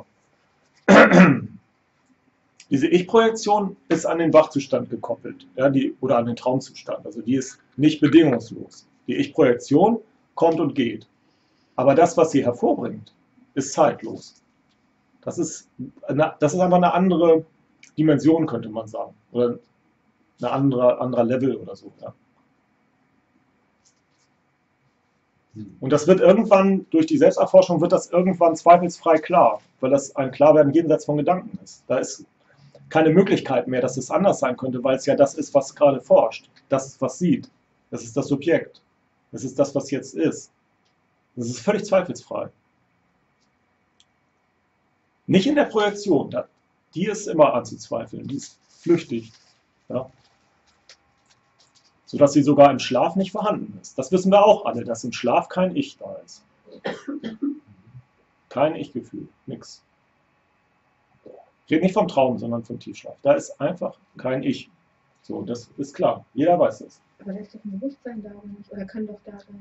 Diese Ich-Projektion ist an den Wachzustand gekoppelt, ja, oder an den Traumzustand. Also die ist nicht bedingungslos. Die Ich-Projektion kommt und geht. Aber das, was sie hervorbringt, ist zeitlos. Das ist einfach eine andere Dimension, könnte man sagen. Oder ein anderer Level oder so. Ja. Und das wird irgendwann, durch die Selbsterforschung, wird das irgendwann zweifelsfrei klar, weil das ein Klarwerden jenseits von Gedanken ist. Da ist keine Möglichkeit mehr, dass es anders sein könnte, weil es ja das ist, was gerade forscht. Das ist, was sieht. Das ist das Subjekt. Das ist das, was jetzt ist. Das ist völlig zweifelsfrei. Nicht in der Projektion. Die ist immer anzuzweifeln. Die ist flüchtig. Ja. Sodass sie sogar im Schlaf nicht vorhanden ist. Das wissen wir auch alle, dass im Schlaf kein Ich da ist. Kein Ich-Gefühl, nix. Ich rede nicht vom Traum, sondern vom Tiefschlaf. Da ist einfach kein Ich. So, das ist klar. Jeder weiß das.
Aber da ist doch ein Bewusstsein da, oder nicht? Oder kann doch da sein?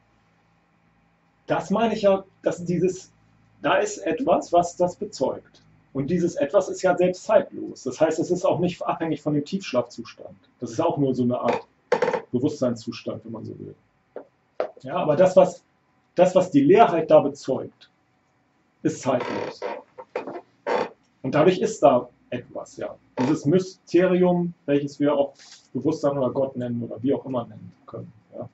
Das meine ich ja, dass da ist etwas, was das bezeugt. Und dieses Etwas ist ja selbst zeitlos. Das heißt, es ist auch nicht abhängig von dem Tiefschlafzustand. Das ist auch nur so eine Art Bewusstseinszustand, wenn man so will. Ja, aber das, was die Leerheit da bezeugt, ist zeitlos. Und dadurch ist da etwas, ja. Dieses Mysterium, welches wir auch Bewusstsein oder Gott nennen oder wie auch immer nennen können. Ja.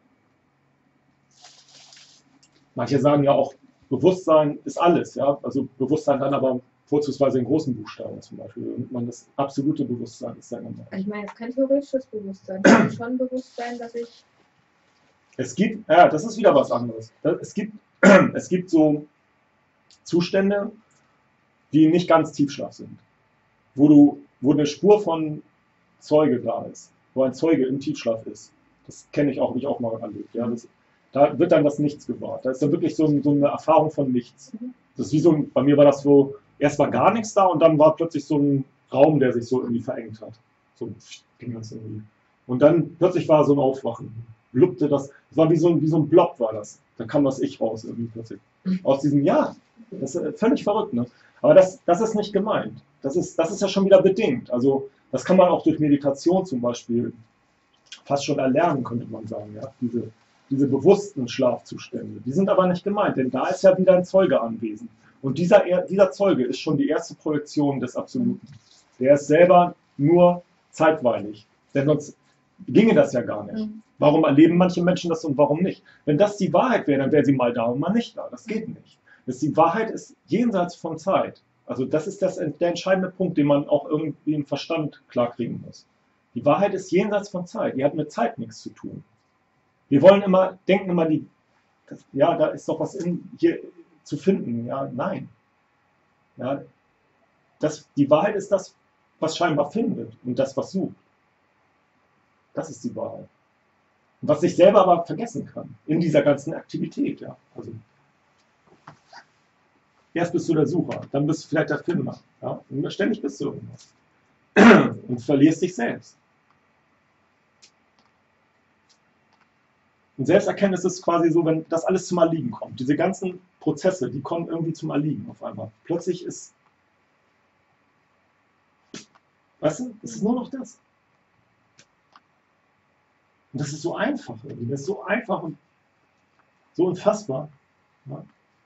Manche sagen ja auch, Bewusstsein ist alles, ja. Also Bewusstsein dann aber vorzugsweise in großen Buchstaben zum Beispiel. Und man das absolute Bewusstsein ist dann immer.
Ich meine, es ist kein theoretisches Bewusstsein. Es kann schon Bewusstsein, dass ich.
Es gibt, ja, das ist wieder was anderes. Es gibt so Zustände, die nicht ganz Tiefschlaf sind. Wo eine Spur von Zeuge da ist. Wo ein Zeuge im Tiefschlaf ist. Das kenne ich auch, habe ich auch mal erlebt. Ja, da wird dann das Nichts gewahrt. Da ist dann wirklich so eine Erfahrung von Nichts. Das ist wie bei mir war das so, erst war gar nichts da und dann war plötzlich so ein Raum, der sich so irgendwie verengt hat. So ging das irgendwie. Und dann plötzlich war so ein Aufwachen. Lupte das war wie so ein Blob war das. Da kam das Ich raus irgendwie plötzlich. Aus diesem, ja, das ist völlig verrückt, ne? Aber das ist nicht gemeint. Das ist ja schon wieder bedingt. Also das kann man auch durch Meditation zum Beispiel fast schon erlernen, könnte man sagen. Ja? Diese bewussten Schlafzustände, die sind aber nicht gemeint, denn da ist ja wieder ein Zeuge anwesend. Und dieser Zeuge ist schon die erste Projektion des Absoluten. Der ist selber nur zeitweilig, denn sonst ginge das ja gar nicht. Warum erleben manche Menschen das und warum nicht? Wenn das die Wahrheit wäre, dann wäre sie mal da und mal nicht da. Das geht nicht. Die Wahrheit ist jenseits von Zeit. Also das ist der entscheidende Punkt, den man auch irgendwie im Verstand klarkriegen muss. Die Wahrheit ist jenseits von Zeit. Die hat mit Zeit nichts zu tun. Wir denken immer, ja, da ist doch was hier zu finden. Ja, nein. Ja, die Wahrheit ist das, was scheinbar findet und das, was sucht. Das ist die Wahrheit. Und was sich selber aber vergessen kann in dieser ganzen Aktivität. Ja. Also, erst bist du der Sucher, dann bist du vielleicht der Finder. Ja. Und ständig bist du irgendwas. Und verlierst dich selbst. Und Selbsterkenntnis ist quasi so, wenn das alles zum Erliegen kommt. Diese ganzen Prozesse, die kommen irgendwie zum Erliegen auf einmal. Plötzlich ist, weißt du, es ist nur noch das. Und das ist so einfach irgendwie. Das ist so einfach und so unfassbar. Ja.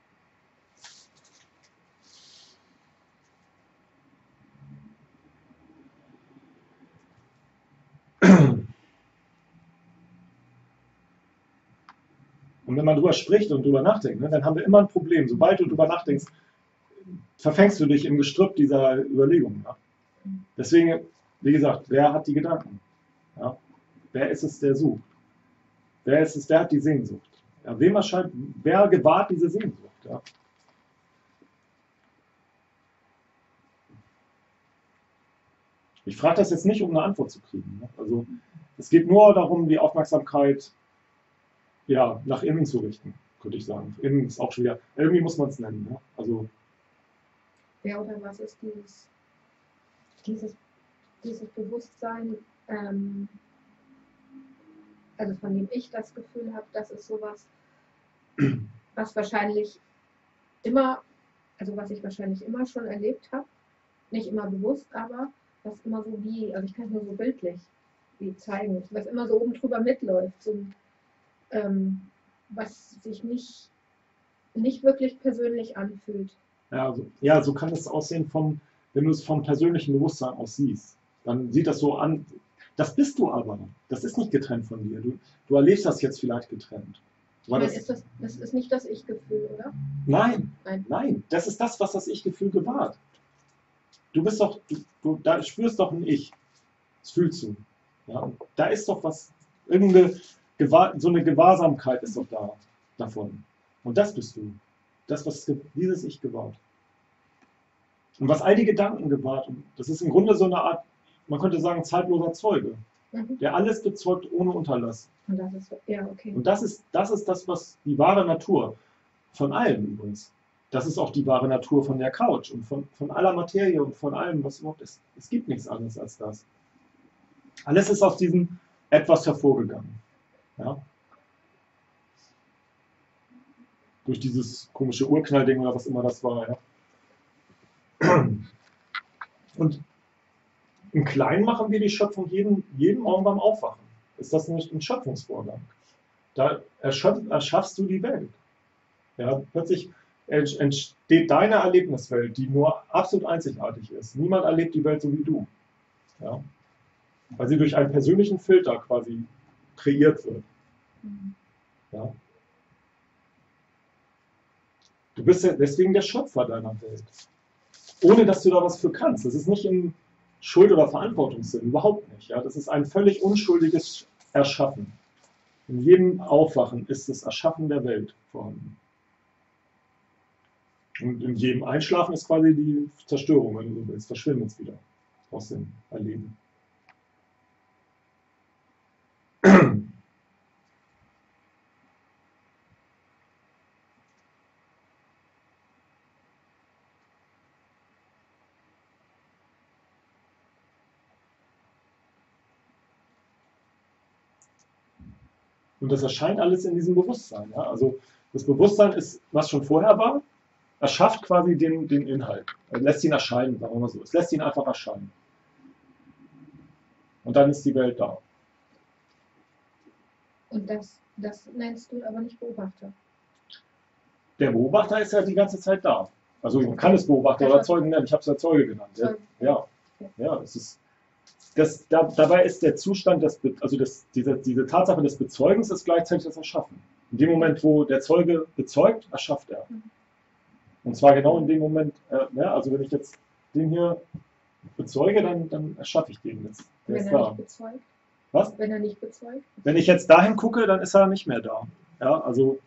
Und wenn man drüber spricht und drüber nachdenkt, ne, dann haben wir immer ein Problem. Sobald du drüber nachdenkst, verfängst du dich im Gestrüpp dieser Überlegungen. Ja. Deswegen, wie gesagt, wer hat die Gedanken? Ja. Wer ist es, der sucht? Wer hat die Sehnsucht? Ja, wer gewahrt diese Sehnsucht? Ja. Ich frage das jetzt nicht, um eine Antwort zu kriegen. Ne? Also, es geht nur darum, die Aufmerksamkeit nach innen zu richten, könnte ich sagen. Innen ist auch schon wieder, irgendwie muss man es nennen. Ne? Also,
Ja, oder was ist dieses Bewusstsein, also von dem ich das Gefühl habe, das ist sowas, was wahrscheinlich immer, also was ich wahrscheinlich immer schon erlebt habe, nicht immer bewusst, aber was immer so wie, also ich kann es nur so bildlich wie zeigen, was immer so oben drüber mitläuft, so, was sich nicht wirklich persönlich anfühlt.
Ja, so kann es aussehen, wenn du es vom persönlichen Bewusstsein aus siehst. Dann sieht das so an, das bist du aber. Das ist nicht getrennt von dir. Du erlebst das jetzt vielleicht getrennt.
Ich meine, das ist nicht das Ich-Gefühl, oder?
Nein, das ist das, was das Ich-Gefühl gewahrt. Du bist doch, du da spürst doch ein Ich. Das fühlst du. Ja, und da ist doch was, so eine Gewahrsamkeit ist doch da davon. Und das bist du. Das, was dieses Ich gewahrt. Und was all die Gedanken gewahrt, und das ist im Grunde so eine Art, man könnte sagen, zeitloser Zeuge, der alles bezeugt ohne Unterlass.
Und das ist, ja, okay.
Und das ist das, was die wahre Natur von allem übrigens. Das ist auch die wahre Natur von der Couch und von aller Materie und von allem, was überhaupt ist. Es gibt nichts anderes als das. Alles ist aus diesem Etwas hervorgegangen. Ja? Durch dieses komische Urknallding oder was immer das war. Ja? Und im Kleinen machen wir die Schöpfung jeden Morgen beim Aufwachen. Ist das nicht ein Schöpfungsvorgang? Da erschaffst du die Welt. Ja, plötzlich entsteht deine Erlebniswelt, die nur absolut einzigartig ist. Niemand erlebt die Welt so wie du. Ja? Weil sie durch einen persönlichen Filter quasi kreiert wird. Ja? Du bist ja deswegen der Schöpfer deiner Welt. Ohne dass du da was für kannst. Das ist nicht im Schuld- oder Verantwortungssinn, überhaupt nicht. Ja? Das ist ein völlig unschuldiges Erschaffen. In jedem Aufwachen ist das Erschaffen der Welt vorhanden. Und in jedem Einschlafen ist quasi die Zerstörung, wenn du so willst, verschwindet es wieder aus dem Erleben. Und das erscheint alles in diesem Bewusstsein. Ja? Also das Bewusstsein ist, was schon vorher war, erschafft quasi den Inhalt. Er lässt ihn erscheinen, sagen wir mal so. Es lässt ihn einfach erscheinen. Und dann ist die Welt da.
Und das nennst du aber nicht Beobachter.
Der Beobachter ist ja die ganze Zeit da. Also man kann es Beobachter oder Zeugen nennen. Ich habe es ja Zeuge genannt. Ja, es ist, dabei ist der Zustand, diese Tatsache des Bezeugens ist gleichzeitig das Erschaffen. In dem Moment, wo der Zeuge bezeugt, erschafft er. Und zwar genau in dem Moment, also wenn ich jetzt den hier bezeuge, dann erschaffe ich den jetzt. Der
Wenn
ist
er
da.
nicht bezeugt?
Was?
Wenn er nicht bezeugt?
Wenn ich jetzt dahin gucke, dann ist er nicht mehr da. Ja, also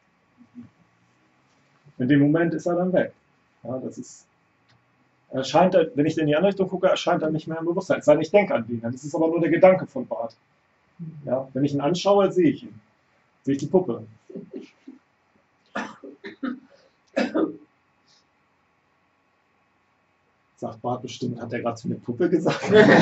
in dem Moment ist er dann weg. Ja, das ist, erscheint, wenn ich in die andere Richtung gucke, erscheint er nicht mehr im Bewusstsein. Es sei denn, ich denke an den. Das ist aber nur der Gedanke von Bart. Ja, wenn ich ihn anschaue, sehe ich ihn. Sehe ich die Puppe. Sagt Bart bestimmt, hat er gerade zu mir Puppe gesagt?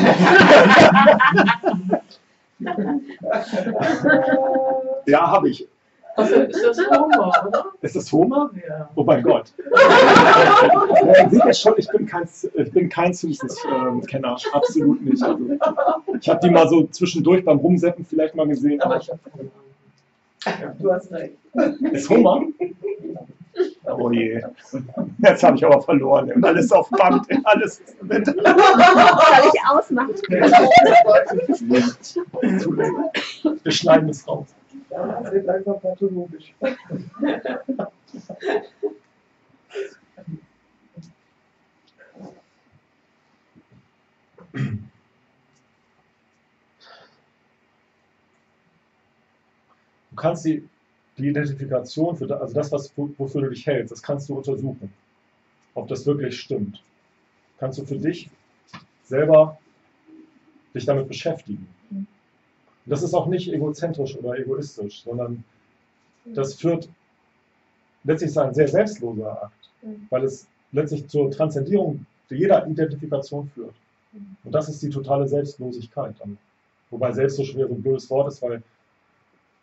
Ja, habe ich.
Also ist das Homer, oder?
Ist das Homer?
Ja.
Oh mein Gott. Ja, seht ihr schon, ich bin kein Simpsons-Kenner, absolut nicht. Also, ich habe die mal so zwischendurch beim Rumseppen vielleicht mal gesehen.
Aber ich habe keine Ahnung. Du hast recht.
Ist Homer? Oh je. Jetzt habe ich aber verloren. Und alles auf Band. Alles.
Soll ich ausmachen?
Zu länger. Wir schneiden es raus.
Ja, das wird einfach pathologisch.
Du kannst die Identifikation, also das, wofür du dich hältst, das kannst du untersuchen, ob das wirklich stimmt. Kannst du für dich selber dich damit beschäftigen. Und das ist auch nicht egozentrisch oder egoistisch, sondern das führt letztlich ist ein sehr selbstloser Akt, weil es letztlich zur Transzendierung jeder Identifikation führt. Und das ist die totale Selbstlosigkeit. Wobei selbst so schwer so ein blödes Wort ist, weil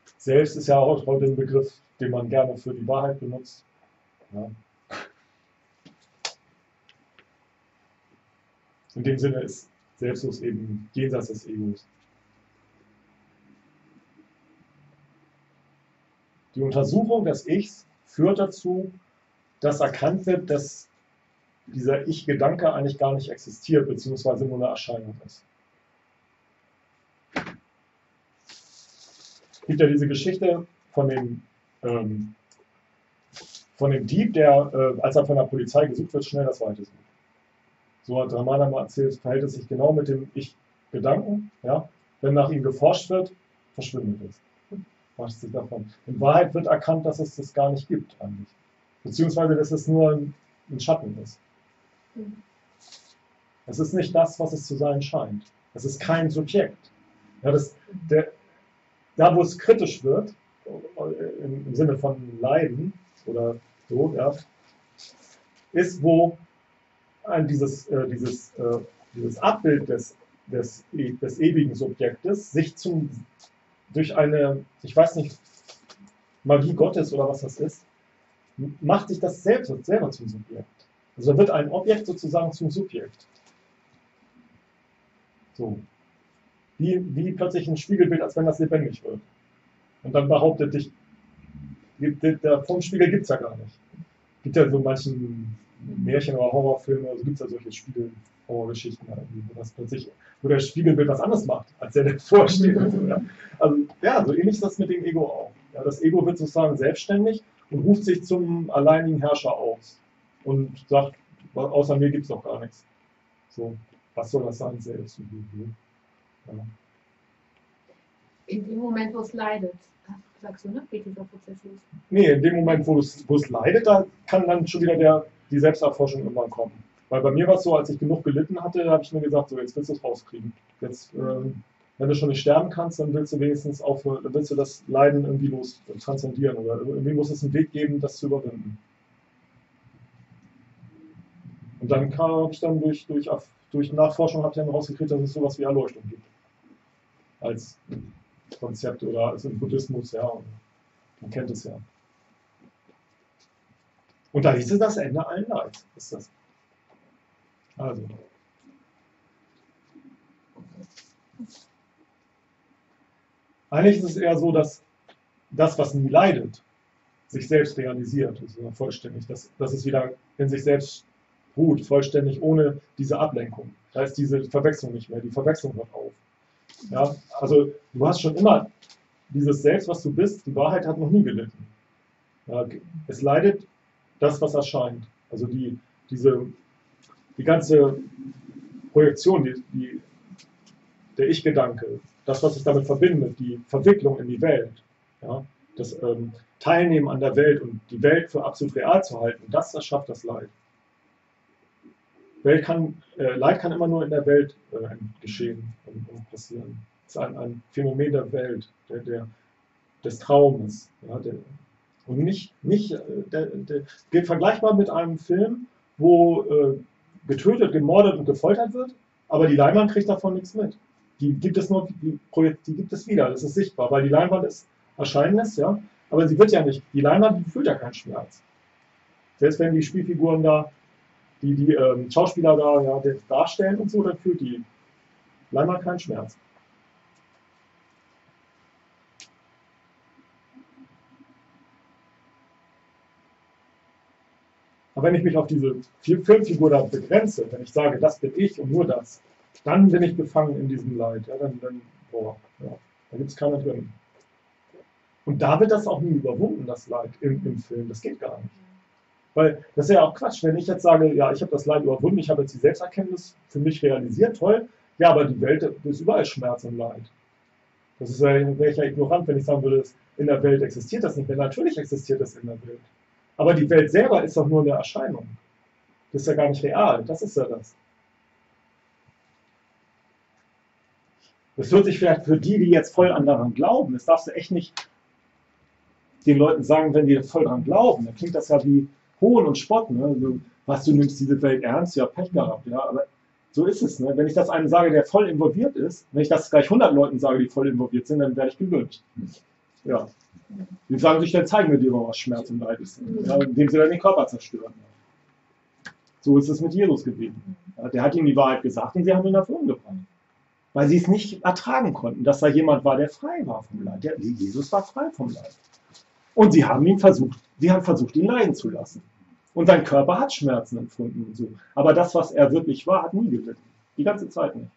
Selbst ist ja auch heute ein Begriff, den man gerne für die Wahrheit benutzt. Ja. In dem Sinne ist Selbstlos eben jenseits des Egos. Die Untersuchung des Ichs führt dazu, dass erkannt wird, dass dieser Ich-Gedanke eigentlich gar nicht existiert, beziehungsweise nur eine Erscheinung ist. Es gibt ja diese Geschichte von dem Dieb, der, als er von der Polizei gesucht wird, schnell das Weite sucht. So hat Ramana mal erzählt, verhält es sich genau mit dem Ich-Gedanken. Ja? Wenn nach ihm geforscht wird, verschwindet es. Macht sich davon. In Wahrheit wird erkannt, dass es das gar nicht gibt eigentlich. Beziehungsweise, dass es nur ein Schatten ist. Es ist nicht das, was es zu sein scheint. Es ist kein Subjekt. Ja, da, wo es kritisch wird, im Sinne von Leiden oder so, ja, ist, wo dieses Abbild des ewigen Subjektes sich durch eine, ich weiß nicht, Magie Gottes oder was das ist, macht sich das selber zum Subjekt. Also da wird ein Objekt sozusagen zum Subjekt. So. Wie plötzlich ein Spiegelbild, als wenn das lebendig wird. Und dann behauptet dich, vom Spiegel gibt es ja gar nicht. Es gibt ja so manchen Märchen- oder Horrorfilme, also gibt es ja solche Spiegel-Horrorgeschichten, wo das Spiegelbild was anderes macht, als der davor steht. Also ja, so ähnlich ist das mit dem Ego auch. Ja, das Ego wird sozusagen selbstständig und ruft sich zum alleinigen Herrscher aus und sagt, außer mir gibt es doch gar nichts. So, was soll das sein selbst? Ja.
In dem Moment, wo es leidet, sagst du, ne? Geht dieser Prozess los?
Nee, in dem Moment, wo es leidet, da kann dann schon wieder die Selbsterforschung irgendwann kommen. Weil bei mir war es so, als ich genug gelitten hatte, habe ich mir gesagt, so jetzt willst du es rauskriegen. Jetzt, wenn du schon nicht sterben kannst, dann willst du wenigstens dann willst du das Leiden irgendwie transzendieren oder irgendwie muss es einen Weg geben, das zu überwinden. Und dann habe ich dann durch Nachforschung habe ich dann rausgekriegt, dass es sowas wie Erleuchtung gibt. Als Konzept oder also im Buddhismus, ja, man kennt es ja. Und da hieß es das Ende allen Leids. Ist das. Also. Eigentlich ist es eher so, dass das, was nie leidet, sich selbst realisiert, also vollständig, dass es wieder in sich selbst ruht, vollständig ohne diese Ablenkung. Da ist diese Verwechslung nicht mehr, die Verwechslung hört auf. Ja, also du hast schon immer dieses Selbst, was du bist, die Wahrheit hat noch nie gelitten. Ja, es leidet das, was erscheint. Also die ganze Projektion, der Ich-Gedanke, das, was sich damit verbindet, die Verwicklung in die Welt, ja, das Teilnehmen an der Welt und die Welt für absolut real zu halten, das erschafft das Leid. Leid kann immer nur in der Welt geschehen und passieren. Es ist ein Phänomen der Welt, des Traumes. Ja, und nicht vergleichbar mit einem Film, wo getötet, gemordet und gefoltert wird, aber die Leinwand kriegt davon nichts mit. Die gibt es wieder, das ist sichtbar, weil die Leinwand ist Erscheinendes, ja, aber sie wird ja nicht, die Leinwand die fühlt ja keinen Schmerz. Selbst wenn die Spielfiguren da, die Schauspieler da ja, darstellen und so, dann fühlt die Leinwand keinen Schmerz. Aber wenn ich mich auf diese Filmfigur da begrenze, wenn ich sage, das bin ich und nur das, dann bin ich gefangen in diesem Leid. Ja, dann gibt es keiner drin. Und da wird das auch nie überwunden, das Leid im Film. Das geht gar nicht. Weil das ist ja auch Quatsch, wenn ich jetzt sage, ja, ich habe das Leid überwunden, ich habe jetzt die Selbsterkenntnis für mich realisiert, toll, ja, aber die Welt ist überall Schmerz und Leid. Das wäre ich ja ignorant, wenn ich sagen würde, in der Welt existiert das nicht mehr. Natürlich existiert das in der Welt. Aber die Welt selber ist doch nur eine Erscheinung. Das ist ja gar nicht real, das ist ja das. Das hört sich vielleicht für die jetzt voll an daran glauben, das darfst du echt nicht den Leuten sagen, wenn die voll daran glauben. Dann klingt das ja wie Hohn und Spott. Ne? Also, was, du nimmst diese Welt ernst? Ja, Pech gehabt. Ja, aber so ist es. Ne? Wenn ich das einem sage, der voll involviert ist, wenn ich das gleich 100 Leuten sage, die voll involviert sind, dann werde ich gewünscht. Ja. Die sagen sich, dann zeigen wir dir mal, was Schmerz und Leid ist. Ja, indem sie dann den Körper zerstören. So ist es mit Jesus gewesen. Ja, der hat ihnen die Wahrheit gesagt und sie haben ihn dafür umgebracht. Weil sie es nicht ertragen konnten, dass da jemand war, der frei war vom Leid. Jesus war frei vom Leid. Und sie haben versucht, ihn leiden zu lassen. Und sein Körper hat Schmerzen empfunden und so. Aber das, was er wirklich war, hat nie gelitten. Die ganze Zeit nicht.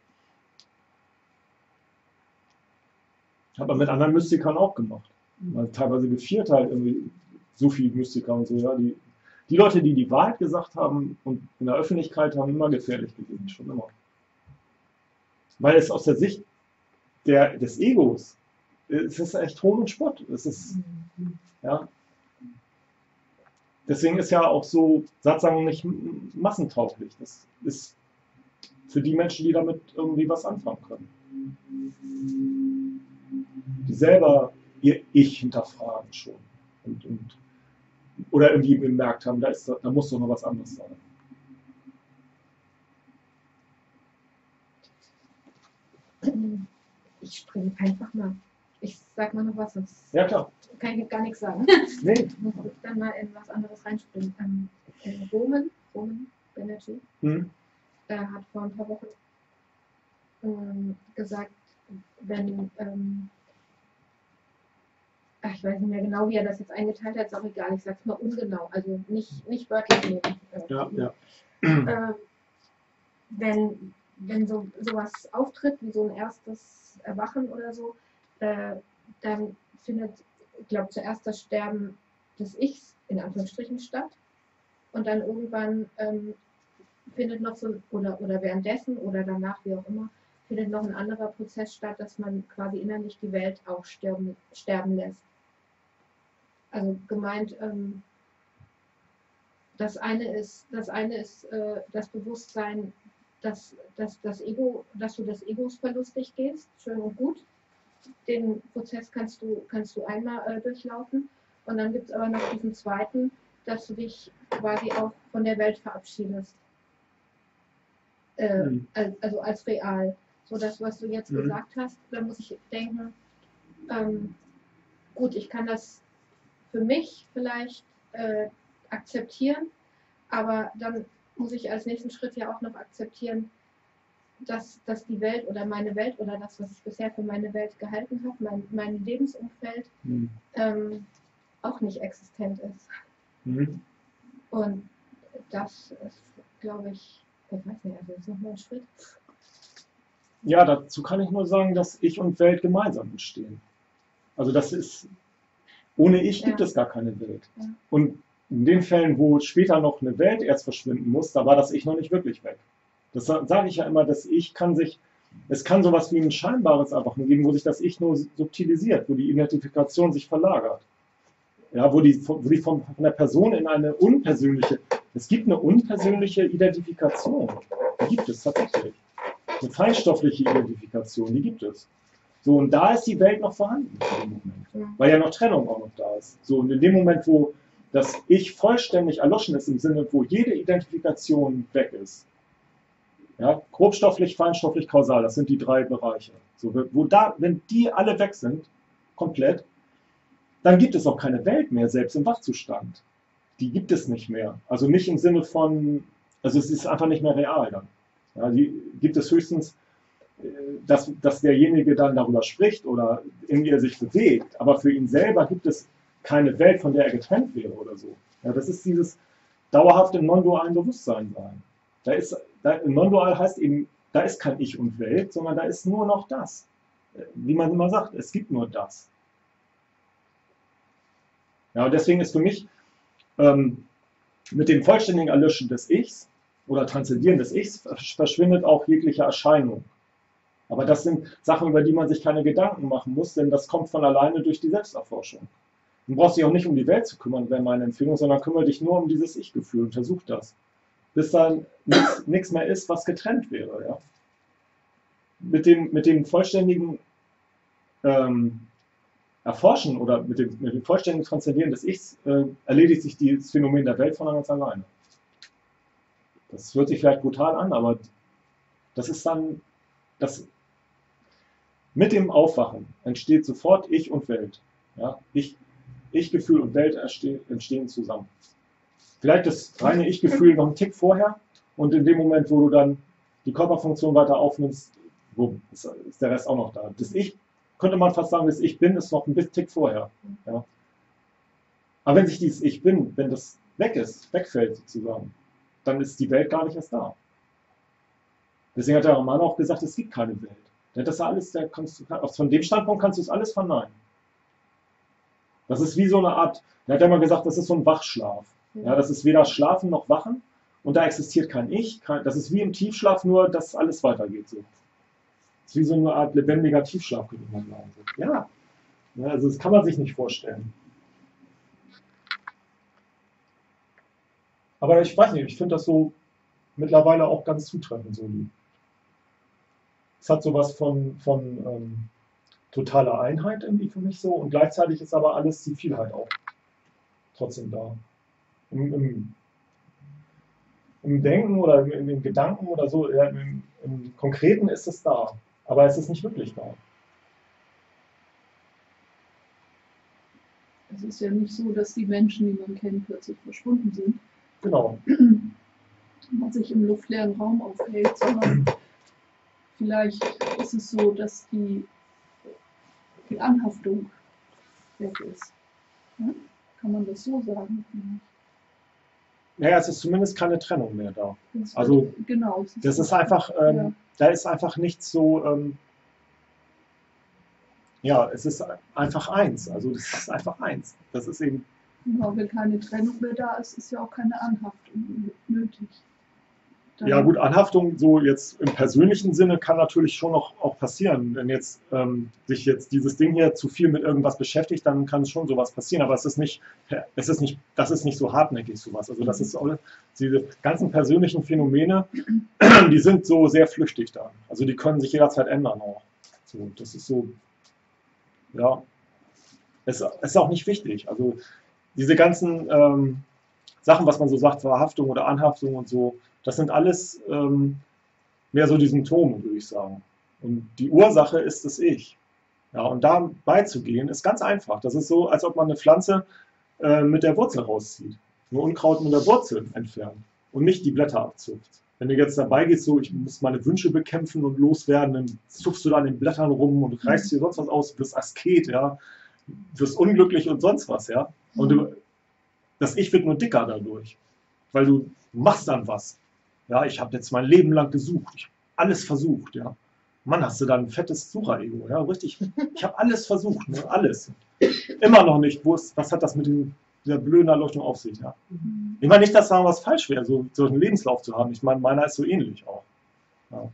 Hat man mit anderen Mystikern auch gemacht. Man hat teilweise gefeiert halt irgendwie so viele Mystiker und so. Ja. Die Leute, die die Wahrheit gesagt haben und in der Öffentlichkeit haben immer gefährlich gewesen, schon immer. Weil es aus der Sicht des Egos, es ist echt Hohn und Spott. Es ist, ja. Deswegen ist ja auch so Satzang nicht massentauglich. Das ist für die Menschen, die damit irgendwie was anfangen können. Die selber ihr Ich hinterfragen schon. Oder irgendwie bemerkt haben, da muss doch noch was anderes sein.
Ich springe einfach mal. Ich sag mal noch was, sonst
Ja, klar.
kann ich gar nichts sagen.
Nee.
Ich muss dann mal in was anderes reinspringen. Roman Banerjee, hat vor ein paar Wochen gesagt, wenn, ich weiß nicht mehr genau, wie er das jetzt eingeteilt hat, ist auch egal, ich sag's mal ungenau, also nicht wörtlich nehmen. Wenn sowas auftritt, wie so ein erstes Erwachen oder so, dann findet, ich glaube, zuerst das Sterben des Ichs in Anführungsstrichen statt und dann irgendwann findet noch so, oder währenddessen oder danach, wie auch immer, findet noch ein anderer Prozess statt, dass man quasi innerlich die Welt auch sterben lässt. Also gemeint, das eine ist das Bewusstsein, dass du des Egos verlustig gehst, schön und gut. Den Prozess kannst du einmal durchlaufen. Und dann gibt es aber noch diesen zweiten, dass du dich quasi auch von der Welt verabschiedest. Also als real. So das, was du jetzt gesagt hast, da muss ich denken, gut, ich kann das für mich vielleicht akzeptieren, aber dann muss ich als nächsten Schritt ja auch noch akzeptieren, dass die Welt oder meine Welt oder das, was ich bisher für meine Welt gehalten habe, mein Lebensumfeld, auch nicht existent ist. Und das ist, glaube ich weiß nicht, also das ist nochmal ein Schritt.
Ja, dazu kann ich nur sagen, dass Ich und Welt gemeinsam entstehen. Also das ist, ohne Ich gibt es gar keine Welt. Ja. Und in den Fällen, wo später noch eine Welt erst verschwinden muss, da war das Ich noch nicht wirklich weg. Das sage ich ja immer, das Ich es kann sowas wie ein scheinbares Erwachen geben, wo sich das Ich nur subtilisiert, wo die Identifikation sich verlagert. Ja, wo die von der Person in eine unpersönliche, es gibt eine unpersönliche Identifikation, die gibt es tatsächlich. Eine feinstoffliche Identifikation, die gibt es. So, und da ist die Welt noch vorhanden in dem Moment, weil ja noch Trennung auch noch da ist. So, und in dem Moment, wo das Ich vollständig erloschen ist, im Sinne, wo jede Identifikation weg ist, ja, grobstofflich, feinstofflich, kausal, das sind die drei Bereiche. So, wenn die alle weg sind, komplett, dann gibt es auch keine Welt mehr, selbst im Wachzustand. Die gibt es nicht mehr. Also nicht im Sinne von, also es ist einfach nicht mehr real dann. Ja, die gibt es höchstens, dass derjenige dann darüber spricht oder in ihr sich bewegt, aber für ihn selber gibt es keine Welt, von der er getrennt wäre oder so. Ja, das ist dieses dauerhafte non-dualen Bewusstsein sein. Non-dual heißt eben, da ist kein Ich und Welt, sondern da ist nur noch das. Wie man immer sagt, es gibt nur das. Ja, und deswegen ist für mich mit dem vollständigen Erlöschen des Ichs oder Transzendieren des Ichs verschwindet auch jegliche Erscheinung. Aber das sind Sachen, über die man sich keine Gedanken machen muss, denn das kommt von alleine durch die Selbsterforschung. Du brauchst dich auch nicht um die Welt zu kümmern, wäre meine Empfehlung, sondern kümmere dich nur um dieses Ich-Gefühl, untersuch das. Bis dann nichts mehr ist, was getrennt wäre. Ja? Mit dem vollständigen Erforschen oder mit dem vollständigen Transzendieren des Ichs erledigt sich das Phänomen der Welt von ganz alleine. Das hört sich vielleicht brutal an, aber das ist dann, Mit dem Aufwachen entsteht sofort Ich und Welt. Ja? Ich-Gefühl und Welt entstehen zusammen. Vielleicht das reine Ich-Gefühl noch einen Tick vorher und in dem Moment, wo du dann die Körperfunktion weiter aufnimmst, bumm, ist der Rest auch noch da. Das Ich, könnte man fast sagen, das Ich Bin ist noch ein bisschen Tick vorher. Ja? Aber wenn sich dieses Ich Bin, wenn das wegfällt sozusagen, dann ist die Welt gar nicht erst da. Deswegen hat der Roman auch gesagt, es gibt keine Welt. Das ist alles, von dem Standpunkt kannst du es alles verneinen. Das ist wie so eine Art, er hat ja mal gesagt, das ist so ein Wachschlaf. Ja, das ist weder Schlafen noch Wachen und da existiert kein Ich. Das ist wie im Tiefschlaf, nur dass alles weitergeht. So. Das ist wie so eine Art lebendiger Tiefschlaf, könnte man sagen. Ja, also das kann man sich nicht vorstellen. Aber ich weiß nicht, ich finde das so mittlerweile auch ganz zutreffend, so lieb. Es hat sowas von totaler Einheit irgendwie für mich so und gleichzeitig ist aber alles die Vielheit auch trotzdem da. Im Denken oder in den Gedanken oder so, im Konkreten ist es da, aber es ist nicht wirklich da.
Es ist ja nicht so, dass die Menschen, die man kennt, plötzlich verschwunden sind.
Genau.
Man sich im luftleeren Raum aufhält, sondern vielleicht ist es so, dass die Anhaftung weg ist. Ja? Kann man das so sagen?
Naja, es ist zumindest keine Trennung mehr da.
Also genau.
Das ist einfach, da ist einfach nichts so, ja, es ist einfach eins. Also das ist einfach eins. Das ist eben.
Genau, wenn keine Trennung mehr da ist, ist ja auch keine Anhaftung nötig.
Ja gut, Anhaftung so jetzt im persönlichen Sinne kann natürlich schon noch auch passieren. Wenn jetzt sich jetzt dieses Ding hier zu viel mit irgendwas beschäftigt, dann kann schon sowas passieren. Aber das ist nicht so hartnäckig sowas. Also das ist auch, diese ganzen persönlichen Phänomene, die sind so sehr flüchtig da. Also die können sich jederzeit ändern auch. So, das ist so, ja, es ist auch nicht wichtig. Also diese ganzen Sachen, was man so sagt, Verhaftung oder Anhaftung und so, das sind alles mehr so die Symptome, würde ich sagen. Und die Ursache ist das Ich. Ja, und da beizugehen, ist ganz einfach. Das ist so, als ob man eine Pflanze mit der Wurzel rauszieht. Nur Unkraut mit der Wurzel entfernen und nicht die Blätter abzupft. Wenn du jetzt dabei gehst, so, ich muss meine Wünsche bekämpfen und loswerden, dann zupfst du da an den Blättern rum und reißt dir sonst was aus, wirst Asket, ja, wirst unglücklich und sonst was, ja. Und das Ich wird nur dicker dadurch, weil du machst dann was. Ja, ich habe jetzt mein Leben lang gesucht, ich habe alles versucht, ja. Mann, hast du da ein fettes Sucher-Ego, ja, richtig. Ich habe alles versucht, ne, alles. Immer noch nicht, was hat das mit dieser blöden Erleuchtung auf sich, ja. Ich meine nicht, dass da was falsch wäre, so einen Lebenslauf zu haben. Ich meine, meiner ist so ähnlich auch. Ja.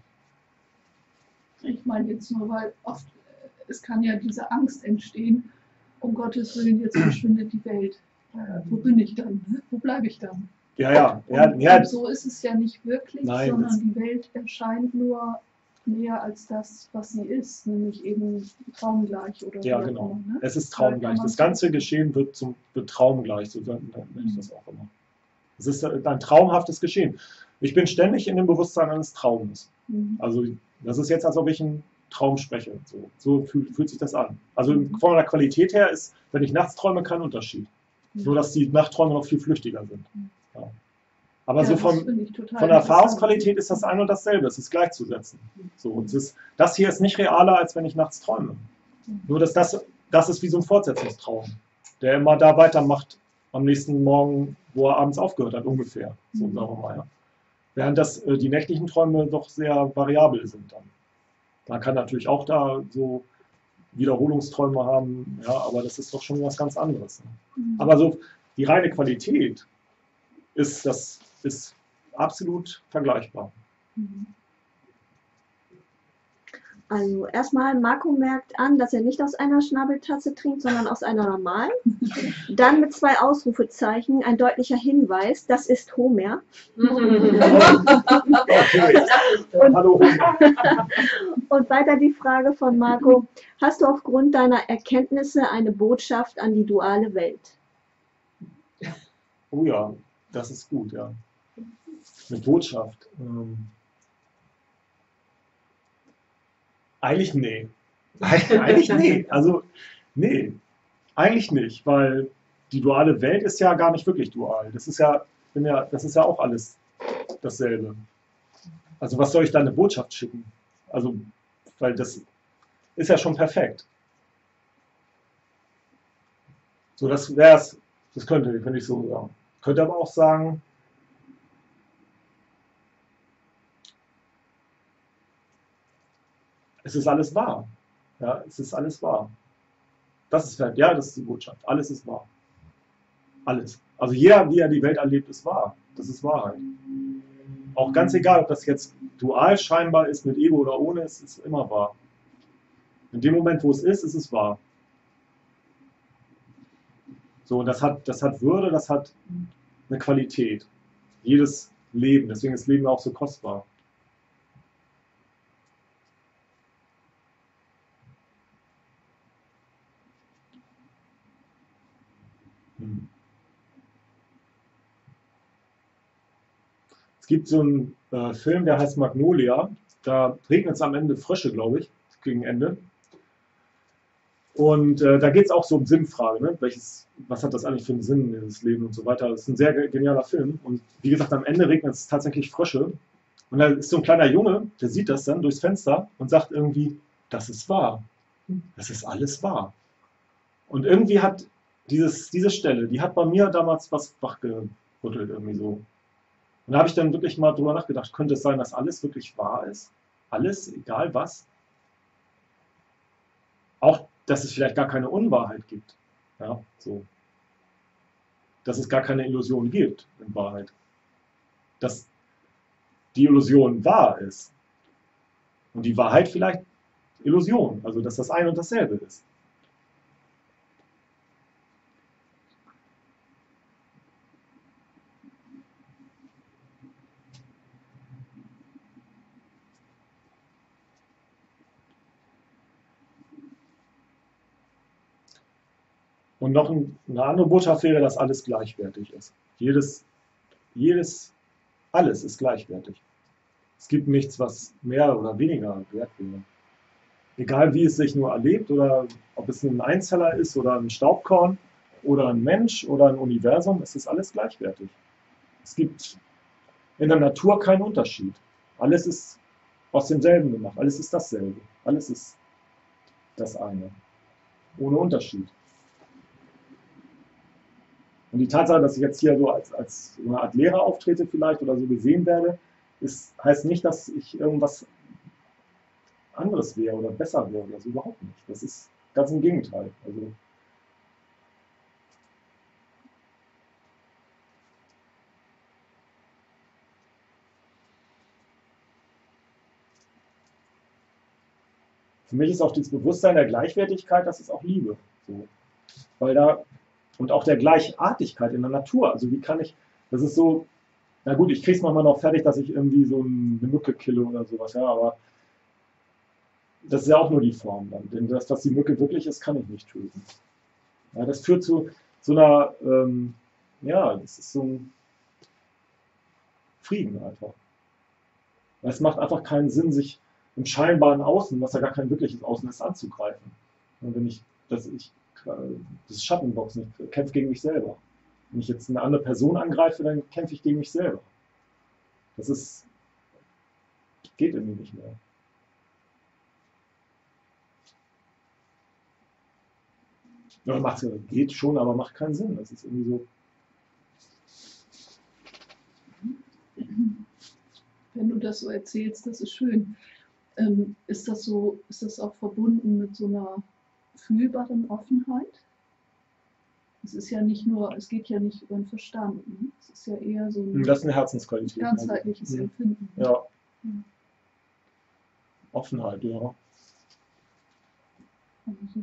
Ich meine jetzt nur, weil oft, es kann ja diese Angst entstehen, um Gottes Willen, jetzt verschwindet die Welt. Wo bin ich dann? Wo bleibe ich dann?
Ja.
Und so ist es ja nicht wirklich,
Nein,
sondern die Welt erscheint nur mehr als das, was sie ist, nämlich eben traumgleich oder
ja,
wie auch
genau.
immer, ne?
Es ist traumgleich. Das ganze Geschehen wird traumgleich, so nenne ich das auch immer. Es ist ein traumhaftes Geschehen. Ich bin ständig in dem Bewusstsein eines Traumes. Also das ist jetzt, als ob ich einen Traum spreche. So fühlt sich das an. Also von der Qualität her ist, wenn ich nachts träume, kein Unterschied. Nur, dass die Nachtträume noch viel flüchtiger sind. Ja. Aber
Ja,
so
das
von
finde ich total
der Erfahrungsqualität ist das ein und dasselbe. Es ist gleichzusetzen. So, und das hier ist nicht realer, als wenn ich nachts träume. Nur, dass das ist wie so ein Fortsetzungstraum, der immer da weitermacht am nächsten Morgen, wo er abends aufgehört hat, ungefähr. So, sagen wir mal. Ja. Während die nächtlichen Träume doch sehr variabel sind dann. Man kann natürlich auch da so Wiederholungsträume haben, ja, aber das ist doch schon was ganz anderes. Ne? Aber so die reine Qualität ist absolut vergleichbar.
Also erstmal, Marco merkt an, dass er nicht aus einer Schnabeltasse trinkt, sondern aus einer normalen. Dann mit 2 Ausrufezeichen, ein deutlicher Hinweis, das ist Homer.
Okay. Hallo Homer.
Und weiter die Frage von Marco, hast du aufgrund deiner Erkenntnisse eine Botschaft an die duale Welt?
Oh ja, das ist gut, ja. Eine Botschaft. Eigentlich nee. Eigentlich nee. Also, nee, eigentlich nicht, weil die duale Welt ist ja gar nicht wirklich dual. Das ist ja auch alles dasselbe. Also, was soll ich da eine Botschaft schicken? Also, weil das ist ja schon perfekt. So, das wär's, könnte ich so sagen. Könnte aber auch sagen, es ist alles wahr. Ja, es ist alles wahr. Das ist halt, ja, das ist die Botschaft. Alles ist wahr. Alles. Also jeder, wie er die Welt erlebt, ist wahr. Das ist Wahrheit. Auch ganz egal, ob das jetzt dual scheinbar ist, mit Ego oder ohne, es ist immer wahr. In dem Moment, wo es ist es wahr. So, und das hat Würde, das hat eine Qualität. Jedes Leben, deswegen ist Leben auch so kostbar. Es gibt so einen Film, der heißt Magnolia. Da regnet es am Ende Frösche, glaube ich, gegen Ende. Und da geht es auch so um Sinnfrage. Ne? Was hat das eigentlich für einen Sinn, dieses Leben und so weiter. Das ist ein sehr genialer Film. Und wie gesagt, am Ende regnet es tatsächlich Frösche. Und da ist so ein kleiner Junge, der sieht das dann durchs Fenster und sagt irgendwie, das ist wahr. Das ist alles wahr. Und irgendwie hat diese Stelle, die hat bei mir damals was wachgerüttelt irgendwie so. Und da habe ich dann wirklich mal drüber nachgedacht, könnte es sein, dass alles wirklich wahr ist? Alles, egal was? Auch, dass es vielleicht gar keine Unwahrheit gibt. Ja, so. Dass es gar keine Illusion gibt in Wahrheit. Dass die Illusion wahr ist. Und die Wahrheit vielleicht Illusion. Also, dass das ein und dasselbe ist. Und noch eine andere Botschaft wäre, dass alles gleichwertig ist. Alles ist gleichwertig. Es gibt nichts, was mehr oder weniger wert wäre. Egal wie es sich nur erlebt oder ob es ein Einzeller ist oder ein Staubkorn oder ein Mensch oder ein Universum, es ist alles gleichwertig. Es gibt in der Natur keinen Unterschied. Alles ist aus demselben gemacht, alles ist dasselbe. Alles ist das eine. Ohne Unterschied. Und die Tatsache, dass ich jetzt hier so als so eine Art Lehrer auftrete vielleicht oder so gesehen werde, heißt nicht, dass ich irgendwas anderes wäre oder besser wäre. Also überhaupt nicht. Das ist ganz im Gegenteil. Also für mich ist auch dieses Bewusstsein der Gleichwertigkeit, das ist auch Liebe. So. Weil da und auch der Gleichartigkeit in der Natur. Also wie kann ich, das ist so, na gut, ich kriege es manchmal noch fertig, dass ich irgendwie so eine Mücke kille oder sowas, ja, aber das ist ja auch nur die Form dann. Denn das, was die Mücke wirklich ist, kann ich nicht töten. Ja, das führt zu so einer, ja, das ist so ein Frieden einfach. Es macht einfach keinen Sinn, sich im scheinbaren Außen, was ja gar kein wirkliches Außen ist, anzugreifen. Und wenn das Schattenboxen, ich kämpfe gegen mich selber. Wenn ich jetzt eine andere Person angreife, dann kämpfe ich gegen mich selber. Das geht irgendwie nicht mehr. Ja, geht schon, aber macht keinen Sinn. Das ist irgendwie so.
Wenn du das so erzählst, das ist schön. Ist das auch verbunden mit so einer fühlbaren Offenheit? Es geht ja nicht über den Verstand. Ne? Es ist ja eher so
das ist eine Herzensqualität.
ganzheitliches Empfinden.
Ja. Offenheit, ja.
Also,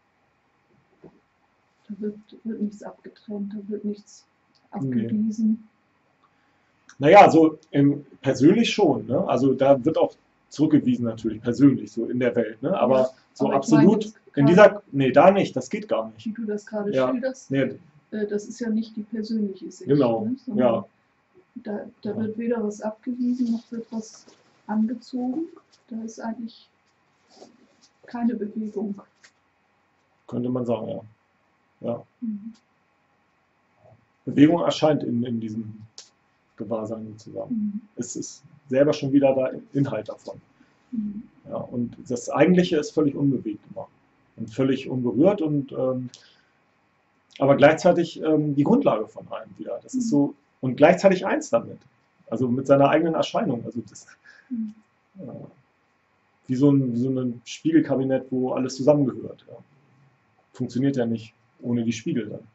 da wird nichts abgetrennt, da wird nichts abgewiesen.
Naja, so persönlich schon. Ne? Also da wird auch zurückgewiesen natürlich, persönlich, so in der Welt. Ne? Aber so aber absolut in dieser, nee, da nicht, das geht gar nicht.
Wie du das gerade schilderst, das ist ja nicht die persönliche Sicht.
Genau,
Ne?
ja.
Da wird weder was abgewiesen, noch wird was angezogen. Da ist eigentlich keine Bewegung.
Könnte man sagen, ja. Ja.
Mhm.
Bewegung erscheint in diesem Gewahrsein sozusagen.
Mhm.
Es ist selber schon wieder der Inhalt davon.
Mhm.
Ja, und das Eigentliche ist völlig unbewegt immer und völlig unberührt und aber gleichzeitig die Grundlage von allem wieder. Das ist so und gleichzeitig eins damit. Also mit seiner eigenen Erscheinung. Also das,
Mhm.
wie so ein Spiegelkabinett, wo alles zusammengehört. Ja. Funktioniert ja nicht ohne die Spiegel dann.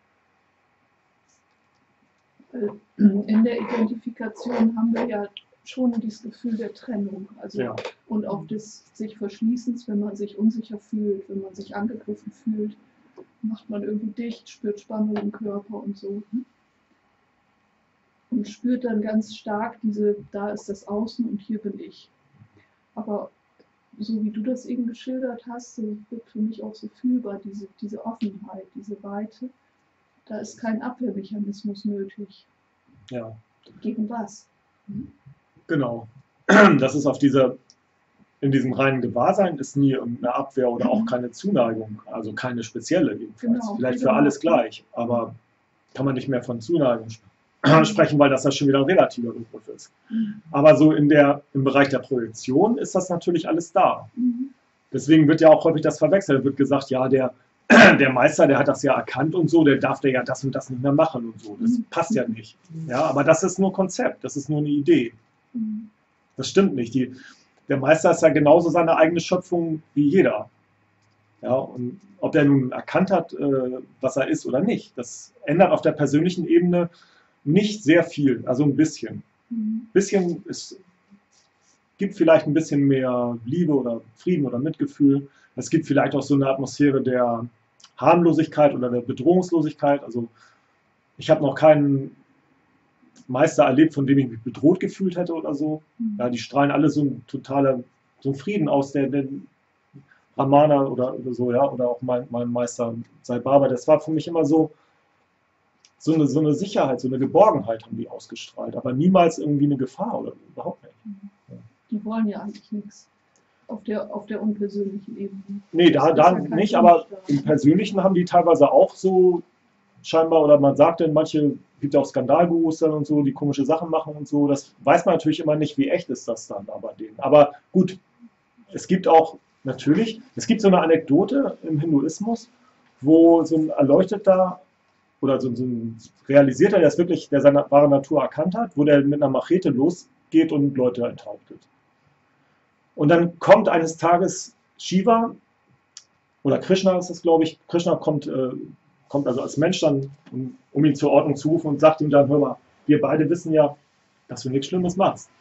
In der Identifikation haben wir ja schon dieses Gefühl der Trennung. Also,
Ja.
und auch des sich Verschließens, wenn man sich unsicher fühlt, wenn man sich angegriffen fühlt, macht man irgendwie dicht, spürt Spannung im Körper und so. Und spürt dann ganz stark da ist das Außen und hier bin ich. Aber so wie du das eben geschildert hast, so wird für mich auch so fühlbar diese Offenheit, diese Weite. Da ist kein Abwehrmechanismus nötig.
Ja.
Gegen was?
Genau. Das ist in diesem reinen Gewahrsein ist nie eine Abwehr oder auch keine Zuneigung, also keine spezielle jedenfalls.
Genau,
Vielleicht für
genau.
alles gleich, aber kann man nicht mehr von Zuneigung sprechen, weil das schon wieder ein relativer Begriff ist. Aber so im Bereich der Projektion ist das natürlich alles da.
Mhm.
Deswegen wird ja auch häufig das verwechselt. Wird gesagt, ja, der Meister, der hat das ja erkannt und so, der darf ja das und das nicht mehr machen und so. Das passt ja nicht. Ja, aber das ist nur Konzept, das ist nur eine Idee.
Mhm.
Das stimmt nicht. Der Meister ist ja genauso seine eigene Schöpfung wie jeder. Ja, und ob er nun erkannt hat, was er ist oder nicht, das ändert auf der persönlichen Ebene nicht sehr viel, also ein bisschen. Es gibt vielleicht ein bisschen mehr Liebe oder Frieden oder Mitgefühl. Es gibt vielleicht auch so eine Atmosphäre der Harmlosigkeit oder der Bedrohungslosigkeit. Also ich habe noch keinen Meister erlebt, von dem ich mich bedroht gefühlt hätte oder so. Ja, die strahlen alle so ein Frieden aus, der Ramana oder so, ja, oder auch mein Meister Sai Baba, das war für mich immer so eine Sicherheit, so eine Geborgenheit haben die ausgestrahlt, aber niemals irgendwie eine Gefahr oder überhaupt nicht.
Die wollen ja eigentlich nichts auf der unpersönlichen Ebene.
Nee,
Das
da
ist ja kein
nicht, aber
Widerstand.
im Persönlichen haben die teilweise auch so scheinbar, oder man sagt dann, gibt ja auch Skandalgurus dann und so, die komische Sachen machen und so, das weiß man natürlich immer nicht, wie echt ist das dann bei denen. Aber gut, es gibt so eine Anekdote im Hinduismus, wo so ein Erleuchteter oder so ein Realisierter, der seine wahre Natur erkannt hat, wo der mit einer Machete losgeht und Leute enthauptet. Und dann kommt eines Tages Shiva, oder Krishna ist es, glaube ich, Krishna kommt also als Mensch dann, um ihn zur Ordnung zu rufen und sagt ihm dann, hör mal, wir beide wissen ja, dass du nichts Schlimmes machst.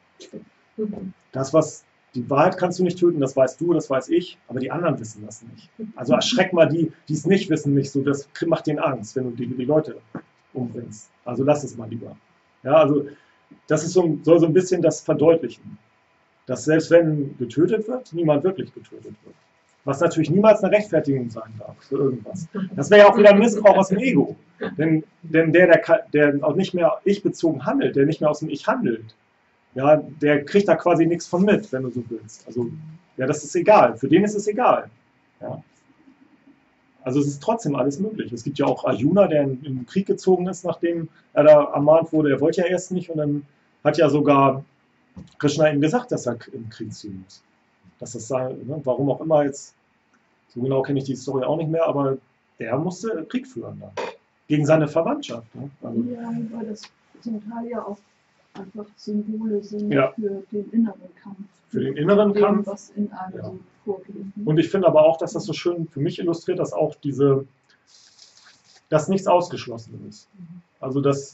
Die Wahrheit kannst du nicht töten, das weißt du, das weiß ich, aber die anderen wissen das nicht. Also erschreck mal die es nicht wissen, nicht so, das macht denen Angst, wenn du die Leute umbringst. Also lass es mal lieber. Ja, also das soll so ein bisschen das verdeutlichen, dass selbst wenn getötet wird, niemand wirklich getötet wird. Was natürlich niemals eine Rechtfertigung sein darf für irgendwas. Das wäre ja auch wieder ein Missbrauch aus dem Ego. Denn der auch nicht mehr ich-bezogen handelt, der nicht mehr aus dem Ich handelt, ja, der kriegt da quasi nichts von mit, wenn du so willst. Also, ja, das ist egal. Für den ist es egal. Ja. Also es ist trotzdem alles möglich. Es gibt ja auch Arjuna, der in den Krieg gezogen ist, nachdem er da ermahnt wurde. Er wollte ja erst nicht und dann hat ja sogar Krishna ihm gesagt, dass er in den Krieg ziehen muss. Dass das sei, ne, warum auch immer jetzt, so genau kenne ich die Story auch nicht mehr, aber der musste Krieg führen dann. Gegen seine Verwandtschaft. Ne? Also,
Ja, weil das zum Teil ja auch einfach Symbole sind
Ja.
für den inneren Kampf.
Für den inneren
dem,
Kampf.
was in einem
Ja.
so vorgeht.
Und ich finde aber auch, dass das so schön für mich illustriert, dass auch dass nichts ausgeschlossen ist. Also dass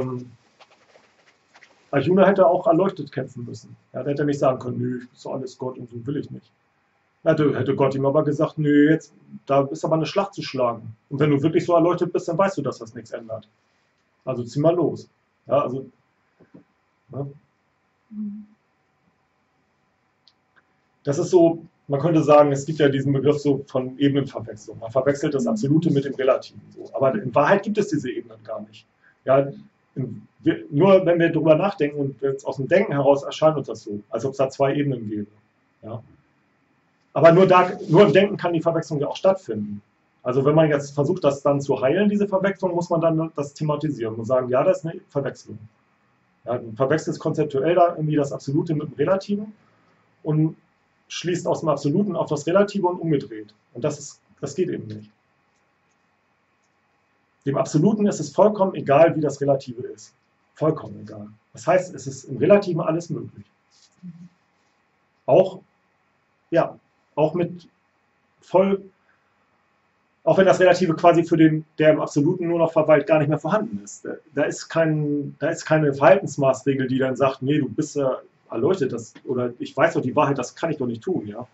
Arjuna hätte auch erleuchtet kämpfen müssen. Er hätte nicht sagen können, nö, ist doch alles Gott und so will ich nicht. Hätte Gott ihm aber gesagt, nö, da ist aber eine Schlacht zu schlagen. Und wenn du wirklich so erleuchtet bist, dann weißt du, dass das nichts ändert. Also zieh mal los. Ja, also, ne? Das ist so, man könnte sagen, es gibt ja diesen Begriff so von Ebenenverwechslung. Man verwechselt das Absolute mit dem Relativen. So. Aber in Wahrheit gibt es diese Ebenen gar nicht. Ja, nur wenn wir darüber nachdenken und jetzt aus dem Denken heraus erscheint uns das so, als ob es da zwei Ebenen gäbe. Ja. Aber nur im Denken kann die Verwechslung ja auch stattfinden. Also wenn man jetzt versucht, das dann zu heilen, diese Verwechslung, muss man dann das thematisieren und sagen, ja, das ist eine Verwechslung. Ja, du verwechselst konzeptuell da irgendwie das Absolute mit dem Relativen und schließt aus dem Absoluten auf das Relative und umgedreht. Und das geht eben nicht. Dem Absoluten ist es vollkommen egal, wie das Relative ist. Vollkommen egal. Das heißt, es ist im Relativen alles möglich. Auch mit auch wenn das Relative quasi für den, der im Absoluten nur noch verweilt, gar nicht mehr vorhanden ist. Da ist keine Verhaltensmaßregel, die dann sagt, nee, du bist ja erleuchtet, oder ich weiß doch die Wahrheit, das kann ich doch nicht tun, ja.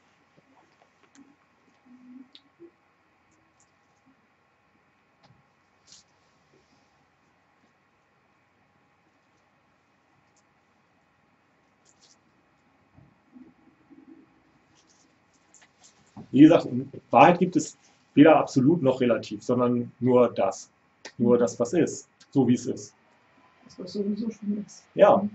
Wie gesagt, in Wahrheit gibt es weder absolut noch relativ, sondern nur das, was ist, so wie es ist.
Das, was sowieso schon ist.
Ja.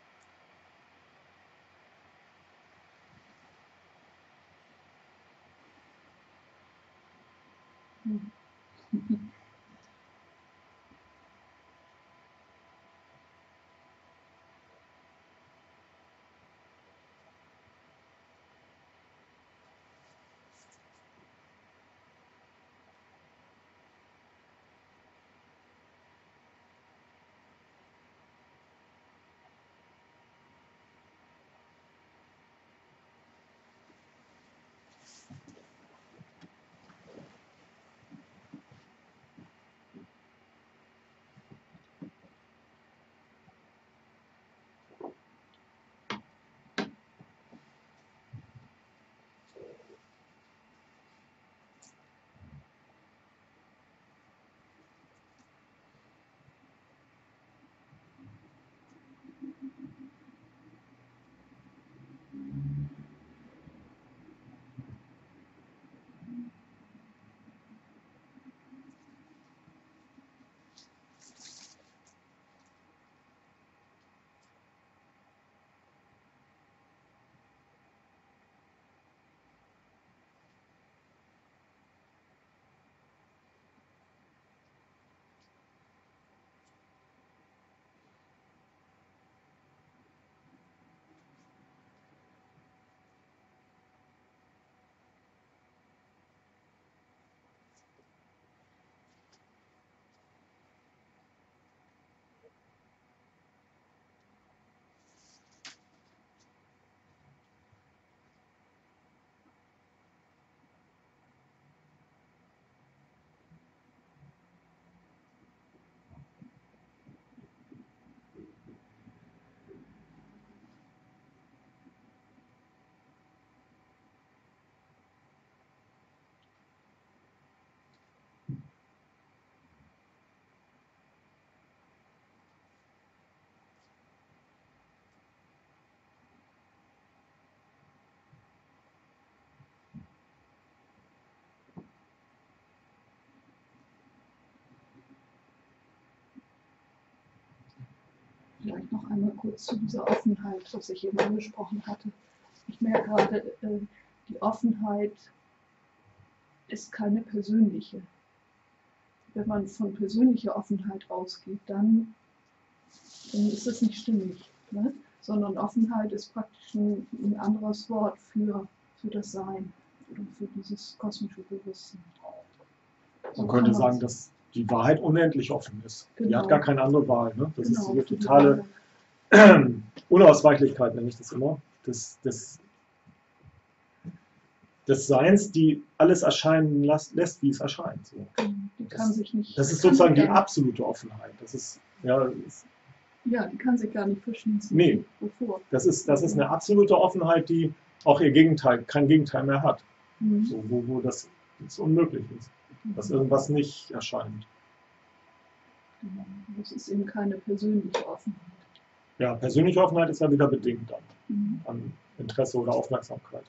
Vielleicht noch einmal kurz zu dieser Offenheit, was ich eben angesprochen hatte. Ich merke gerade, die Offenheit ist keine persönliche. Wenn man von persönlicher Offenheit ausgeht, dann ist es nicht stimmig. Ne? Sondern Offenheit ist praktisch ein anderes Wort für das Sein oder für dieses kosmische Bewusstsein.
Man könnte sagen, dass die Wahrheit unendlich offen ist.
Genau.
Die hat gar keine andere Wahl. Ne? Das
Genau,
ist diese
für die
totale Unausweichlichkeit, nenne ich das immer, des Seins, die alles erscheinen lässt, wie es erscheint. So.
Die kann sich nicht.
Das ist sozusagen die absolute Offenheit. Das ist, ja,
die kann sich gar nicht verschließen.
Nee.
Wovor?
Das ist eine absolute Offenheit, die auch ihr Gegenteil, kein Gegenteil mehr hat.
Mhm.
So, wo das unmöglich ist, dass irgendwas nicht erscheint.
Genau. Das ist eben keine persönliche Offenheit.
Ja, persönliche Offenheit ist ja wieder bedingt
Mhm.
an Interesse oder Aufmerksamkeit.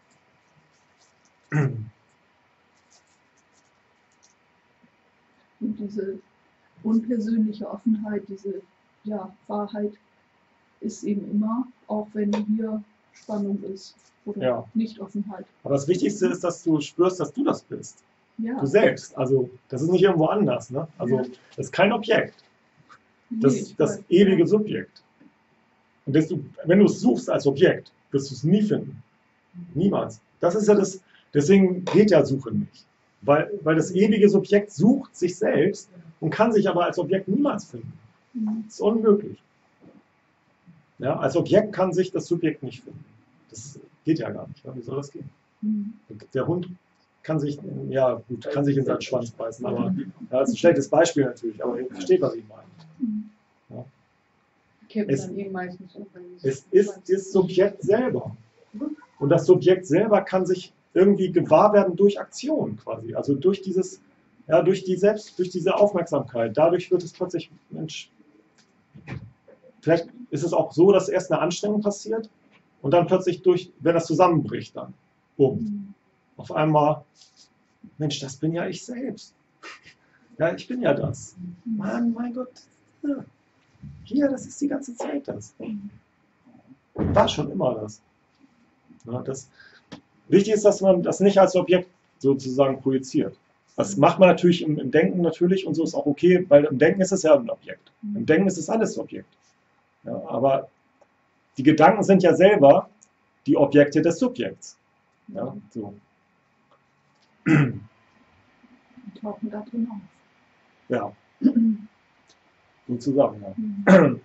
Und diese unpersönliche Offenheit, diese Wahrheit ist eben immer, auch wenn wir Spannung ist oder
Ja.
Nicht-Offenheit.
Aber das Wichtigste ist, dass du spürst, dass du das bist.
Ja.
Du selbst. Also das ist nicht irgendwo anders. Ne? Also
Ja.
das ist kein Objekt. Das
Nee,
ist
ich
das
weiß.
ewige Subjekt. Und wenn du es suchst als Objekt, wirst du es nie finden. Niemals. Das ist ja das, deswegen geht ja Suche nicht. Weil das ewige Subjekt sucht sich selbst und kann sich aber als Objekt niemals finden. Das ist unmöglich. Ja, als Objekt kann sich das Subjekt nicht finden. Das geht ja gar nicht. Ja? Wie soll das gehen?
Mhm.
Der Hund kann sich, ja gut, kann sich in seinen Schwanz beißen, aber ja, das ist ein schlechtes Beispiel natürlich, aber ihr versteht, was ich meine.
Mhm.
Kippt
Es-
dann meistens um.
Es ist das Subjekt selber. Und das Subjekt selber kann sich irgendwie gewahr werden durch Aktion quasi. Also durch dieses, ja, durch diese Aufmerksamkeit. Dadurch wird es plötzlich, Mensch, vielleicht ist es auch so, dass erst eine Anstrengung passiert und dann plötzlich wenn das zusammenbricht dann. Bumm. Auf einmal, Mensch, das bin ja ich selbst. Ja, ich bin ja das. Mann, mein Gott. Ja. Hier, das ist die ganze Zeit das. War schon immer das. Ja, wichtig ist, dass man das nicht als Objekt sozusagen projiziert. Das macht man natürlich im Denken natürlich und so ist auch okay, weil im Denken ist es ja ein Objekt. Im Denken ist es alles Objekt. Ja, aber die Gedanken sind ja selber die Objekte des Subjekts. Ja, so.
Und tauchen da drin auf.
Ja, sozusagen. Ja.
Mhm.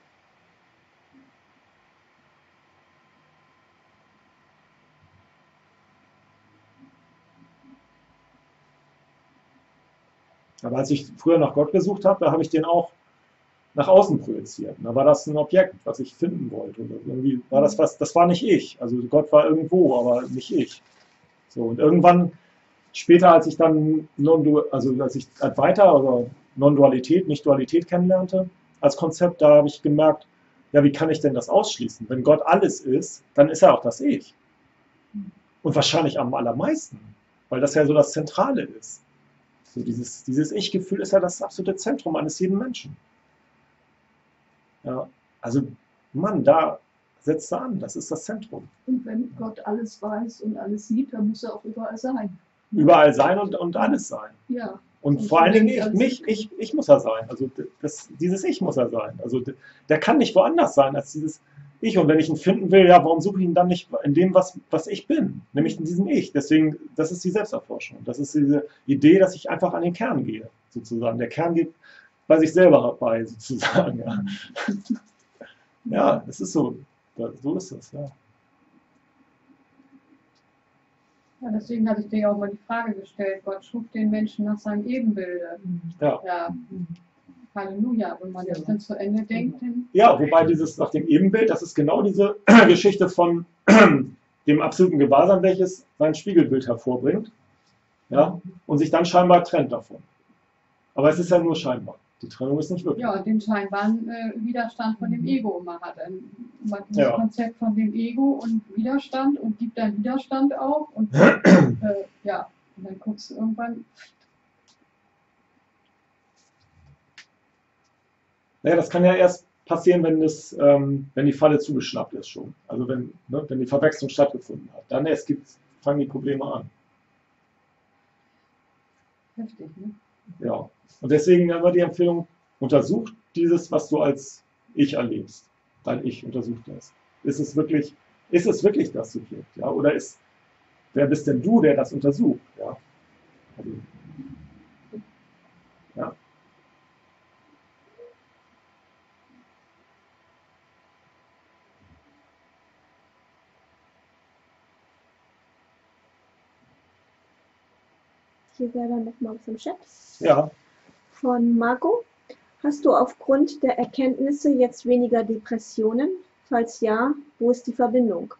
Aber als ich früher nach Gott gesucht habe, da habe ich den auch nach außen projiziert. Da war das ein Objekt, was ich finden wollte. Oder irgendwie war das war nicht ich. Also Gott war irgendwo, aber nicht ich. So, und irgendwann, später, als ich dann weiter Non-Dualität, Nicht-Dualität kennenlernte, als Konzept, da habe ich gemerkt, ja, wie kann ich denn das ausschließen? Wenn Gott alles ist, dann ist er auch das Ich. Und wahrscheinlich am allermeisten, weil das ja so das Zentrale ist. So dieses Ich-Gefühl ist ja das absolute Zentrum eines jeden Menschen. Ja, also, Mann, da setzt er an, das ist das Zentrum.
Und wenn Gott alles weiß und alles sieht, dann muss er auch überall sein.
Überall sein und alles sein.
Ja.
Und
Und
vor allen
wenn
Dingen
alles-
ich muss er sein. Also dieses Ich muss er sein. Also der kann nicht woanders sein als dieses Ich. Und wenn ich ihn finden will, ja, warum suche ich ihn dann nicht in dem, was ich bin? Nämlich in diesem Ich. Deswegen, das ist die Selbsterforschung. Das ist diese Idee, dass ich einfach an den Kern gehe, sozusagen. Der Kern geht bei sich selber dabei, sozusagen. Ja, ja, es ist so. So ist es, ja.
Ja, deswegen hatte ich dir ja auch mal die Frage gestellt, Gott schuf den Menschen nach seinem Ebenbilde.
Ja.
Ja, Halleluja, wenn man das dann zu Ende denkt, dann
Ja, wobei dieses nach dem Ebenbild, das ist genau diese Geschichte von dem absoluten Gewahrsam, welches sein Spiegelbild hervorbringt, ja, und sich dann scheinbar trennt davon. Aber es ist ja nur scheinbar. Die Trennung ist nicht wirklich.
ja, und den scheinbaren Widerstand von dem Ego immer hat. Man hat dieses
Ja.
Konzept von dem Ego und Widerstand und gibt dann Widerstand auf und ja, und dann guckst du irgendwann,
Naja, das kann ja erst passieren, wenn die Falle zugeschnappt ist schon. Also wenn die Verwechslung stattgefunden hat. Dann erst fangen die Probleme an.
heftig, ne?
Ja. Und deswegen immer die Empfehlung, untersuch dieses, was du als Ich erlebst. Dein Ich untersucht das. Ist es wirklich das Subjekt? Ja? Oder wer bist denn du, der das untersucht? Ja. Also, ja.
Hier wäre dann noch mal was im Chat.
Ja.
Von Marco. Hast du aufgrund der Erkenntnisse jetzt weniger Depressionen? Falls ja, wo ist die Verbindung?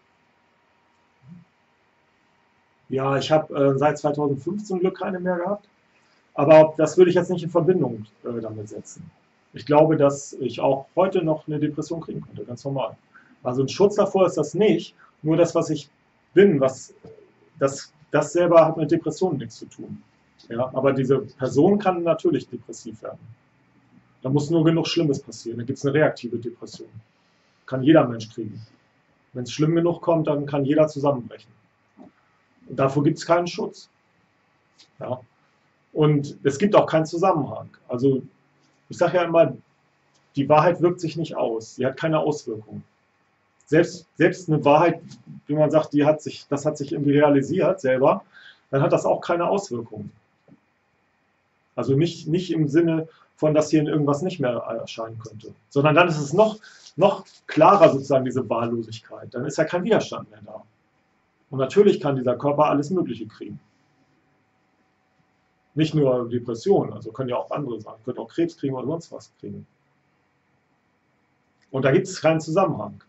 Ja, ich habe seit 2005 zum Glück keine mehr gehabt. Aber das würde ich jetzt nicht in Verbindung damit setzen. Ich glaube, dass ich auch heute noch eine Depression kriegen könnte, ganz normal. Also ein Schutz davor ist das nicht. Nur das, was ich bin, das selber hat mit Depressionen nichts zu tun. Ja, aber diese Person kann natürlich depressiv werden. Da muss nur genug Schlimmes passieren. Da gibt es eine reaktive Depression. Kann jeder Mensch kriegen. Wenn es schlimm genug kommt, dann kann jeder zusammenbrechen. Und davor gibt es keinen Schutz. Ja. Und es gibt auch keinen Zusammenhang. Also ich sage ja immer, die Wahrheit wirkt sich nicht aus. Sie hat keine Auswirkung. Selbst eine Wahrheit, wie man sagt, das hat sich irgendwie realisiert selber, dann hat das auch keine Auswirkung. Also nicht im Sinne von, dass hier irgendwas nicht mehr erscheinen könnte, sondern dann ist es noch klarer sozusagen, diese Wahllosigkeit. Dann ist ja kein Widerstand mehr da. Und natürlich kann dieser Körper alles Mögliche kriegen. Nicht nur Depressionen, also können ja auch andere sein, können auch Krebs kriegen oder sonst was kriegen. Und da gibt es keinen Zusammenhang.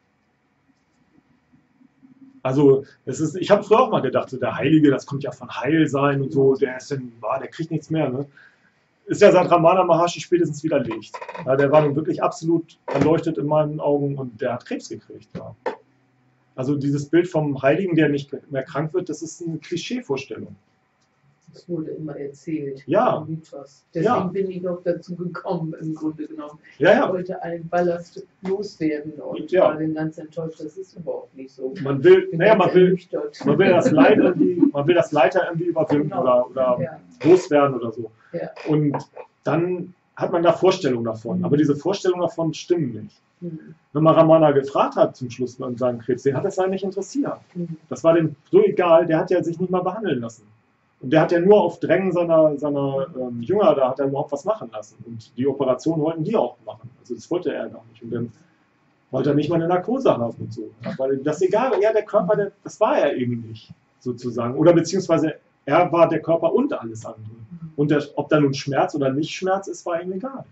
Also ich habe früher auch mal gedacht, so der Heilige, das kommt ja von Heil sein und so, der kriegt nichts mehr. Ne? Ist ja seit Ramana Maharshi spätestens widerlegt. Ja, der war nun wirklich absolut erleuchtet in meinen Augen und der hat Krebs gekriegt. Ja. Also dieses Bild vom Heiligen, der nicht mehr krank wird, das ist eine Klischeevorstellung.
Das wurde immer erzählt.
Ja.
Deswegen bin ich noch dazu gekommen, im Grunde genommen.
Ja.
Ich wollte einen Ballast loswerden und
Ja.
war dann ganz enttäuscht, das ist überhaupt nicht so.
Man will das Leid irgendwie, überwinden
Genau.
oder
Ja.
loswerden oder so.
Ja.
Und dann hat man da Vorstellungen davon. Aber diese Vorstellungen davon stimmen nicht.
Mhm.
Wenn man Ramana gefragt hat zum Schluss mit seinem Krebs, den hat es eigentlich interessiert.
Mhm.
Das war dem so egal, der hat ja sich nicht mal behandeln lassen. Und der hat ja nur auf Drängen seiner Jünger, da hat er überhaupt was machen lassen. Und die Operation wollten die auch machen. Also das wollte er gar nicht. Und dann wollte er nicht mal eine Narkose haben und so. Weil das egal, ja, der Körper, das war er eben nicht, sozusagen. Oder beziehungsweise er war der Körper und alles andere. Und ob da nun Schmerz oder nicht Schmerz ist, war ihm egal.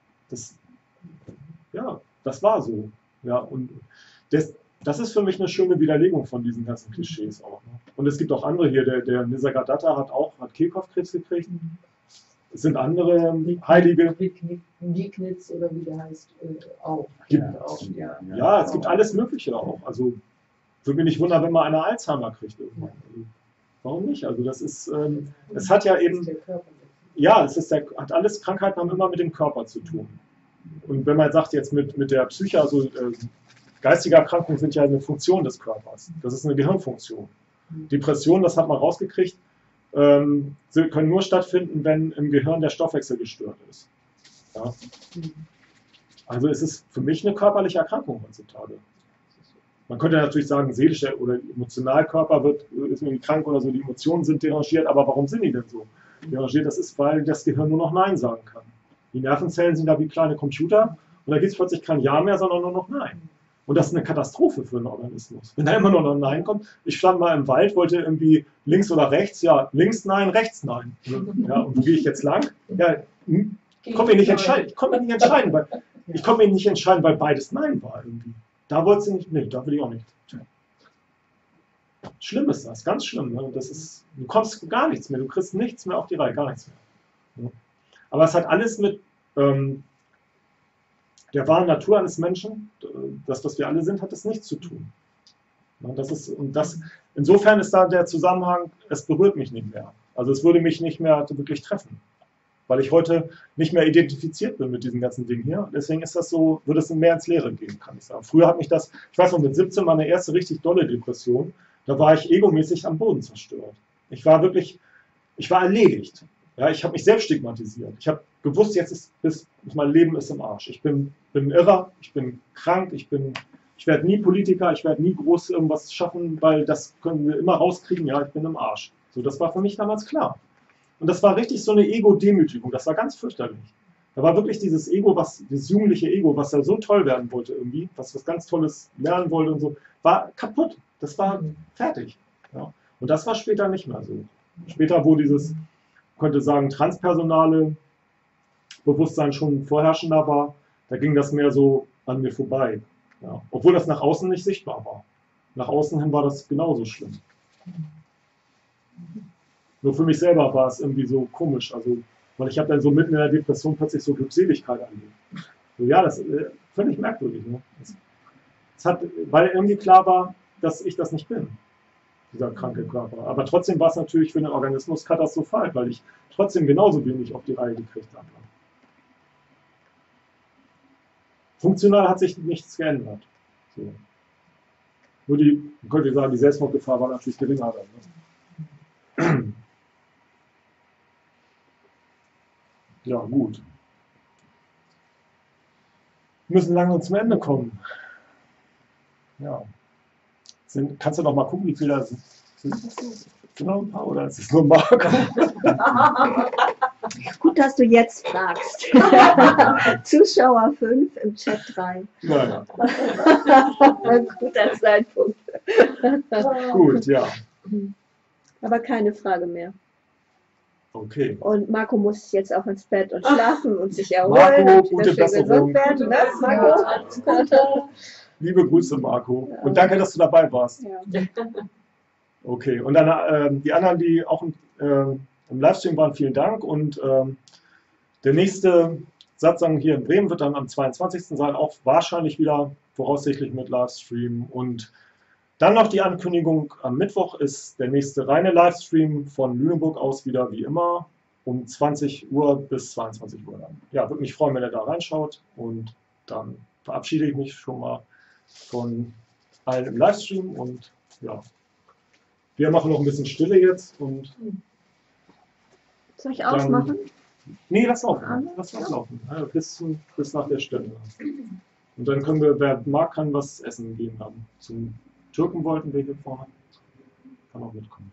Das war so. Ja, und das ist für mich eine schöne Widerlegung von diesen ganzen Klischees auch. Ne? Und es gibt auch andere hier, der Nisargadatta hat Kehlkopfkrebs gekriegt. Es sind andere Heilige.
Liegnitz oder wie der heißt, auch.
Ja, es gibt alles Mögliche auch. Also würde mich nicht wundern, wenn mal einer Alzheimer kriegt irgendwann. Also, warum nicht? Also das ist, es hat ja eben, ja, hat alles, Krankheiten haben immer mit dem Körper zu tun. Und wenn man sagt jetzt mit der Psyche, also geistige Erkrankungen sind ja eine Funktion des Körpers. Das ist eine Gehirnfunktion. Depressionen, das hat man rausgekriegt, können nur stattfinden, wenn im Gehirn der Stoffwechsel gestört ist. Ja? Also es ist für mich eine körperliche Erkrankung heutzutage. Man könnte natürlich sagen, seelischer oder Emotionalkörper ist irgendwie krank oder so, die Emotionen sind derangiert, aber warum sind die denn so derangiert? Das ist, weil das Gehirn nur noch Nein sagen kann. Die Nervenzellen sind da wie kleine Computer und da gibt es plötzlich kein Ja mehr, sondern nur noch Nein. Und das ist eine Katastrophe für einen Organismus. Wenn da immer nur noch Nein kommt, ich stand mal im Wald, wollte irgendwie links oder rechts, ja, links Nein, rechts Nein. Ja, und wo gehe ich jetzt lang? Ja, ich konnte mich nicht entscheiden, weil beides Nein war irgendwie. Da wollte sie nicht, nee, da will ich auch nicht. Schlimm ist das, ganz schlimm. Ne? Du kommst gar nichts mehr, du kriegst nichts mehr auf die Reihe, gar nichts mehr. Ja. Aber es hat alles mit der wahren Natur eines Menschen, das, was wir alle sind, hat es nichts zu tun. Ja, insofern ist da der Zusammenhang, es berührt mich nicht mehr. Also es würde mich nicht mehr wirklich treffen. Weil ich heute nicht mehr identifiziert bin mit diesen ganzen Dingen hier. Deswegen ist das so, würde es mehr ins Leere gehen, kann ich sagen. Früher hat mich das, ich weiß noch, mit 17 meine erste richtig dolle Depression, da war ich egomäßig am Boden zerstört. Ich war erledigt. Ja, ich habe mich selbst stigmatisiert. Ich habe gewusst, mein Leben ist im Arsch. Ich bin irrer, ich bin krank, ich werde nie Politiker, ich werde nie groß irgendwas schaffen, weil das können wir immer rauskriegen, ja, ich bin im Arsch. So, das war für mich damals klar. Und das war richtig so eine Ego-Demütigung, das war ganz fürchterlich. Da war wirklich dieses Ego, dieses jugendliche Ego, was da so toll werden wollte irgendwie, was ganz Tolles lernen wollte und so, war kaputt. Das war fertig. Ja. Und das war später nicht mehr so. Später, wo dieses, könnte sagen, transpersonale Bewusstsein schon vorherrschender war, da ging das mehr so an mir vorbei. Ja. Obwohl das nach außen nicht sichtbar war. Nach außen hin war das genauso schlimm. Nur für mich selber war es irgendwie so komisch, also, weil ich habe dann so mitten in der Depression plötzlich so Glückseligkeit erlebt. So, ja, das ist völlig merkwürdig. Ne? Weil irgendwie klar war, dass ich das nicht bin, dieser kranke Körper. Aber trotzdem war es natürlich für den Organismus katastrophal, weil ich trotzdem genauso wenig auf die Reihe gekriegt habe. Funktional hat sich nichts geändert. So. Nur die, man könnte sagen, die Selbstmordgefahr war natürlich geringer dann. Ne? Ja, gut. Wir müssen langsam zum Ende kommen. Ja. Kannst du noch mal gucken, wie viele da sind? Sind noch ein paar oder ist es nur Marco?
Gut, dass du jetzt fragst. Zuschauer 5, im Chat 3.
Nein.
Guter Zeitpunkt.
Gut, ja.
Aber keine Frage mehr.
Okay.
Und Marco muss jetzt auch ins Bett und schlafen und sich erholen
Marco,
und
gute
wieder schön
Besserung.
gesund werden. Ne, Marco?
Liebe Grüße, Marco. Und danke, dass du dabei warst.
Ja.
Okay. Und dann die anderen, die auch im Livestream waren, vielen Dank. Und der nächste Satzang hier in Bremen wird dann am 22. sein, auch wahrscheinlich wieder voraussichtlich mit Livestream. Und dann noch die Ankündigung, am Mittwoch ist der nächste reine Livestream von Lüneburg aus wieder wie immer um 20 Uhr bis 22 Uhr dann. Ja, würde mich freuen, wenn ihr da reinschaut und dann verabschiede ich mich schon mal von allen im Livestream und ja, wir machen noch ein bisschen Stille jetzt und
Soll ich ausmachen?
nee, lass laufen, lass laufen, ja, bis nach der Stille. Und dann können wir, wer mag, kann was essen gehen haben. Zum Türken wollten wir hier vorne, kann auch mitkommen.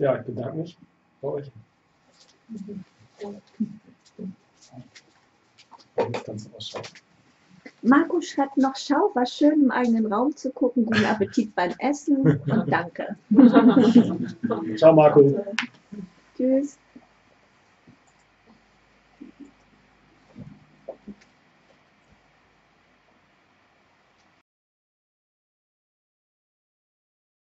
Ja, ich bedanke mich bei euch. Jetzt kannst du ausschauen.
Marco schreibt noch, schau, war schön im eigenen Raum zu gucken, guten Appetit beim Essen und danke.
Ciao, Marco.
Tschüss.